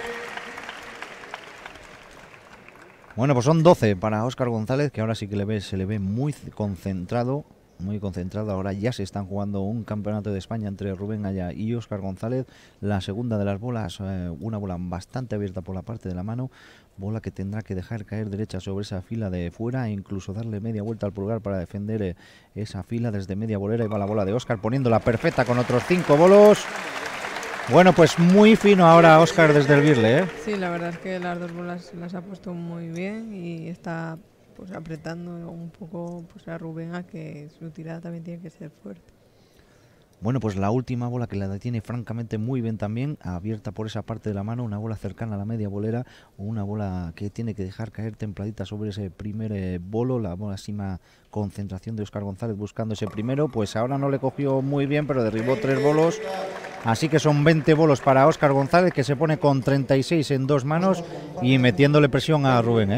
Bueno, pues son doce para Óscar González, que ahora sí que le ve, se le ve muy concentrado, muy concentrado. Ahora ya se están jugando un campeonato de España entre Rubén Aya y Óscar González. La segunda de las bolas, eh, una bola bastante abierta por la parte de la mano, bola que tendrá que dejar caer derecha sobre esa fila de fuera e incluso darle media vuelta al pulgar para defender eh, esa fila desde media bolera. Y va la bola de Óscar poniéndola perfecta con otros cinco bolos. Bueno, pues muy fino ahora Óscar desde el birle, ¿eh? Sí, la verdad es que las dos bolas las ha puesto muy bien y está pues apretando un poco pues a Rubén a que su tirada también tiene que ser fuerte. Bueno, pues la última bola que la detiene francamente muy bien también, abierta por esa parte de la mano, una bola cercana a la media bolera, una bola que tiene que dejar caer templadita sobre ese primer eh, bolo, la máxima concentración de Óscar González buscando ese primero, pues ahora no le cogió muy bien, pero derribó tres bolos, así que son veinte bolos para Óscar González, que se pone con treinta y seis en dos manos y metiéndole presión a Rubén, ¿eh?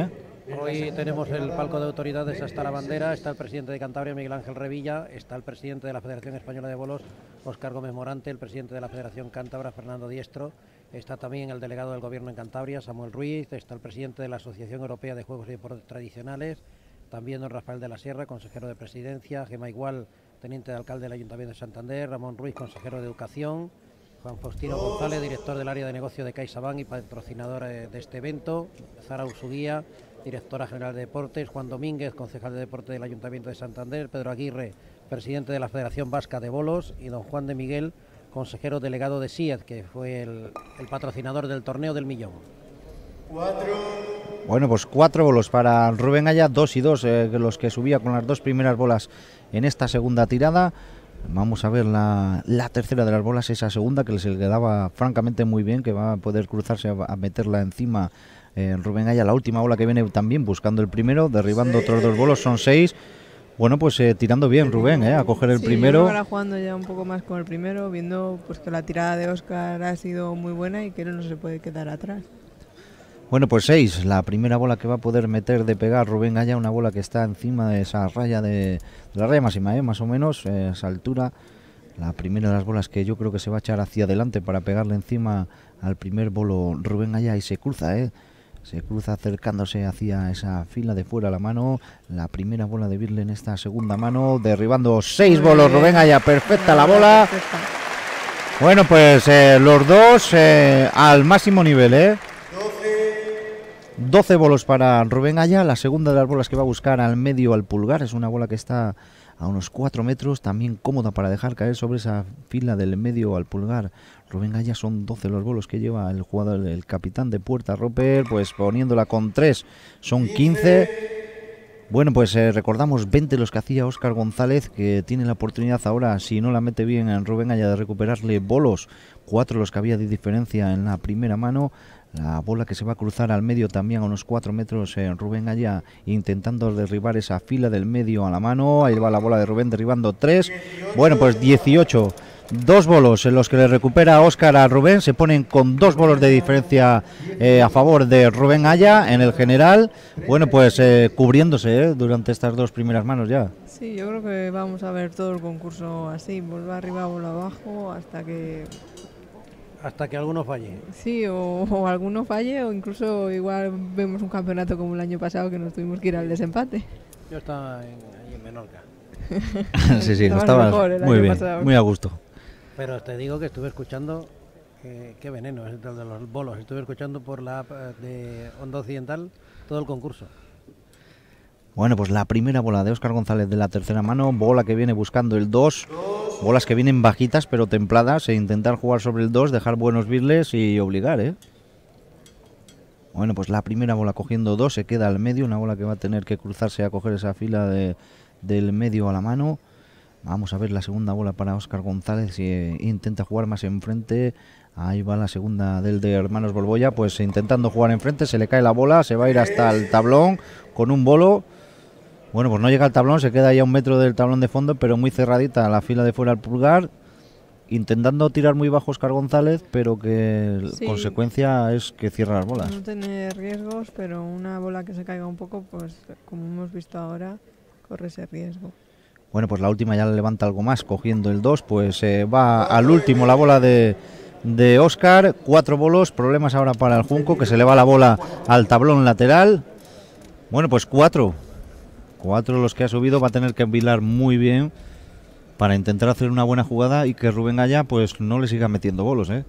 Hoy tenemos el palco de autoridades, hasta la bandera, está el presidente de Cantabria, Miguel Ángel Revilla, está el presidente de la Federación Española de Bolos, Óscar Gómez Morante, el presidente de la Federación Cántabra, Fernando Diestro, está también el delegado del Gobierno en Cantabria, Samuel Ruiz, está el presidente de la Asociación Europea de Juegos y Deportes Tradicionales, también don Rafael de la Sierra, consejero de Presidencia, Gemma Igual, teniente de alcalde del Ayuntamiento de Santander, Ramón Ruiz, consejero de Educación, Juan Faustino González, director del área de negocio de CaixaBank y patrocinador de este evento, Zara Usuguía, directora general de Deportes, Juan Domínguez, concejal de Deporte del Ayuntamiento de Santander, Pedro Aguirre, presidente de la Federación Vasca de Bolos, y don Juan de Miguel, consejero delegado de S I E D, que fue el, el patrocinador del torneo del millón. Cuatro. Bueno, pues cuatro bolos para Rubén Aya, dos y dos, eh, los que subía con las dos primeras bolas en esta segunda tirada. Vamos a ver la, la tercera de las bolas, esa segunda que se le quedaba francamente muy bien, que va a poder cruzarse a, a meterla encima eh, Rubén Aya. La última bola que viene también buscando el primero, derribando otros dos bolos, son seis. Bueno, pues eh, tirando bien Rubén, eh, a coger el sí, primero. Ahora jugando ya un poco más con el primero, viendo pues que la tirada de Óscar ha sido muy buena y que no se puede quedar atrás. Bueno, pues seis, la primera bola que va a poder meter de pegar Rubén Aya, una bola que está encima de esa raya de, de la raya máxima, ¿eh? Más o menos, eh, esa altura. La primera de las bolas que yo creo que se va a echar hacia adelante para pegarle encima al primer bolo Rubén Aya, y se cruza, ¿eh? Se cruza acercándose hacia esa fila de fuera la mano. La primera bola de Birle en esta segunda mano, derribando seis Muy bolos bien. Rubén Aya, perfecta la bola. Perfecta. Bueno, pues eh, los dos eh, al máximo nivel, ¿eh? doce bolos para Rubén Aya, la segunda de las bolas que va a buscar al medio al pulgar, es una bola que está a unos cuatro metros, también cómoda para dejar caer sobre esa fila del medio al pulgar. Rubén Aya, son doce los bolos que lleva el jugador, el capitán de Puerta Roper, pues poniéndola con tres, son quince. Bueno, pues eh, recordamos veinte los que hacía Óscar González, que tiene la oportunidad ahora, si no la mete bien en Rubén Aya, de recuperarle bolos, cuatro los que había de diferencia en la primera mano. La bola que se va a cruzar al medio también a unos cuatro metros, en Rubén Aya intentando derribar esa fila del medio a la mano. Ahí va la bola de Rubén derribando tres. Bueno, pues dieciocho. Dos bolos en los que le recupera Óscar a Rubén. Se ponen con dos bolos de diferencia eh, a favor de Rubén Aya en el general. Bueno, pues eh, cubriéndose eh, durante estas dos primeras manos ya. Sí, yo creo que vamos a ver todo el concurso así. Bola arriba, bola abajo, hasta que... Hasta que alguno falle. Sí, o, o alguno falle, o incluso igual vemos un campeonato como el año pasado que nos tuvimos que ir al desempate. Yo estaba en, allí en Menorca. sí, sí, estaba muy bien, pasado. Muy a gusto. Pero te digo que estuve escuchando, eh, qué veneno es el de los bolos, estuve escuchando por la app de Onda Occidental todo el concurso. Bueno, pues la primera bola de Óscar González de la tercera mano, bola que viene buscando el dos, bolas que vienen bajitas pero templadas, e intentar jugar sobre el dos, dejar buenos birles y obligar, ¿eh? Bueno, pues la primera bola cogiendo dos, se queda al medio, una bola que va a tener que cruzarse a coger esa fila de, del medio a la mano. Vamos a ver la segunda bola para Óscar González, si eh, intenta jugar más enfrente. Ahí va la segunda del de Hermanos Bolboya, pues intentando jugar enfrente, se le cae la bola, se va a ir hasta el tablón con un bolo. Bueno, pues no llega al tablón, se queda ahí a un metro del tablón de fondo, pero muy cerradita la fila de fuera al pulgar, intentando tirar muy bajo Óscar González, pero que sí, la consecuencia es que cierra las bolas. No tiene riesgos, pero una bola que se caiga un poco, pues como hemos visto ahora, corre ese riesgo. Bueno, pues la última ya le levanta algo más, cogiendo el dos, pues eh, va al último la bola de, de Óscar, cuatro bolos, problemas ahora para el Junco, que se le va la bola al tablón lateral. Bueno, pues cuatro. Cuatro los que ha subido, va a tener que envilar muy bien para intentar hacer una buena jugada y que Rubén Aya pues no le siga metiendo bolos, ¿eh?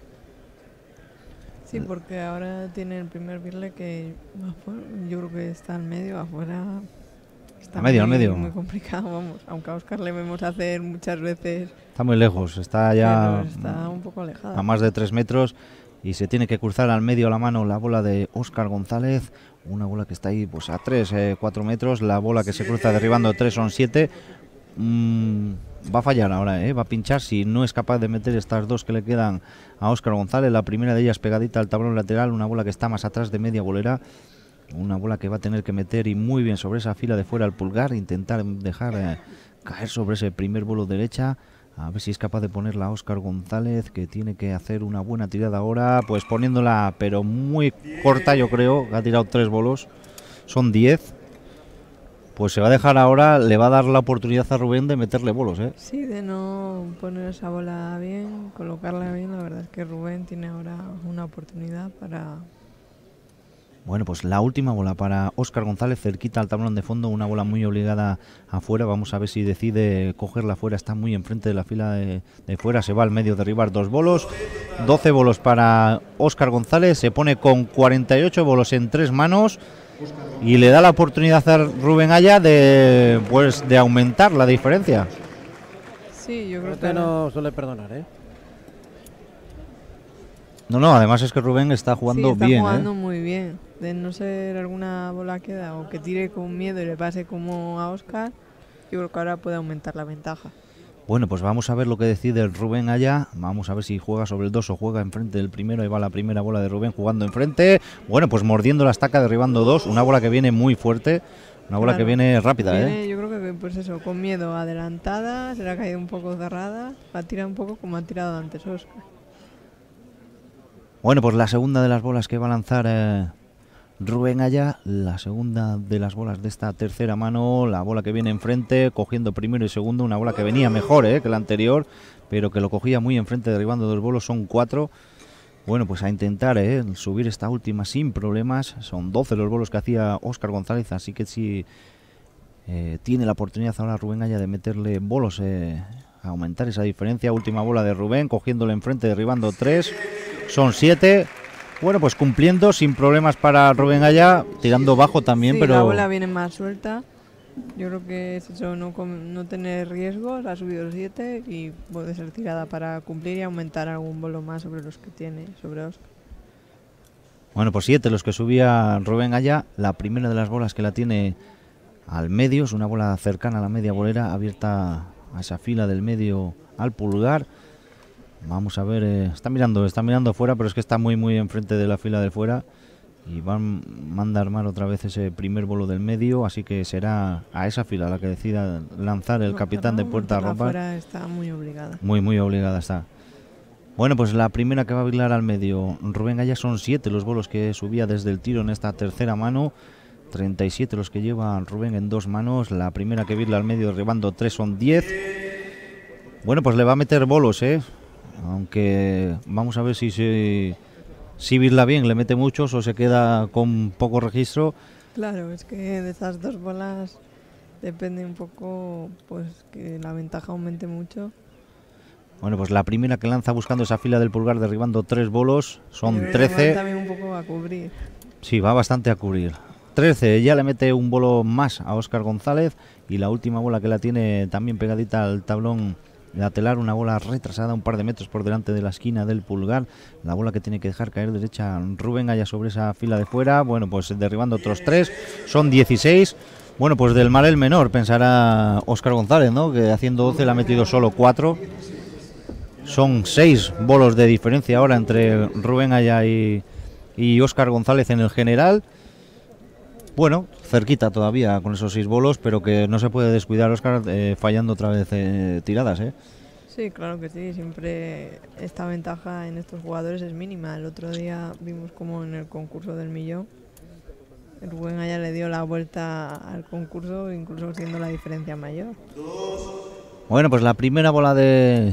Sí, porque ahora tiene el primer birle que yo creo que está al medio, afuera está a medio, muy, al medio. muy complicado, vamos. Aunque a Óscar le vemos hacer muchas veces. Está muy lejos, está ya está un poco alejada. A más de tres metros y se tiene que cruzar al medio a la mano la bola de Óscar González. Una bola que está ahí pues a tres, cuatro metros. La bola que se cruza derribando tres son siete. Mm, va a fallar ahora, ¿eh? Va a pinchar si no es capaz de meter estas dos que le quedan a Óscar González. La primera de ellas pegadita al tablón lateral, una bola que está más atrás de media bolera. Una bola que va a tener que meter y muy bien sobre esa fila de fuera al pulgar. Intentar dejar eh, caer sobre ese primer bolo derecha. A ver si es capaz de ponerla a Óscar González, que tiene que hacer una buena tirada ahora, pues poniéndola, pero muy corta, yo creo, que ha tirado tres bolos. son diez. Pues se va a dejar ahora, le va a dar la oportunidad a Rubén de meterle bolos, ¿eh? Sí, de no poner esa bola bien, colocarla bien. La verdad es que Rubén tiene ahora una oportunidad para... Bueno, pues la última bola para Óscar González, cerquita al tablón de fondo, una bola muy obligada afuera. Vamos a ver si decide cogerla afuera, está muy enfrente de la fila de, de fuera, se va al medio derribar dos bolos. doce bolos para Óscar González, se pone con cuarenta y ocho bolos en tres manos y le da la oportunidad a Rubén Aya de, pues, de aumentar la diferencia. Sí, yo creo Este que... no suele perdonar, ¿eh? No, no, además es que Rubén está jugando sí, está bien, jugando ¿eh? muy bien. De no ser alguna bola que da o que tire con miedo y le pase como a Óscar, yo creo que ahora puede aumentar la ventaja. Bueno, pues vamos a ver lo que decide Rubén Aya. Vamos a ver si juega sobre el dos o juega enfrente del primero. Ahí va la primera bola de Rubén jugando enfrente. Bueno, pues mordiendo la estaca, derribando dos. Una bola que viene muy fuerte. Una bola Claro, que viene rápida, viene, ¿eh? Yo creo que pues eso, con miedo, adelantada, se le ha caído un poco cerrada, va a tirar un poco como ha tirado antes Óscar. Bueno, pues la segunda de las bolas que va a lanzar eh, Rubén Aya, la segunda de las bolas de esta tercera mano, la bola que viene enfrente, cogiendo primero y segundo, una bola que venía mejor eh, que la anterior, pero que lo cogía muy enfrente, derribando dos bolos, son cuatro. Bueno, pues a intentar eh, subir esta última sin problemas, son doce los bolos que hacía Óscar González, así que sí eh, tiene la oportunidad ahora Rubén Aya de meterle bolos, eh, a aumentar esa diferencia. Última bola de Rubén, cogiéndole enfrente, derribando tres, son siete. Bueno, pues cumpliendo sin problemas para Rubén Aya, tirando bajo también, sí, pero... la bola viene más suelta. Yo creo que es eso, no, com- no tener riesgos, ha subido siete y puede ser tirada para cumplir y aumentar algún bolo más sobre los que tiene, sobre Óscar. Bueno, pues siete los que subía Rubén Aya. La primera de las bolas que la tiene al medio, es una bola cercana a la media bolera, abierta a esa fila del medio al pulgar. Vamos a ver, eh, está mirando, está mirando fuera, pero es que está muy muy enfrente de la fila de fuera y van manda a armar otra vez ese primer bolo del medio, así que será a esa fila la que decida lanzar el No, capitán de no, puerta a la romper. fuera está muy obligada. Muy muy obligada está. Bueno, pues la primera que va a bailar al medio Rubén Aya, son siete los bolos que subía desde el tiro en esta tercera mano, treinta y siete los que lleva Rubén en dos manos. La primera que virla al medio derribando tres, son diez. Bueno, pues le va a meter bolos, eh aunque vamos a ver si se si virla bien, le mete muchos o se queda con poco registro. Claro, es que de esas dos bolas depende un poco, pues que la ventaja aumente mucho. Bueno, pues la primera que lanza buscando esa fila del pulgar, derribando tres bolos, son Yo creo que va trece. también un poco a cubrir. Sí, va bastante a cubrir. trece, ya le mete un bolo más a Óscar González y la última bola que la tiene también pegadita al tablón lateral, una bola retrasada un par de metros por delante de la esquina del pulgar, la bola que tiene que dejar caer derecha Rubén Aya sobre esa fila de fuera. Bueno, pues derribando otros tres, son dieciséis. Bueno, pues del mal el menor, pensará Óscar González, ¿no? Que haciendo doce le ha metido solo cuatro. Son seis bolos de diferencia ahora entre Rubén Aya y, y Óscar González en el general. Bueno, cerquita todavía con esos seis bolos, pero que no se puede descuidar Óscar, eh, fallando otra vez eh, tiradas, ¿eh? Sí, claro que sí, siempre esta ventaja en estos jugadores es mínima. El otro día vimos como en el concurso del millón, Rubén Aya le dio la vuelta al concurso, incluso siendo la diferencia mayor. Bueno, pues la primera bola de,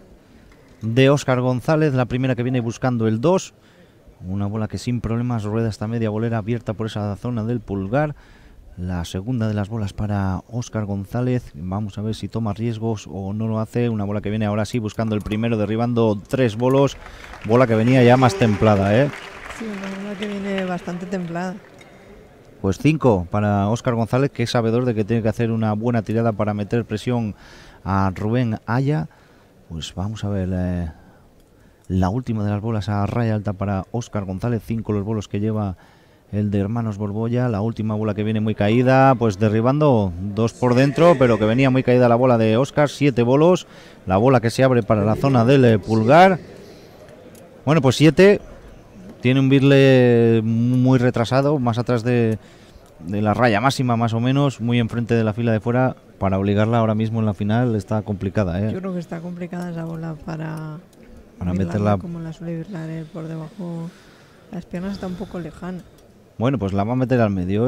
de Óscar González, la primera que viene buscando el dos. Una bola que sin problemas rueda esta media bolera abierta por esa zona del pulgar. La segunda de las bolas para Óscar González. Vamos a ver si toma riesgos o no lo hace. Una bola que viene ahora sí buscando el primero, derribando tres bolos. Bola que venía ya más templada, ¿eh? Sí, una bola que viene bastante templada. Pues cinco para Óscar González, que es sabedor de que tiene que hacer una buena tirada para meter presión a Rubén Aya. Pues vamos a ver... Eh, la última de las bolas a raya alta para Óscar González, cinco los bolos que lleva el de Hermanos Borbolla. La última bola que viene muy caída, pues derribando dos por dentro, pero que venía muy caída la bola de Óscar, siete bolos. La bola que se abre para la zona del eh, pulgar. Bueno, pues siete. Tiene un birle muy retrasado, más atrás de, de la raya máxima más o menos, muy enfrente de la fila de fuera. Para obligarla ahora mismo en la final está complicada, ¿eh? Yo creo que está complicada esa bola para... Para birlarla meterla como la suele birlar él por debajo. Las piernas está un poco lejana. Bueno, pues la va a meter al medio, ¿eh?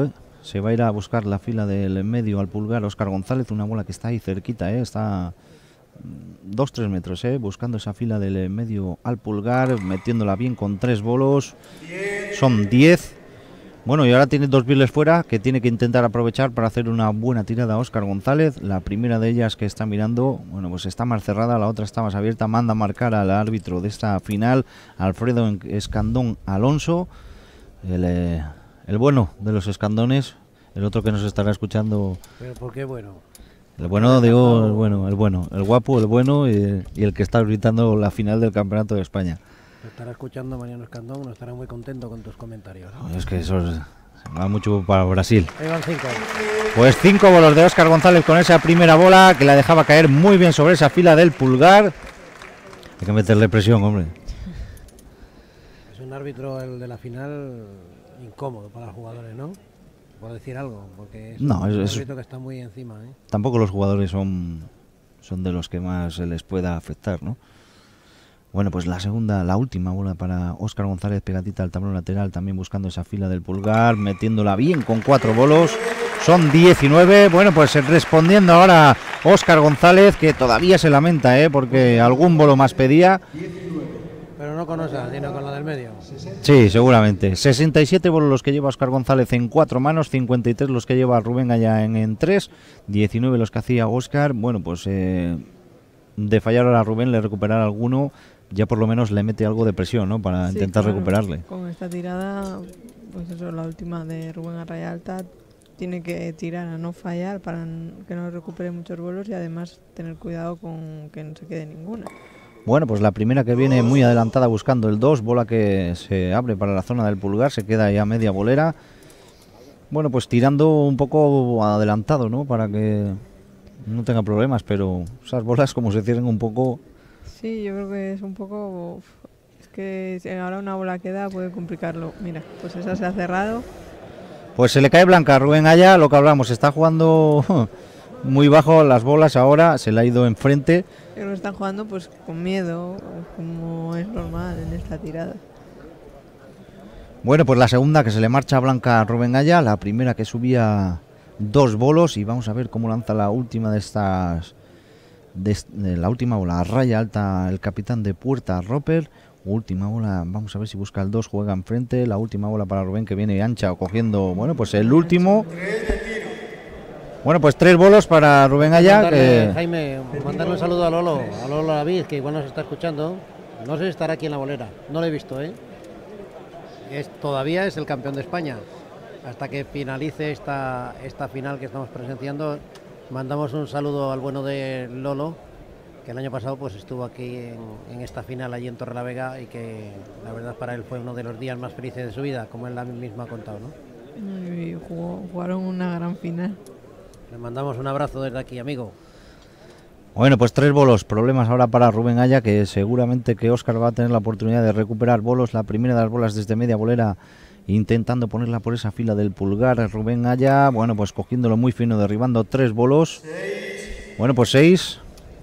se va a ir a buscar la fila del medio al pulgar Óscar González, una bola que está ahí cerquita, ¿eh? Está dos tres metros, ¿eh? Buscando esa fila del medio al pulgar, metiéndola bien con tres bolos, son diez. Bueno, y ahora tiene dos biles fuera que tiene que intentar aprovechar para hacer una buena tirada a Óscar González. La primera de ellas que está mirando, bueno, pues está más cerrada, la otra está más abierta. Manda a marcar al árbitro de esta final, Alfredo Escandón Alonso, el, eh, el bueno de los escandones, el otro que nos estará escuchando. ¿Pero por qué bueno? El bueno, digo, el bueno, el bueno, el guapo, el bueno y, y el que está gritando la final del Campeonato de España. Lo estará escuchando Mariano Escandón, no estará muy contento con tus comentarios. Es que eso es, va mucho para Brasil. Ahí van cinco. Pues cinco bolos de Óscar González con esa primera bola que la dejaba caer muy bien sobre esa fila del pulgar. Hay que meterle presión, hombre. Es un árbitro, el de la final, incómodo para los jugadores, ¿no? Por decir algo, porque es no, un es, árbitro es, que está muy encima, ¿eh? Tampoco los jugadores son, son de los que más se les pueda afectar, ¿no? Bueno, pues la segunda, la última bola para Óscar González, pegadita al tablón lateral, también buscando esa fila del pulgar, metiéndola bien con cuatro bolos. Son diecinueve. Bueno, pues respondiendo ahora Óscar González, que todavía se lamenta, ¿eh? Porque algún bolo más pedía. Pero no con esa, sino con la del medio. Sí, seguramente. sesenta y siete bolos los que lleva Óscar González en cuatro manos, cincuenta y tres los que lleva Rubén Aya en, en tres, diecinueve los que hacía Óscar. Bueno, pues eh, de fallar ahora a Rubén, le recuperar alguno, ya por lo menos le mete algo de presión, ¿no? Para Sí, intentar claro, recuperarle. Con esta tirada, pues eso, la última de Rubén a raya alta, tiene que tirar a no fallar para que no recupere muchos bolos y además tener cuidado con que no se quede ninguna. Bueno, pues la primera que viene muy adelantada buscando el dos, bola que se abre para la zona del pulgar, se queda ya media bolera. Bueno, pues tirando un poco adelantado, ¿no? Para que no tenga problemas, pero esas bolas como se cierren un poco. Sí, yo creo que es un poco... Uf, es que si ahora una bola queda puede complicarlo. Mira, pues esa se ha cerrado. Pues se le cae blanca a Rubén Aya, lo que hablamos, está jugando muy bajo las bolas ahora, se le ha ido enfrente. Creo que están jugando pues con miedo, como es normal en esta tirada. Bueno, pues la segunda que se le marcha blanca a Rubén Aya, la primera que subía dos bolos y vamos a ver cómo lanza la última de estas, de, de la última bola, a raya alta el capitán de puerta Roper. Última bola, vamos a ver si busca el dos, juega enfrente, la última bola para Rubén que viene ancha o cogiendo, bueno, pues el último. Bueno, pues tres bolos para Rubén Aya. Mandarle, Que... Jaime, mandarle un saludo a Lolo, a Lolo David, que igual nos está escuchando. No sé si estará aquí en la bolera, no lo he visto, ¿eh? Es, todavía es el campeón de España. Hasta que finalice esta, esta final que estamos presenciando, mandamos un saludo al bueno de Lolo, que el año pasado pues estuvo aquí en, en esta final allí en Torrelavega y que la verdad para él fue uno de los días más felices de su vida, como él la misma ha contado, ¿no? Y jugó, jugaron una gran final. Le mandamos un abrazo desde aquí, amigo. Bueno, pues tres bolos, problemas ahora para Rubén Aya, que seguramente que Óscar va a tener la oportunidad de recuperar bolos. La primera de las bolas desde media bolera, intentando ponerla por esa fila del pulgar. Rubén Aya, bueno, pues cogiéndolo muy fino, derribando tres bolos. Bueno, pues seis.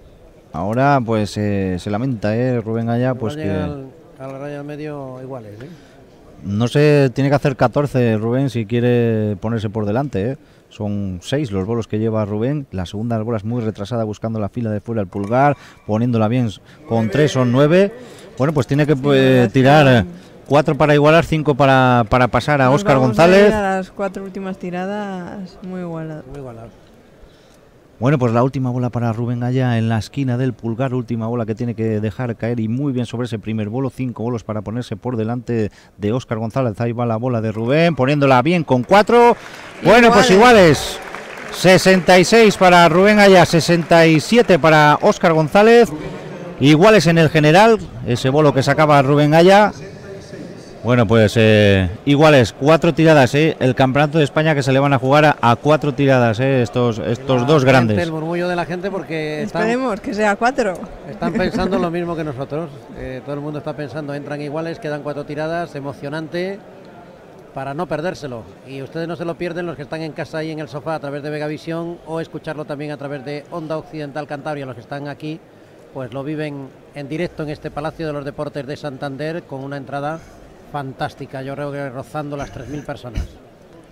Ahora pues eh, se lamenta, ¿eh? Rubén Aya, pues que... Al, al raya medio iguales, ¿eh? No sé, tiene que hacer catorce Rubén si quiere ponerse por delante, ¿eh? Son seis los bolos que lleva Rubén. La segunda de las bolas muy retrasada buscando la fila de fuera el pulgar, poniéndola bien con tres, son nueve. Bueno, pues tiene que pues, tirar cuatro para igualar, cinco para, para pasar a Óscar González. A las cuatro últimas tiradas muy igualadas. Muy igualado. Bueno, pues la última bola para Rubén Aya en la esquina del pulgar, última bola que tiene que dejar caer y muy bien sobre ese primer bolo, cinco bolos para ponerse por delante de Óscar González. Ahí va la bola de Rubén, poniéndola bien con cuatro. Bueno, pues iguales. sesenta y seis para Rubén Aya, sesenta y siete para Óscar González. Iguales en el general, ese bolo que sacaba Rubén Aya. Bueno, pues eh, iguales, cuatro tiradas, ¿eh? El campeonato de España que se le van a jugar a, a cuatro tiradas, ¿eh? Estos, estos La dos gente, grandes. El murmullo de la gente porque están, esperemos que sea cuatro. están pensando lo mismo que nosotros. Eh, todo el mundo está pensando, entran iguales, quedan cuatro tiradas, emocionante para no perdérselo. Y ustedes no se lo pierden los que están en casa ahí en el sofá a través de Vegavisión o escucharlo también a través de Onda Occidental Cantabria. Los que están aquí pues lo viven en directo en este Palacio de los Deportes de Santander con una entrada fantástica, yo creo que rozando las tres mil personas.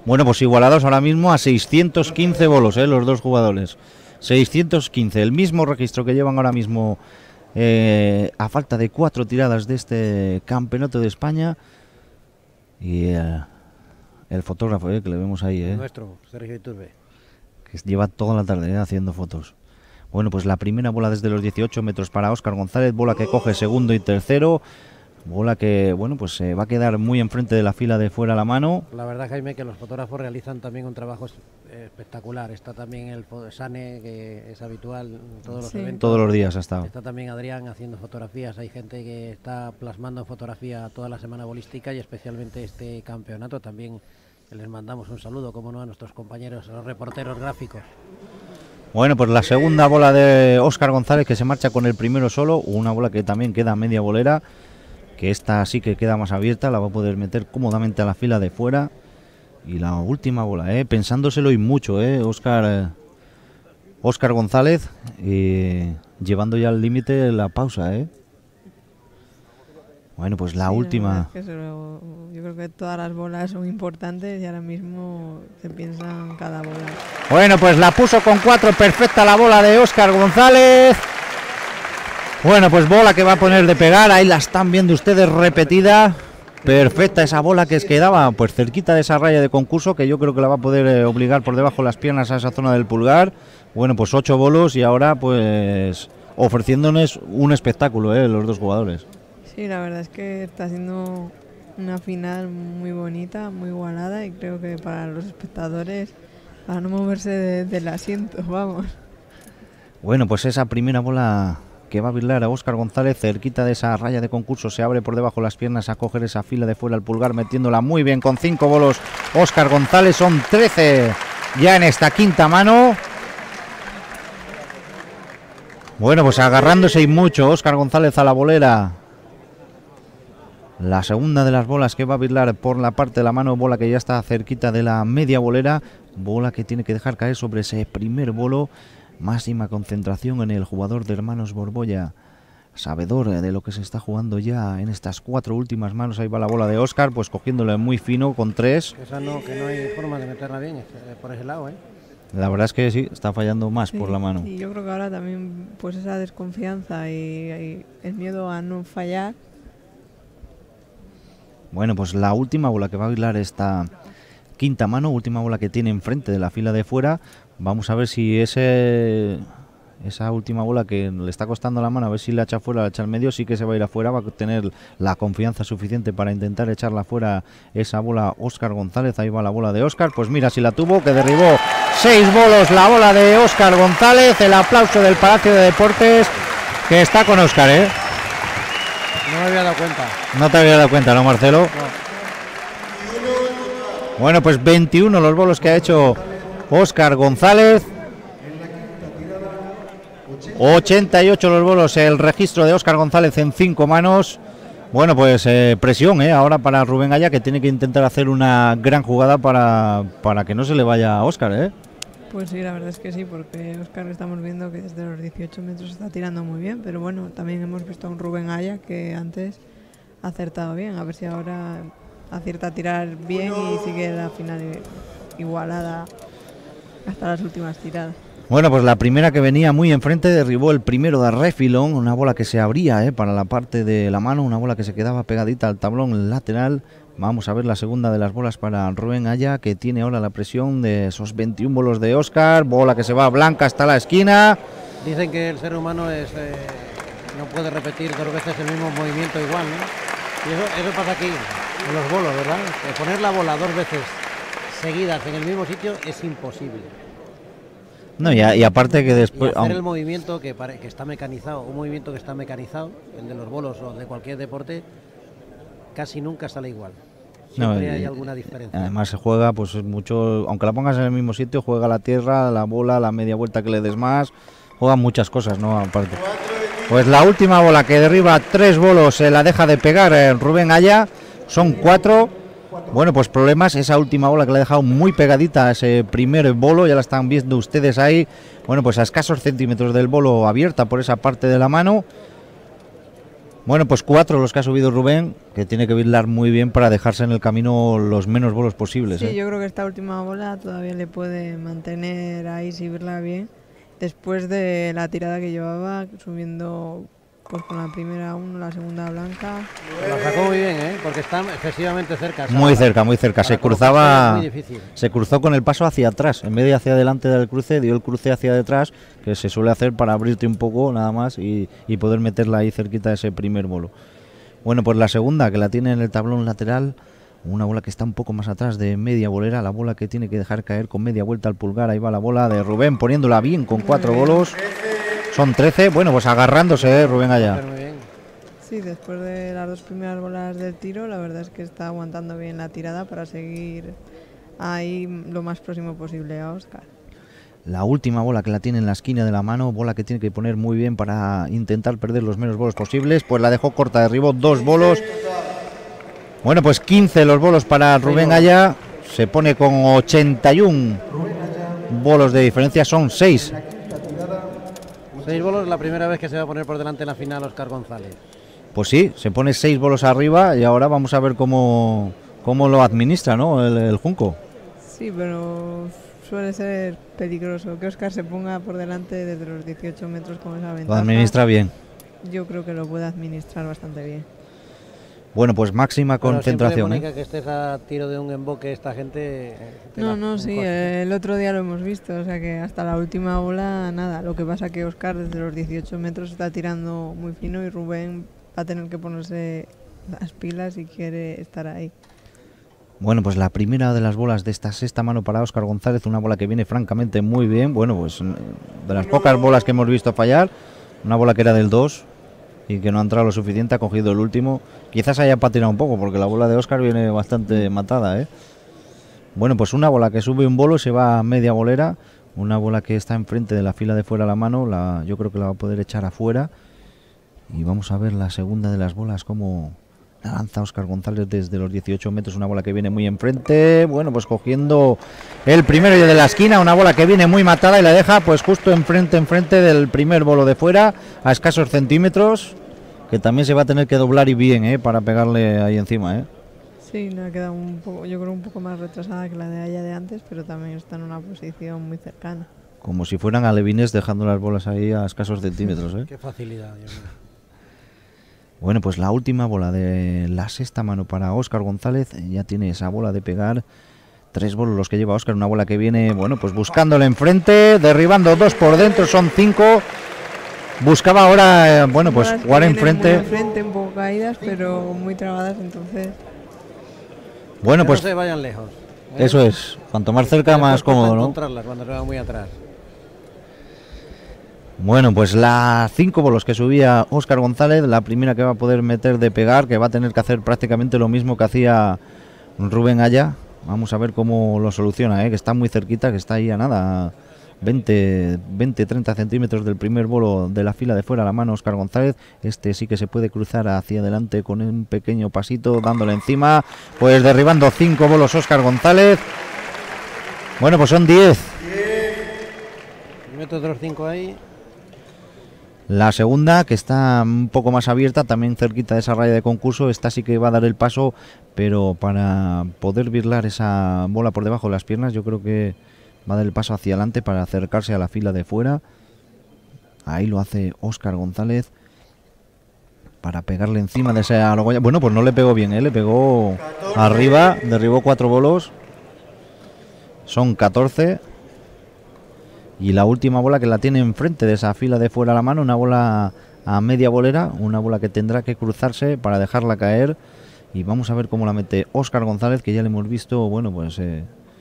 Bueno, pues igualados ahora mismo a seiscientos quince bolos, ¿eh? Los dos jugadores. seiscientos quince, el mismo registro que llevan ahora mismo eh, a falta de cuatro tiradas de este campeonato de España. Y eh, el fotógrafo, eh, que le vemos ahí, eh, Nuestro, Sergio Iturbe. que lleva toda la tarde eh, haciendo fotos. Bueno, pues la primera bola desde los dieciocho metros para Óscar González, bola que coge segundo y tercero. Bola que, bueno, pues se eh, va a quedar muy enfrente de la fila de fuera a la mano. La verdad, Jaime, que los fotógrafos realizan también un trabajo espectacular. Está también el Sane, que es habitual en todos los Sí. eventos. Todos los días ha estado. Está también Adrián haciendo fotografías. Hay gente que está plasmando en fotografía toda la semana bolística y especialmente este campeonato. También les mandamos un saludo, como no, a nuestros compañeros, a los reporteros gráficos. Bueno, pues la segunda bola de Óscar González, que se marcha con el primero solo. Una bola que también queda media bolera, que esta sí que queda más abierta, la va a poder meter cómodamente a la fila de fuera. Y la última bola, eh, pensándoselo y mucho, eh, Óscar eh, Óscar González, eh, llevando ya al límite la pausa, eh. Bueno, pues la Sí, última. verdad es que eso- yo creo que todas las bolas son importantes y ahora mismo se piensa en cada bola. Bueno, pues la puso con cuatro, perfecta la bola de Óscar González. Bueno, pues bola que va a poner de pegar, ahí la están viendo ustedes repetida. Perfecta esa bola que es quedaba pues cerquita de esa raya de concurso, que yo creo que la va a poder eh, obligar por debajo de las piernas a esa zona del pulgar. Bueno, pues ocho bolos y ahora pues ofreciéndonos un espectáculo, eh, los dos jugadores. Sí, la verdad es que está siendo una final muy bonita, muy igualada y creo que para los espectadores, para no moverse de- del asiento, vamos. Bueno, pues esa primera bola que va a virlar a Óscar González cerquita de esa raya de concurso, se abre por debajo las piernas a coger esa fila de fuera al pulgar, metiéndola muy bien con cinco bolos. Óscar González, son trece ya en esta quinta mano. Bueno, pues agarrándose y mucho Óscar González a la bolera. La segunda de las bolas que va a virlar por la parte de la mano, bola que ya está cerquita de la media bolera, bola que tiene que dejar caer sobre ese primer bolo. Máxima concentración en el jugador de Hermanos Borbolla, sabedor de lo que se está jugando ya en estas cuatro últimas manos. Ahí va la bola de Óscar, pues cogiéndole muy fino con tres. Esa no, que no hay forma de meterla bien, eh, por ese lado, ¿eh? La verdad es que sí, está fallando más Sí, por la mano. Y yo creo que ahora también pues esa desconfianza y, y el miedo a no fallar. Bueno, pues la última bola que va a bailar esta quinta mano, última bola que tiene enfrente de la fila de fuera. Vamos a ver si ese esa última bola que le está costando la mano, a ver si la echa fuera, la echa al medio, sí que se va a ir afuera, va a tener la confianza suficiente para intentar echarla fuera esa bola Óscar González. Ahí va la bola de Óscar, pues mira si la tuvo, que derribó seis bolos la bola de Óscar González. El aplauso del Palacio de Deportes, que está con Óscar, ¿eh? No me había dado cuenta. No te había dado cuenta, ¿no, Marcelo? No. Bueno, pues veintiuno los bolos que ha hecho Óscar González. ochenta y ocho los bolos, el registro de Óscar González en cinco manos. Bueno, pues eh, presión eh, ahora para Rubén Aya, que tiene que intentar hacer una gran jugada para, para que no se le vaya a Óscar, ¿eh? Pues sí, la verdad es que sí, porque Óscar estamos viendo que desde los dieciocho metros está tirando muy bien, pero bueno, también hemos visto a un Rubén Aya que antes ha acertado bien, a ver si ahora acierta a tirar bien y sigue la final igualada hasta las últimas tiradas. Bueno, pues la primera que venía muy enfrente derribó el primero de refilón, una bola que se abría eh, para la parte de la mano, una bola que se quedaba pegadita al tablón lateral. Vamos a ver la segunda de las bolas para Rubén Aya, que tiene ahora la presión de esos veintiún bolos de Óscar. Bola que se va blanca hasta la esquina. Dicen que el ser humano es eh, no puede repetir dos veces el mismo movimiento igual, ¿no? Y eso, eso pasa aquí, en los bolos, ¿verdad? Que poner la bola dos veces seguidas en el mismo sitio es imposible. No, y, a- y aparte que Y después... hacer el aun- movimiento que, pare- que está mecanizado, un movimiento que está mecanizado, el de los bolos o de cualquier deporte, casi nunca sale igual. No, Siempre y- hay alguna diferencia. Además se juega pues mucho, aunque la pongas en el mismo sitio, juega la tierra, la bola, la media vuelta que le des más, juegan muchas cosas, ¿no? Aparte. Pues la última bola que derriba tres bolos se la deja de pegar eh, Rubén Aya, son cuatro. Bueno, pues problemas, esa última bola que le ha dejado muy pegadita a ese primer bolo, ya la están viendo ustedes ahí. Bueno, pues a escasos centímetros del bolo, abierta por esa parte de la mano. Bueno, pues cuatro los que ha subido Rubén, que tiene que bailar muy bien para dejarse en el camino los menos bolos posibles. Sí, ¿eh? yo creo que esta última bola todavía le puede mantener ahí, si verla bien, después de la tirada que llevaba, subiendo pues con la primera uno, la segunda blanca. La sacó muy bien, ¿eh? Porque están excesivamente cerca. Muy cerca, muy cerca. Se cruzaba, muy difícil. se cruzó con el paso hacia atrás, en vez de hacia adelante del cruce, dio el cruce hacia detrás, que se suele hacer para abrirte un poco nada más y, y poder meterla ahí cerquita de ese primer bolo. Bueno, pues la segunda, que la tiene en el tablón lateral, una bola que está un poco más atrás de media bolera, la bola que tiene que dejar caer con media vuelta al pulgar. Ahí va la bola de Rubén poniéndola bien con cuatro bolos. Son trece, bueno, pues agarrándose, ¿eh, Rubén allá. Sí, después de las dos primeras bolas del tiro, la verdad es que está aguantando bien la tirada para seguir ahí lo más próximo posible a Óscar. La última bola que la tiene en la esquina de la mano, bola que tiene que poner muy bien para intentar perder los menos bolos posibles, pues la dejó corta, derribó dos bolos. Bueno, pues quince los bolos para Rubén Aya, se pone con ochenta y uno bolos de diferencia, son seis. Seis bolos, la primera vez que se va a poner por delante en la final Óscar González. Pues sí, se pone seis bolos arriba y ahora vamos a ver cómo, cómo lo administra, ¿no? El, el Junco. Sí, pero suele ser peligroso que Óscar se ponga por delante desde los dieciocho metros con esa ventaja. Lo administra bien. Yo creo que lo puede administrar bastante bien. Bueno, pues máxima Pero concentración. Siempre, Mónica, ¿eh? que estés a tiro de un emboque esta gente... No, no, sí, el otro día lo hemos visto, o sea que hasta la última bola nada. Lo que pasa que Óscar desde los dieciocho metros está tirando muy fino y Rubén va a tener que ponerse las pilas si quiere estar ahí. Bueno, pues la primera de las bolas de esta sexta mano para Óscar González, una bola que viene francamente muy bien. Bueno, pues de las pocas bolas que hemos visto fallar, una bola que era del dos y que no ha entrado lo suficiente, ha cogido el último. Quizás haya patinado un poco porque la bola de Óscar viene bastante matada, ¿eh? Bueno, pues una bola que sube un bolo, se va a media bolera, una bola que está enfrente de la fila de fuera a la mano, la, yo creo que la va a poder echar afuera. Y vamos a ver la segunda de las bolas, cómo la lanza Óscar González desde los dieciocho metros, una bola que viene muy enfrente. Bueno, pues cogiendo el primero de la esquina, una bola que viene muy matada y la deja pues justo enfrente, enfrente del primer bolo de fuera, a escasos centímetros, que también se va a tener que doblar y bien, ¿eh? Para pegarle ahí encima, ¿eh? Sí, me ha quedado un poco, yo creo un poco más retrasada que la de Aya de antes, pero también está en una posición muy cercana. Como si fueran alevines dejando las bolas ahí a escasos centímetros, ¿eh? Qué facilidad, Dios mío. Bueno, pues la última bola de la sexta mano para Óscar González, ya tiene esa bola de pegar. Tres bolos los que lleva Óscar, una bola que viene, bueno, pues buscándole enfrente, derribando dos por dentro, son cinco. Buscaba ahora, eh, bueno, pues jugar enfrente. Muy enfrente, un poco caídas, pero muy trabadas, entonces. Bueno, que pues no se vayan lejos, ¿eh? Eso es, cuanto más cerca más cómodo, ¿no? Encontrarlas cuando se va muy atrás. Bueno, pues las cinco bolos que subía Óscar González, la primera que va a poder meter de pegar, que va a tener que hacer prácticamente lo mismo que hacía Rubén Aya. Vamos a ver cómo lo soluciona, ¿eh? Que está muy cerquita, que está ahí a nada, veinte, treinta centímetros del primer bolo de la fila de fuera a la mano Óscar González. Este sí que se puede cruzar hacia adelante con un pequeño pasito, dándole encima, pues derribando cinco bolos Óscar González. Bueno, pues son diez. Y meto otros cinco ahí. La segunda, que está un poco más abierta, también cerquita de esa raya de concurso, esta sí que va a dar el paso, pero para poder birlar esa bola por debajo de las piernas, yo creo que va a dar el paso hacia adelante para acercarse a la fila de fuera. Ahí lo hace Óscar González para pegarle encima de esa argolla. Bueno, pues no le pegó bien, ¿eh? Le pegó arriba, derribó cuatro bolos. Son catorce. Y la última bola que la tiene enfrente de esa fila de fuera a la mano, una bola a media bolera, una bola que tendrá que cruzarse para dejarla caer. Y vamos a ver cómo la mete Óscar González, que ya le hemos visto, bueno, pues eh,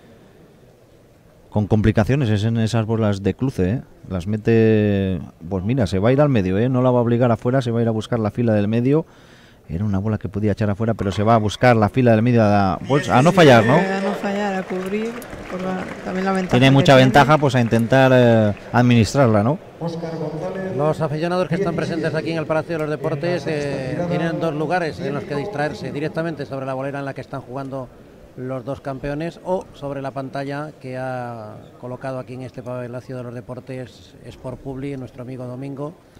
con complicaciones es en esas bolas de cruce, ¿eh? Las mete, pues mira, se va a ir al medio, ¿eh? No la va a obligar afuera, se va a ir a buscar la fila del medio. Era una bola que podía echar afuera, pero se va a buscar la fila del medio a, pues, a no fallar, ¿no? A no fallar, a cubrir. Por la, también la ventaja tiene mucha tiene. ventaja, pues a intentar eh, administrarla, ¿no? Los aficionados que están presentes aquí en el Palacio de los Deportes eh, tienen dos lugares en los que distraerse: directamente sobre la bolera en la que están jugando los dos campeones, o sobre la pantalla que ha colocado aquí en este Palacio de los Deportes Sport Publi nuestro amigo Domingo,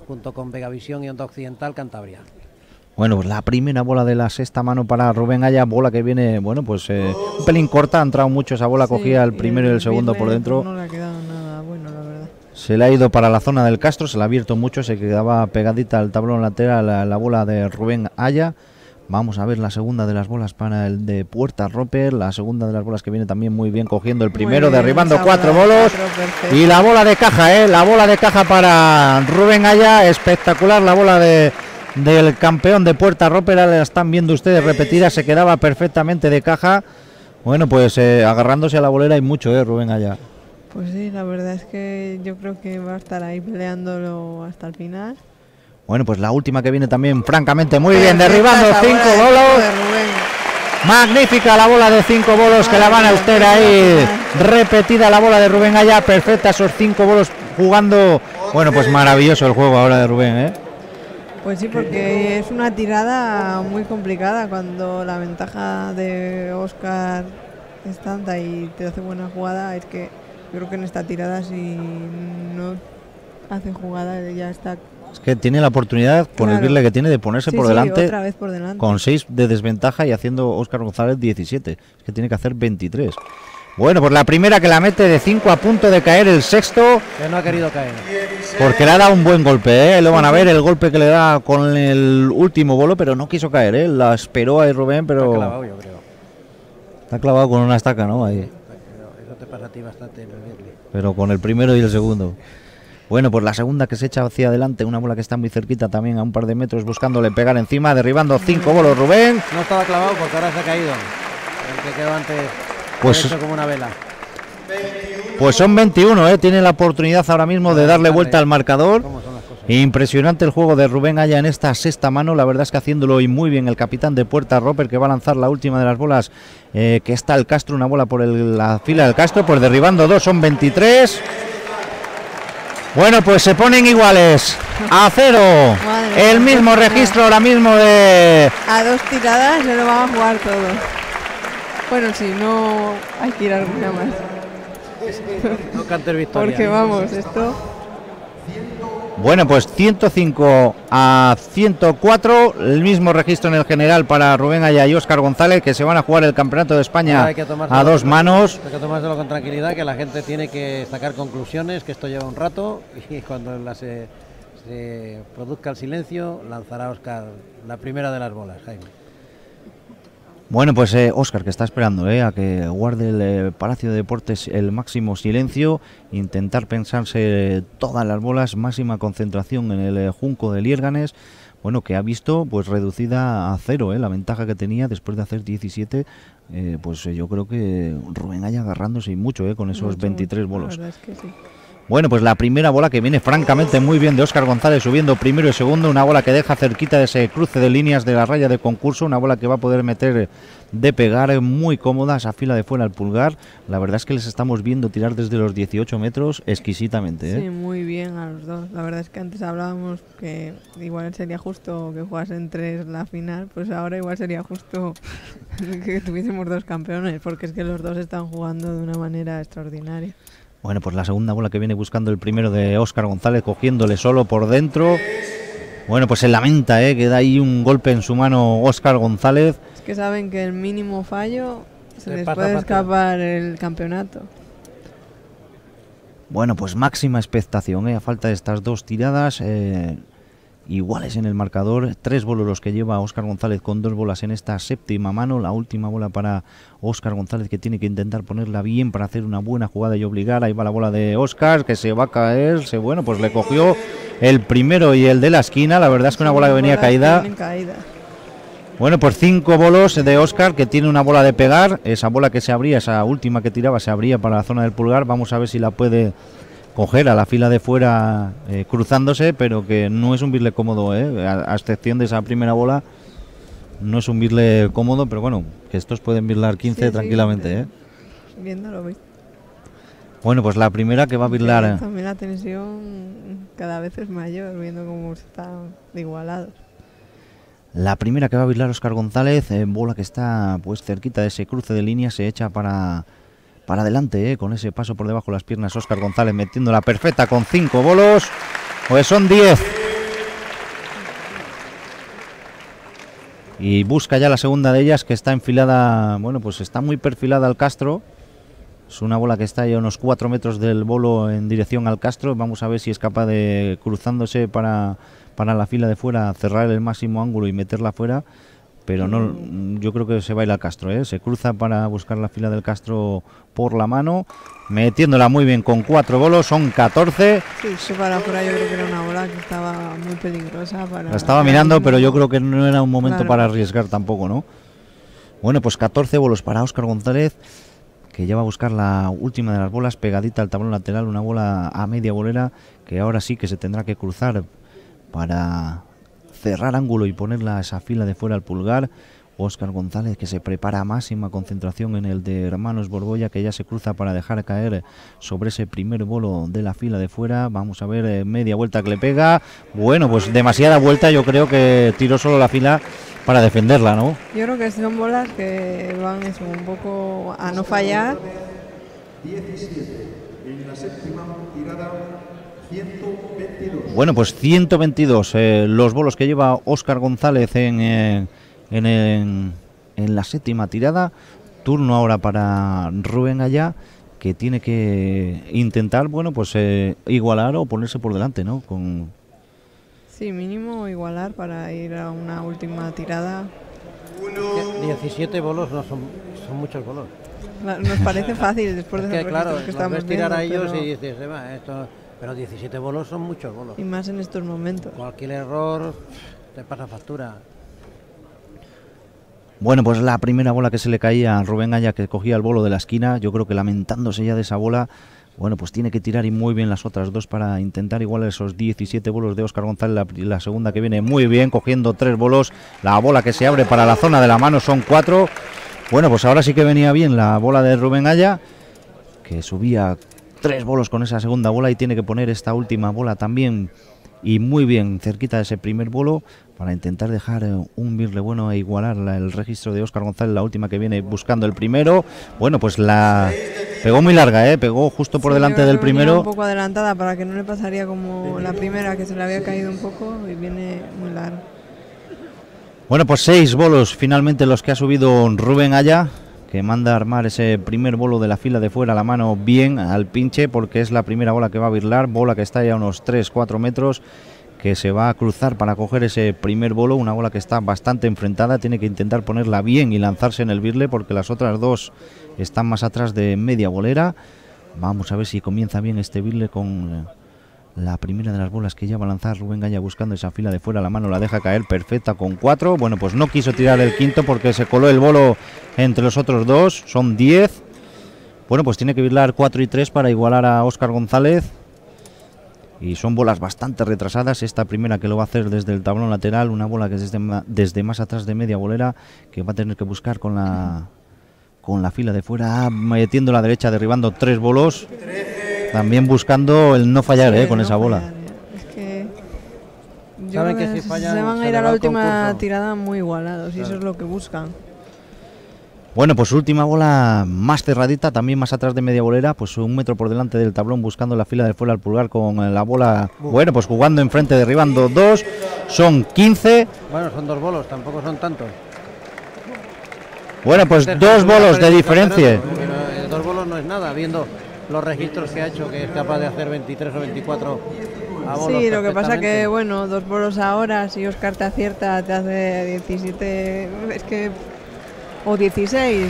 junto con Vegavisión y Onda Occidental Cantabria. Bueno, pues la primera bola de la sexta mano para Rubén Aya, bola que viene, bueno, pues eh, un pelín corta, ha entrado mucho esa bola, Sí, cogía el y primero y el segundo por Birle, dentro. pues, no le ha quedado nada bueno, la verdad. Se le ha ido para la zona del Castro, se le ha abierto mucho, se quedaba pegadita al tablón lateral la, la bola de Rubén Aya. Vamos a ver la segunda de las bolas para el de Puerta Roper, la segunda de las bolas que viene también muy bien cogiendo el primero, bien, derribando esa cuatro bola de bolos. cuatro, perfecto. Y la bola de caja, eh, la bola de caja para Rubén Aya, espectacular la bola de del campeón de Puerta Roper, la están viendo ustedes repetida, se quedaba perfectamente de caja. Bueno, pues eh, agarrándose a la bolera hay mucho, eh, Rubén Aya. Pues sí, la verdad es que yo creo que va a estar ahí peleándolo hasta el final. Bueno, pues la última que viene también francamente muy bien, Perfecta derribando esa cinco bola de bolos. de Rubén. Magnífica la bola de cinco bolos que la van a Madre usted mía, ahí. qué Repetida la bola de Rubén Aya, perfecta esos cinco bolos jugando. Bueno, pues maravilloso el juego ahora de Rubén, ¿eh? Pues sí, porque es una tirada muy complicada cuando la ventaja de Óscar es tanta y te hace buena jugada. Es que yo creo que en esta tirada si no hace jugada ya está. Es que tiene la oportunidad con el Claro. birle que tiene de ponerse Sí, por sí, delante otra vez por delante. con seis de desventaja y haciendo Óscar González diecisiete. Es que tiene que hacer veintitrés. Bueno, pues la primera que la mete de cinco, a punto de caer el sexto, Que no ha querido caer. porque le ha dado un buen golpe, ¿eh? Lo van a ver, el golpe que le da con el último bolo, pero no quiso caer, ¿eh? La esperó ahí Rubén, Está pero clavado, yo creo. está clavado con una estaca, ¿no? Ahí. Pero eso te pasa a ti bastante en el Birle. Pero con el primero y el segundo. Bueno, pues la segunda que se echa hacia adelante, una bola que está muy cerquita también, a un par de metros, buscándole pegar encima, derribando cinco bolos Rubén. No estaba clavado porque ahora se ha caído. El que quedó antes Pues- derecho como una vela. Pues son veintiuno, ¿eh? Tiene la oportunidad ahora mismo de darle vuelta al marcador. ¿Cómo son las cosas? Impresionante el juego de Rubén Aya en esta sexta mano, la verdad es que haciéndolo hoy muy bien el capitán de Puerta Roper, que va a lanzar la última de las bolas, eh, que está el Castro, una bola por el- la fila del Castro, pues derribando dos, son veintitrés. Bueno, pues se ponen iguales a cero. Madre El mía, mismo qué registro ahora mismo de... A dos tiradas se lo van a jugar todos. Bueno, si no hay que ir a alguna más. No cantes victoria. Porque vamos, esto. Bueno, pues ciento cinco a ciento cuatro, el mismo registro en el general para Rubén Aya y Óscar González, que se van a jugar el Campeonato de España Ahora hay que tomárselo a dos con- manos. Hay que tomárselo con tranquilidad, que la gente tiene que sacar conclusiones, que esto lleva un rato y cuando la se, se produzca el silencio lanzará Óscar la primera de las bolas, Jaime. Bueno, pues eh, Óscar, que está esperando eh, a que guarde el eh, Palacio de Deportes el máximo silencio, intentar pensarse todas las bolas, máxima concentración en el eh, Junco de Liérganes, bueno, que ha visto pues reducida a cero eh, la ventaja que tenía después de hacer diecisiete, eh, pues eh, yo creo que Rubén Aya agarrándose y mucho eh, con esos mucho, veintitrés mucho, bolos. La verdad es que sí. Bueno, pues la primera bola que viene francamente muy bien de Óscar González, subiendo primero y segundo, una bola que deja cerquita de ese cruce de líneas de la raya de concurso, una bola que va a poder meter de pegar muy cómoda, esa fila de fuera al pulgar. La verdad es que les estamos viendo tirar desde los dieciocho metros exquisitamente, ¿eh? Sí, muy bien a los dos. La verdad es que antes hablábamos que igual sería justo que jugasen tres la final, pues ahora igual sería justo que tuviésemos dos campeones, porque es que los dos están jugando de una manera extraordinaria. Bueno, pues la segunda bola que viene buscando el primero de Óscar González, cogiéndole solo por dentro. Bueno, pues se lamenta, ¿eh? Que da ahí un golpe en su mano Óscar González. Es que saben que el mínimo fallo se Le les pasa puede factura. escapar el campeonato. Bueno, pues máxima expectación, ¿eh? A falta de estas dos tiradas eh, iguales en el marcador. Tres bolos los que lleva Óscar González con dos bolas en esta séptima mano. La última bola para Óscar González, que tiene que intentar ponerla bien para hacer una buena jugada y obligar. Ahí va la bola de Óscar, que se va a caer. Se, bueno, pues le cogió el primero y el de la esquina. La verdad es que una bola que venía Bolas caída. tienen caída. Bueno, pues cinco bolos de Óscar, que tiene una bola de pegar. Esa bola que se abría, esa última que tiraba, se abría para la zona del pulgar. Vamos a ver si la puede coger a la fila de fuera eh, cruzándose, pero que no es un birle cómodo, ¿eh? a, a excepción de esa primera bola. No es un birle cómodo, pero bueno, que estos pueden birlar quince Sí, sí, tranquilamente. ¿eh? Viéndolo, ¿veis? Bueno, pues la primera que va a birlar. También la tensión cada vez es mayor, viendo cómo están igualados. La primera que va a birlar Óscar González, eh, bola que está pues cerquita de ese cruce de líneas, se echa para, para adelante, eh, con ese paso por debajo de las piernas Óscar González, metiendo la perfecta con cinco bolos. Pues son diez y busca ya la segunda de ellas, que está enfilada, bueno, pues está muy perfilada al Castro. Es una bola que está ya a unos cuatro metros del bolo en dirección al Castro. Vamos a ver si es capaz de, cruzándose para, para la fila de fuera, cerrar el máximo ángulo y meterla fuera. Pero no, yo creo que se va a ir al Castro, ¿eh? Se cruza para buscar la fila del Castro por la mano, metiéndola muy bien con cuatro bolos, son catorce. Sí, que para afuera yo creo que era una bola que estaba muy peligrosa. Para la estaba mirando, pero yo creo que no era un momento claro. para arriesgar tampoco, ¿no? Bueno, pues catorce bolos para Óscar González, que ya va a buscar la última de las bolas pegadita al tablón lateral, una bola a media bolera, que ahora sí que se tendrá que cruzar para cerrar ángulo y ponerla a esa fila de fuera al pulgar. Óscar González, que se prepara a máxima concentración en el de Hermanos Borbolla, que ya se cruza para dejar caer sobre ese primer bolo de la fila de fuera. Vamos a ver, eh, media vuelta que le pega. Bueno, pues demasiada vuelta, yo creo que tiró solo la fila para defenderla, ¿no? Yo creo que son bolas que van eso, un poco a no fallar. diecisiete en la séptima tirada. ciento veintidós. Bueno, pues ciento veintidós eh, los bolos que lleva Óscar González en, eh, en, en, en la séptima tirada. Turno ahora para Rubén Aya, que tiene que intentar, bueno, pues eh, igualar o ponerse por delante, ¿no? Con... Sí, mínimo igualar para ir a una última tirada. diecisiete bolos no son, son muchos bolos. Nos parece fácil después de es que, claro, que estamos ves tirar viendo, a ellos pero... y dices, eh, esto... pero diecisiete bolos son muchos bolos. Y más en estos momentos. Cualquier error te pasa factura. Bueno, pues la primera bola que se le caía a Rubén Aya, que cogía el bolo de la esquina, yo creo que lamentándose ya de esa bola, bueno, pues tiene que tirar y muy bien las otras dos para intentar igualar esos diecisiete bolos de Óscar González. La, la segunda que viene muy bien, cogiendo tres bolos. La bola que se abre para la zona de la mano son cuatro. Bueno, pues ahora sí que venía bien la bola de Rubén Aya, que subía tres bolos con esa segunda bola y tiene que poner esta última bola también y muy bien cerquita de ese primer bolo para intentar dejar eh, un birle bueno e igualar la, el registro de Óscar González, la última que viene buscando el primero. Bueno, pues la pegó muy larga, eh, pegó justo por sí, delante del primero. Un poco adelantada para que no le pasaría como la primera, que se le había caído un poco, y viene muy larga. Bueno, pues seis bolos finalmente los que ha subido Rubén Aya, que manda a armar ese primer bolo de la fila de fuera a la mano bien al pinche, porque es la primera bola que va a birlar, bola que está ya a unos tres cuatro metros, que se va a cruzar para coger ese primer bolo, una bola que está bastante enfrentada, tiene que intentar ponerla bien y lanzarse en el birle, porque las otras dos están más atrás de media bolera. Vamos a ver si comienza bien este birle con la primera de las bolas que ya va a lanzar Rubén Aya buscando esa fila de fuera, la mano la deja caer perfecta con cuatro. Bueno, pues no quiso tirar el quinto porque se coló el bolo entre los otros dos, son diez. Bueno, pues tiene que birlar cuatro y tres para igualar a Óscar González. Y son bolas bastante retrasadas. Esta primera que lo va a hacer desde el tablón lateral, una bola que es desde, desde más atrás de media bolera, que va a tener que buscar con la con la fila de fuera, metiendo la derecha, derribando tres bolos. También buscando el no fallar, sí, eh, con no esa bola. Fallar, es que yo Saben creo que que si fallan, se van a se ir a la última concurso. tirada muy igualados, claro. Y eso es lo que buscan. Bueno, pues última bola más cerradita, también más atrás de media bolera, pues un metro por delante del tablón buscando la fila de fuera al pulgar con la bola. Bueno, pues jugando enfrente, derribando dos, son quince. Bueno, son dos bolos, tampoco son tantos. Bueno, pues dos bolos de diferencia. Pero, eh, dos bolos no es nada, viendo los registros que ha hecho, que es capaz de hacer veintitrés o veinticuatro a bolos. Sí, lo que pasa que, bueno, dos bolos ahora, si Óscar te acierta, te hace diecisiete, es que... o dieciséis.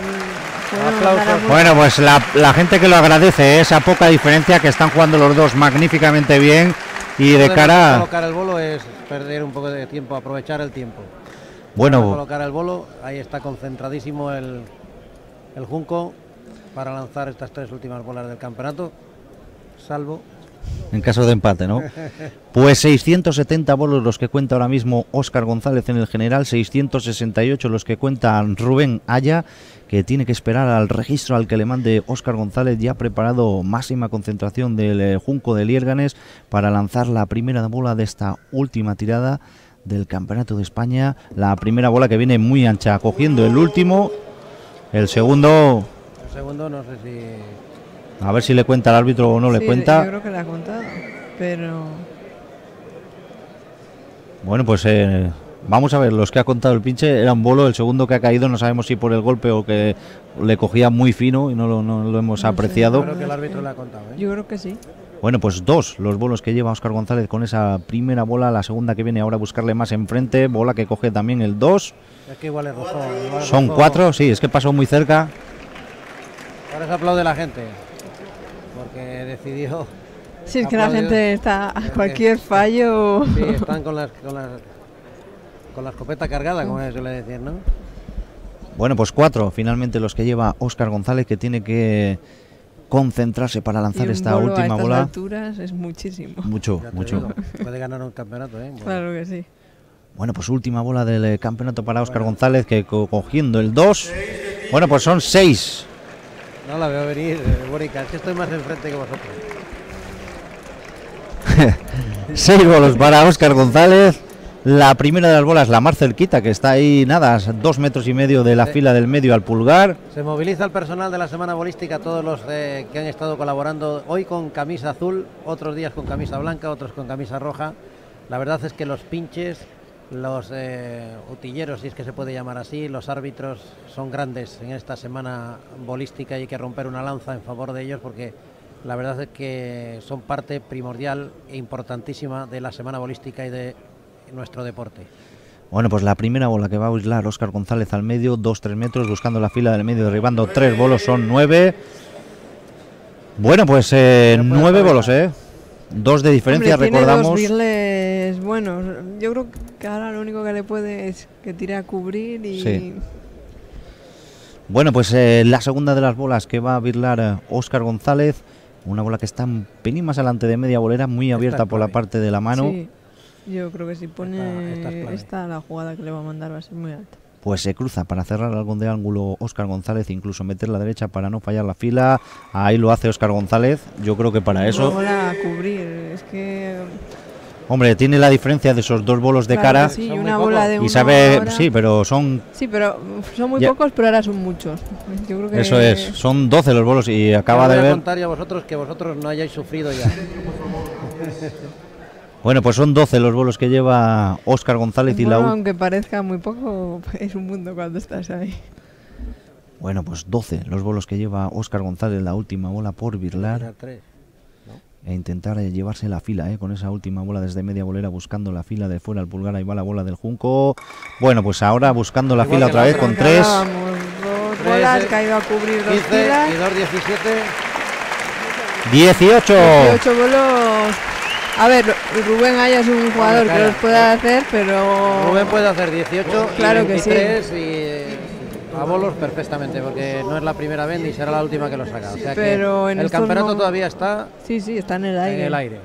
Bueno, pues la, la gente que lo agradece, esa poca diferencia, que están jugando los dos magníficamente bien. Y de cara... colocar el bolo es perder un poco de tiempo, aprovechar el tiempo. Bueno, para colocar el bolo, ahí está concentradísimo el, el Junco para lanzar estas tres últimas bolas del campeonato, salvo en caso de empate, ¿no? Pues seiscientos setenta bolos los que cuenta ahora mismo Óscar González en el general, seiscientos sesenta y ocho los que cuenta Rubén Aya, que tiene que esperar al registro al que le mande Óscar González, ya preparado, máxima concentración del eh, Junco de Liérganes para lanzar la primera bola de esta última tirada del Campeonato de España. La primera bola que viene muy ancha, cogiendo el último. El segundo... El segundo no sé si... A ver si le cuenta al árbitro o no sí, le cuenta. Yo creo que le ha contado, pero... Bueno, pues eh, Vamos a ver, los que ha contado el pinche era un bolo, el segundo que ha caído no sabemos si por el golpe o que le cogía muy fino y no lo, no lo hemos No sé, apreciado. Creo que el árbitro le ha contado, ¿eh? Yo creo que sí. Bueno, pues dos los bolos que lleva Óscar González con esa primera bola, la segunda que viene ahora a buscarle más enfrente, bola que coge también el dos. Es que igual es rozó, igual es Son rozó. cuatro, sí, es que pasó muy cerca. Ahora se aplaude la gente, porque decidió... Sí, es que la Aplaudido. gente está a cualquier fallo. Sí, están con las, con las, con la escopeta cargada, como se suele decir, ¿no? Bueno, pues cuatro finalmente los que lleva Óscar González, que tiene que concentrarse para Y lanzar un esta bolo a última estas bola. alturas es muchísimo. Mucho, Ya te mucho. digo, puede ganar un campeonato, ¿eh? Bueno, Claro que sí. Bueno, pues última bola del eh, campeonato para Óscar González, que co- cogiendo el dos. Bueno, pues son seis. no la veo venir, eh, Bórica, es que estoy más enfrente que vosotros. Seis bolos para Óscar González. La primera de las bolas, la más cerquita, que está ahí, nada, a dos metros y medio de la Sí. fila del medio al pulgar. Se moviliza el personal de la Semana Bolística, todos los eh, que han estado colaborando hoy con camisa azul, otros días con camisa blanca, otros con camisa roja. La verdad es que los pinches, los eh, utilleros, si es que se puede llamar así, los árbitros son grandes en esta Semana Bolística y hay que romper una lanza en favor de ellos porque la verdad es que son parte primordial e importantísima de la Semana Bolística y de nuestro deporte. Bueno, pues la primera bola que va a aislar Óscar González al medio, dos tres metros, buscando la fila del medio, derribando tres bolos, son nueve. Bueno, pues eh, Ya puede nueve parar. bolos, ¿eh? Dos de diferencia, Hombre, tiene recordamos. dos birles buenos. Yo creo que ahora lo único que le puede es que tire a cubrir y... Sí. Bueno, pues eh, la segunda de las bolas que va a birlar eh, Óscar González, una bola que está un pelín más adelante de media bolera, muy Esta abierta es por la clave. parte de la mano. Sí, yo creo que si pone Esta- esta es clave. esta, la jugada que le va a mandar va a ser muy alta. Pues se cruza para cerrar algo de ángulo Óscar González, incluso meter la derecha para no fallar la fila. Ahí lo hace Óscar González. Yo creo que para Una eso, bola a cubrir, es que... hombre, tiene la diferencia de esos dos bolos de claro cara. que sí, Son y muy una pocos. bola de Y una sabe, hora. sí, pero son, Sí, pero uf, son muy Ya. pocos, pero ahora son muchos. Yo creo que... eso es, son doce los bolos y acaba Yo de voy a ver. contar ya a vosotros que vosotros no hayáis sufrido ya. Bueno, pues son doce los bolos que lleva Óscar González y la Bueno, ul- aunque parezca muy poco, es un mundo cuando estás ahí. Bueno, pues doce los bolos que lleva Óscar González, la última bola por birlar. Tirar tres. E intentar eh, llevarse la fila, eh, con esa última bola desde media bolera, buscando la fila de fuera al pulgar. Ahí va la bola del Junco. Bueno, pues ahora buscando la Igual fila que otra la vez otra. con tres. Acabábamos dos Tres, bolas, eh, que ha ido a cubrir dos quince filas. y dos diecisiete. dieciocho. dieciocho bolos. A ver, Rubén Aya es un jugador que cara. los puede hacer, pero... Rubén puede hacer dieciocho Claro y que sí. veintitrés y eh, a bolos perfectamente, porque no es la primera vez ni será la última que lo saca. O sea Pero que en el estos campeonato no- todavía está Sí, sí, está en el aire. en el aire.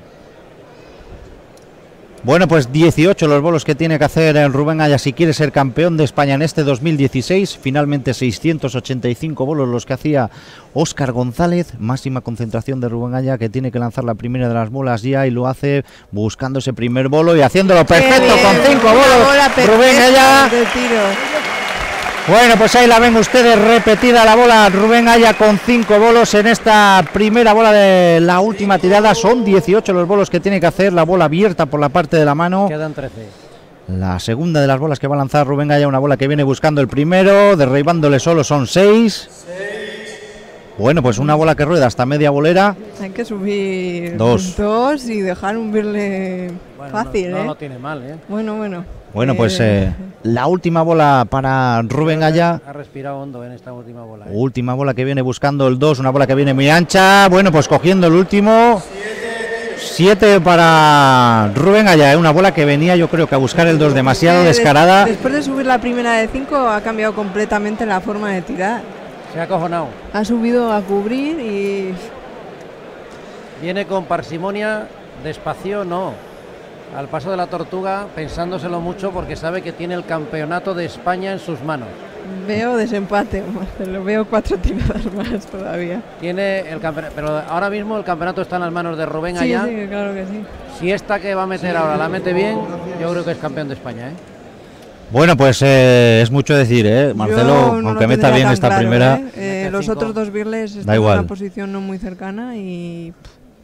Bueno, pues dieciocho los bolos que tiene que hacer el Rubén Aya si quiere ser campeón de España en este dos mil dieciséis. Finalmente seiscientos ochenta y cinco bolos los que hacía Óscar González. Máxima concentración de Rubén Aya, que tiene que lanzar la primera de las bolas ya y lo hace buscando ese primer bolo y haciéndolo ¡Qué perfecto bien! con cinco Una bolos. bola perfecta Rubén Aya. de tiro. Bueno, pues ahí la ven ustedes, repetida la bola. Rubén Aya con cinco bolos en esta primera bola de la última tirada. Son dieciocho los bolos que tiene que hacer, la bola abierta por la parte de la mano. Quedan trece. La segunda de las bolas que va a lanzar Rubén Aya, una bola que viene buscando el primero, derribándole solo, son seis. Bueno, pues una bola que rueda hasta media bolera. Hay que subir Dos. dos y dejar un birle Bueno, fácil, no, ¿eh? no lo tiene mal, ¿eh? Bueno, bueno. Bueno, pues Eh, eh, la última bola para Rubén Aya. Ha respirado hondo en esta última bola. ¿eh? Última bola que viene buscando el dos, una bola que viene muy ancha. Bueno, pues cogiendo el último. siete para Rubén Aya, ¿eh? Una bola que venía yo creo que a buscar el dos demasiado eh, des- descarada. Después de subir la primera de cinco ha cambiado completamente la forma de tirar. Se ha acojonado. Ha subido a cubrir y Viene con parsimonia, despacio, no. Al paso de la tortuga, pensándoselo mucho porque sabe que tiene el campeonato de España en sus manos. veo desempate, Marcelo. Veo cuatro tiradas más todavía. Tiene el campeonato, pero ahora mismo el campeonato está en las manos de Rubén Sí, Aya. sí, claro que sí. Si esta que va a meter ahora la mete bien, yo creo que es campeón de España, ¿eh? Bueno, pues eh, es mucho decir, ¿eh? Marcelo, Yo no aunque lo meta tendría bien tan esta claro, primera. ¿eh? Eh, Mete los cinco. otros dos birles Da están en igual. una posición no muy cercana y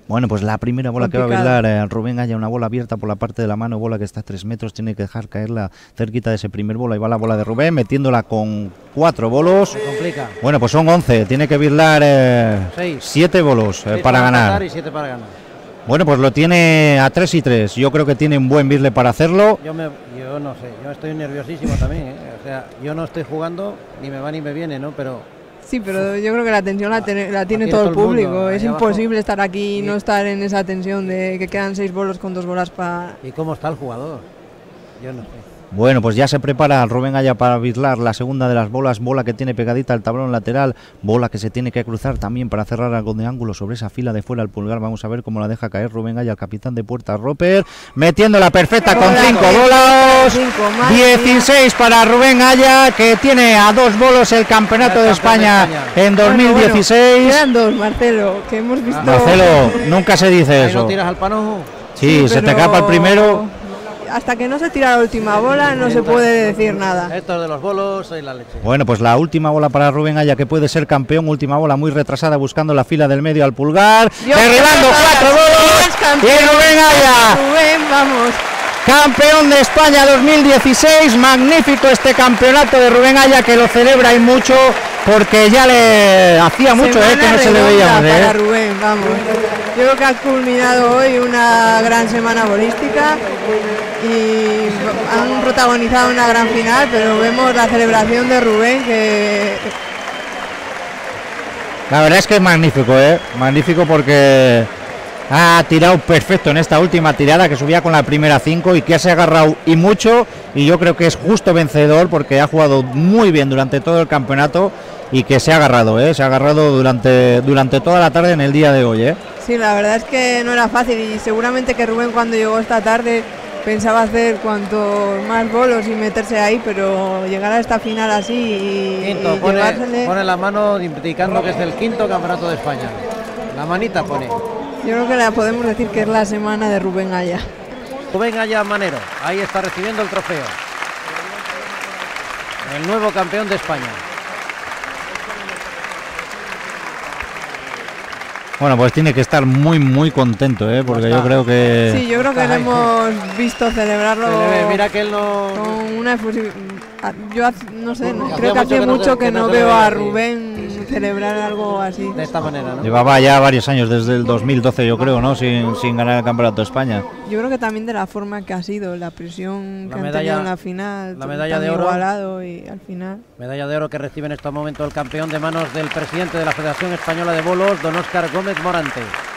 Bueno, pues la primera bola Complicado. que va a bailar eh, Rubén Aya, una bola abierta por la parte de la mano, bola que está a tres metros, tiene que dejar caerla cerquita de ese primer bola. Y va la bola de Rubén, metiéndola con cuatro bolos. Se complica. Bueno, pues son once, tiene que birlar eh, Seis. siete bolos eh, Seis para empatar ganar. Y siete para ganar. Bueno, pues lo tiene a tres y tres. Yo creo que tiene un buen birle para hacerlo. Yo, me, yo no sé, yo estoy nerviosísimo también, ¿eh? O sea, yo no estoy jugando, ni me va ni me viene, ¿no? Pero Sí, pero yo creo que la tensión la, tiene- la tiene tiene todo el todo el mundo, público. Es ahí abajo. imposible estar aquí y Sí. no estar en esa tensión de que quedan seis bolos con dos bolas para... ¿y cómo está el jugador? Yo no sé. Bueno, pues ya se prepara Rubén Aya para birlar la segunda de las bolas, bola que tiene pegadita al tablón lateral, bola que se tiene que cruzar también para cerrar algo de ángulo sobre esa fila de fuera al pulgar. Vamos a ver cómo la deja caer Rubén Aya, el capitán de puerta Roper, metiéndola perfecta con Bola, cinco bola, bolas, cinco más, dieciséis para Rubén Aya, que tiene a dos bolos el campeonato El de campeón de España España. en Bueno, dos mil dieciséis. bueno, quedan dos, Marcelo, que hemos visto... Marcelo, nunca se dice Ahí eso. no tiras al panojo. Sí, se te pero capa el primero. Hasta que no se tira la última bola no se puede decir nada. Esto de los bolos y la leche. Bueno, pues la última bola para Rubén Aya, que puede ser campeón. Última bola muy retrasada, buscando la fila del medio al pulgar. Dios, Derribando Dios, cuatro Dios, bolos. campeón. Y Rubén Aya, Rubén, vamos. campeón de España dos mil dieciséis. Magnífico este campeonato de Rubén Aya, que lo celebra y mucho, porque ya le hacía mucho eh, que no se le veía. Semana redonda eh. para Rubén, vamos. Yo creo que ha culminado hoy una gran semana bolística y han protagonizado una gran final, pero vemos la celebración de Rubén que La verdad es que es magnífico, ¿eh? Magnífico porque ha tirado perfecto en esta última tirada, que subía con la primera cinco y que se ha agarrado y mucho, y yo creo que es justo vencedor porque ha jugado muy bien durante todo el campeonato y que se ha agarrado, ¿eh? Se ha agarrado durante, durante toda la tarde en el día de hoy, ¿eh? sí, la verdad es que no era fácil y seguramente que Rubén cuando llegó esta tarde pensaba hacer cuanto más bolos y meterse ahí, pero llegar a esta final así y, Quinto, y pone, llevársele, pone la mano indicando que es el quinto campeonato de España. La manita pone. yo creo que la podemos decir que es la semana de Rubén Aya. Rubén Aya Manero, ahí está recibiendo el trofeo. El nuevo campeón de España. Bueno, pues tiene que estar muy, muy contento, ¿eh? Porque yo creo que... Sí, yo creo que lo Ay, hemos visto celebrarlo Se le ve, mira que él no... con una efusividad. Yo haz- no sé, no- Hacía creo que mucho hace que no mucho se- que que no no se le veo veía a así. Rubén celebrar algo así. De esta manera, ¿no? Llevaba ya varios años, desde el dos mil doce yo creo, ¿no? Sin, sin ganar el campeonato de España. Yo creo que también de la forma que ha sido, la presión La que han medalla- tenido en la final, la medalla tan de oro. igualado y al final. Medalla de oro que recibe en este momento el campeón de manos del presidente de la Federación Española de Bolos, don Óscar Gómez Morante.